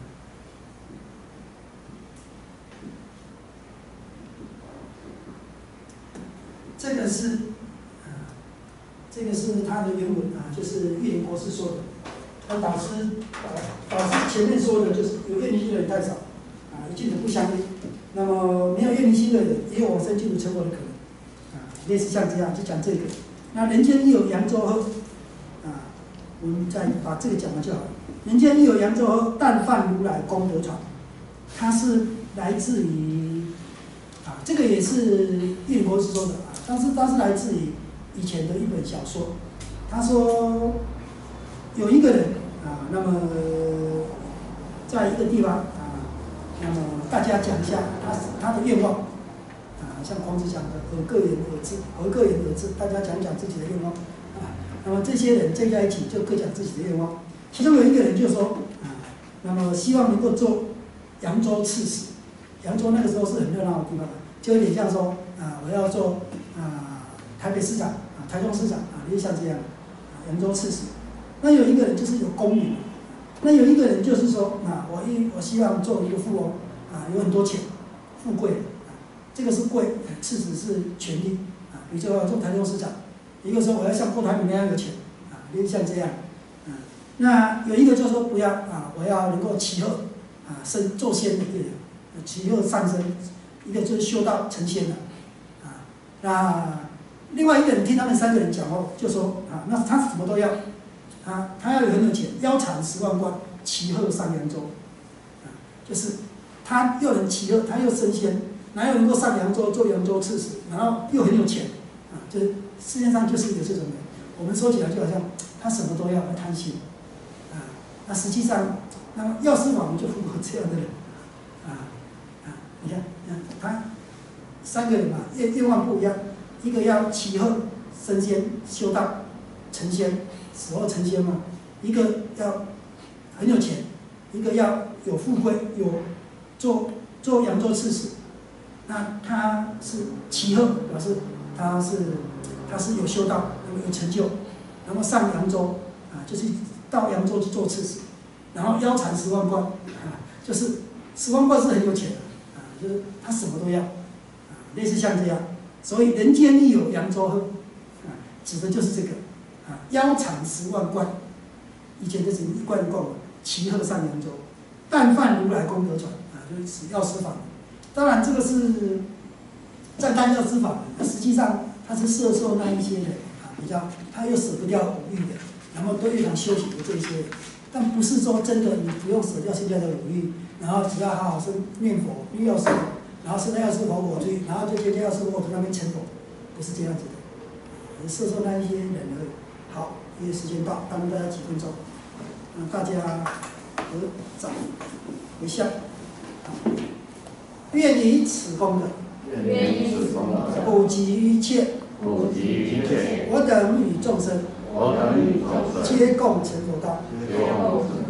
这个是，啊，这个是他的原文啊，就是岳林博士说的。他导师导导师前面说的就是有愿力心的人太少，啊，与净土不相应。那么没有愿力心的人，也有往生净土成佛的可能，啊，类似像这样就讲这个。那人间亦有扬州喝，啊，我们再把这个讲完就好了。人间亦有扬州喝，但犯如来功德传，它是来自于，啊，这个也是岳林博士说的。但是它是来自于以前的一本小说。他说有一个人啊，那么在一个地方啊，那么大家讲一下他他的愿望啊，像孔子讲的“而各言而至”，而各言而至，大家讲讲自己的愿望啊。那么这些人聚在一起，就各讲自己的愿望。其中有一个人就说啊，那么希望能够做扬州刺史。扬州那个时候是很热闹的地方，就有点像说啊，我要做。啊，台北市长啊，台中市长啊，类似像这样，啊，扬州刺史。那有一个人就是有功名，那有一个人就是说，啊，我一我希望做一个富翁，啊，有很多钱，富贵，啊，这个是贵，刺史是权力，啊，比如说做台中市长，一个说我要像郭台铭那样有钱，啊，类似像这样，啊，那有一个就说不要啊，我要能够其后，啊，升做仙的对的，其后上升，一个就是修道成仙的。那另外一个人听他们三个人讲后，就说啊，那他什么都要，啊，他要有很有钱，腰缠十万贯，骑鹤上扬州，啊，就是他又能骑鹤，他又升仙，哪有能够上扬州做扬州刺史，然后又很有钱，啊，就是世界上就是有这种人。我们说起来就好像他什么都要，他贪心，啊，那实际上，那么药师法门就符合这样的人，啊啊，你看，啊，他。三个人嘛，愿愿望不一样，一个要其后升仙修道成仙，死后成仙嘛；一个要很有钱，一个要有富贵，有做做扬州刺史。那他是其后表示他是他是有修道，那么有成就，然后上扬州啊，就是到扬州去做刺史，然后腰缠十万贯啊，就是十万贯是很有钱的啊，就是他什么都要。类似像这样，所以人间亦有扬州喝，啊，指的就是这个，啊，腰缠十万贯，以前就是一贯一贯嘛，骑鹤上扬州，但犯如来功德传，啊，就是指药师法门。当然这个是在单药师法门，那实际上他是摄受那一些人啊，比较他又舍不掉五欲的，然后都又想修行的这些人， 但不是说真的你不用舍掉现在的努力，然后只要好好是念佛、欲要是佛，然后是那要是佛果去，然后就天天要是佛果那边成佛，不是这样子的，是说那一些人而已。好，因为时间到，耽误大家几分钟，嗯，大家合掌微笑，愿以此功德。 愿以此功德， 普及于一切， 普及一切， 我等与众生， 我等与众生， 皆共成佛道。 皆共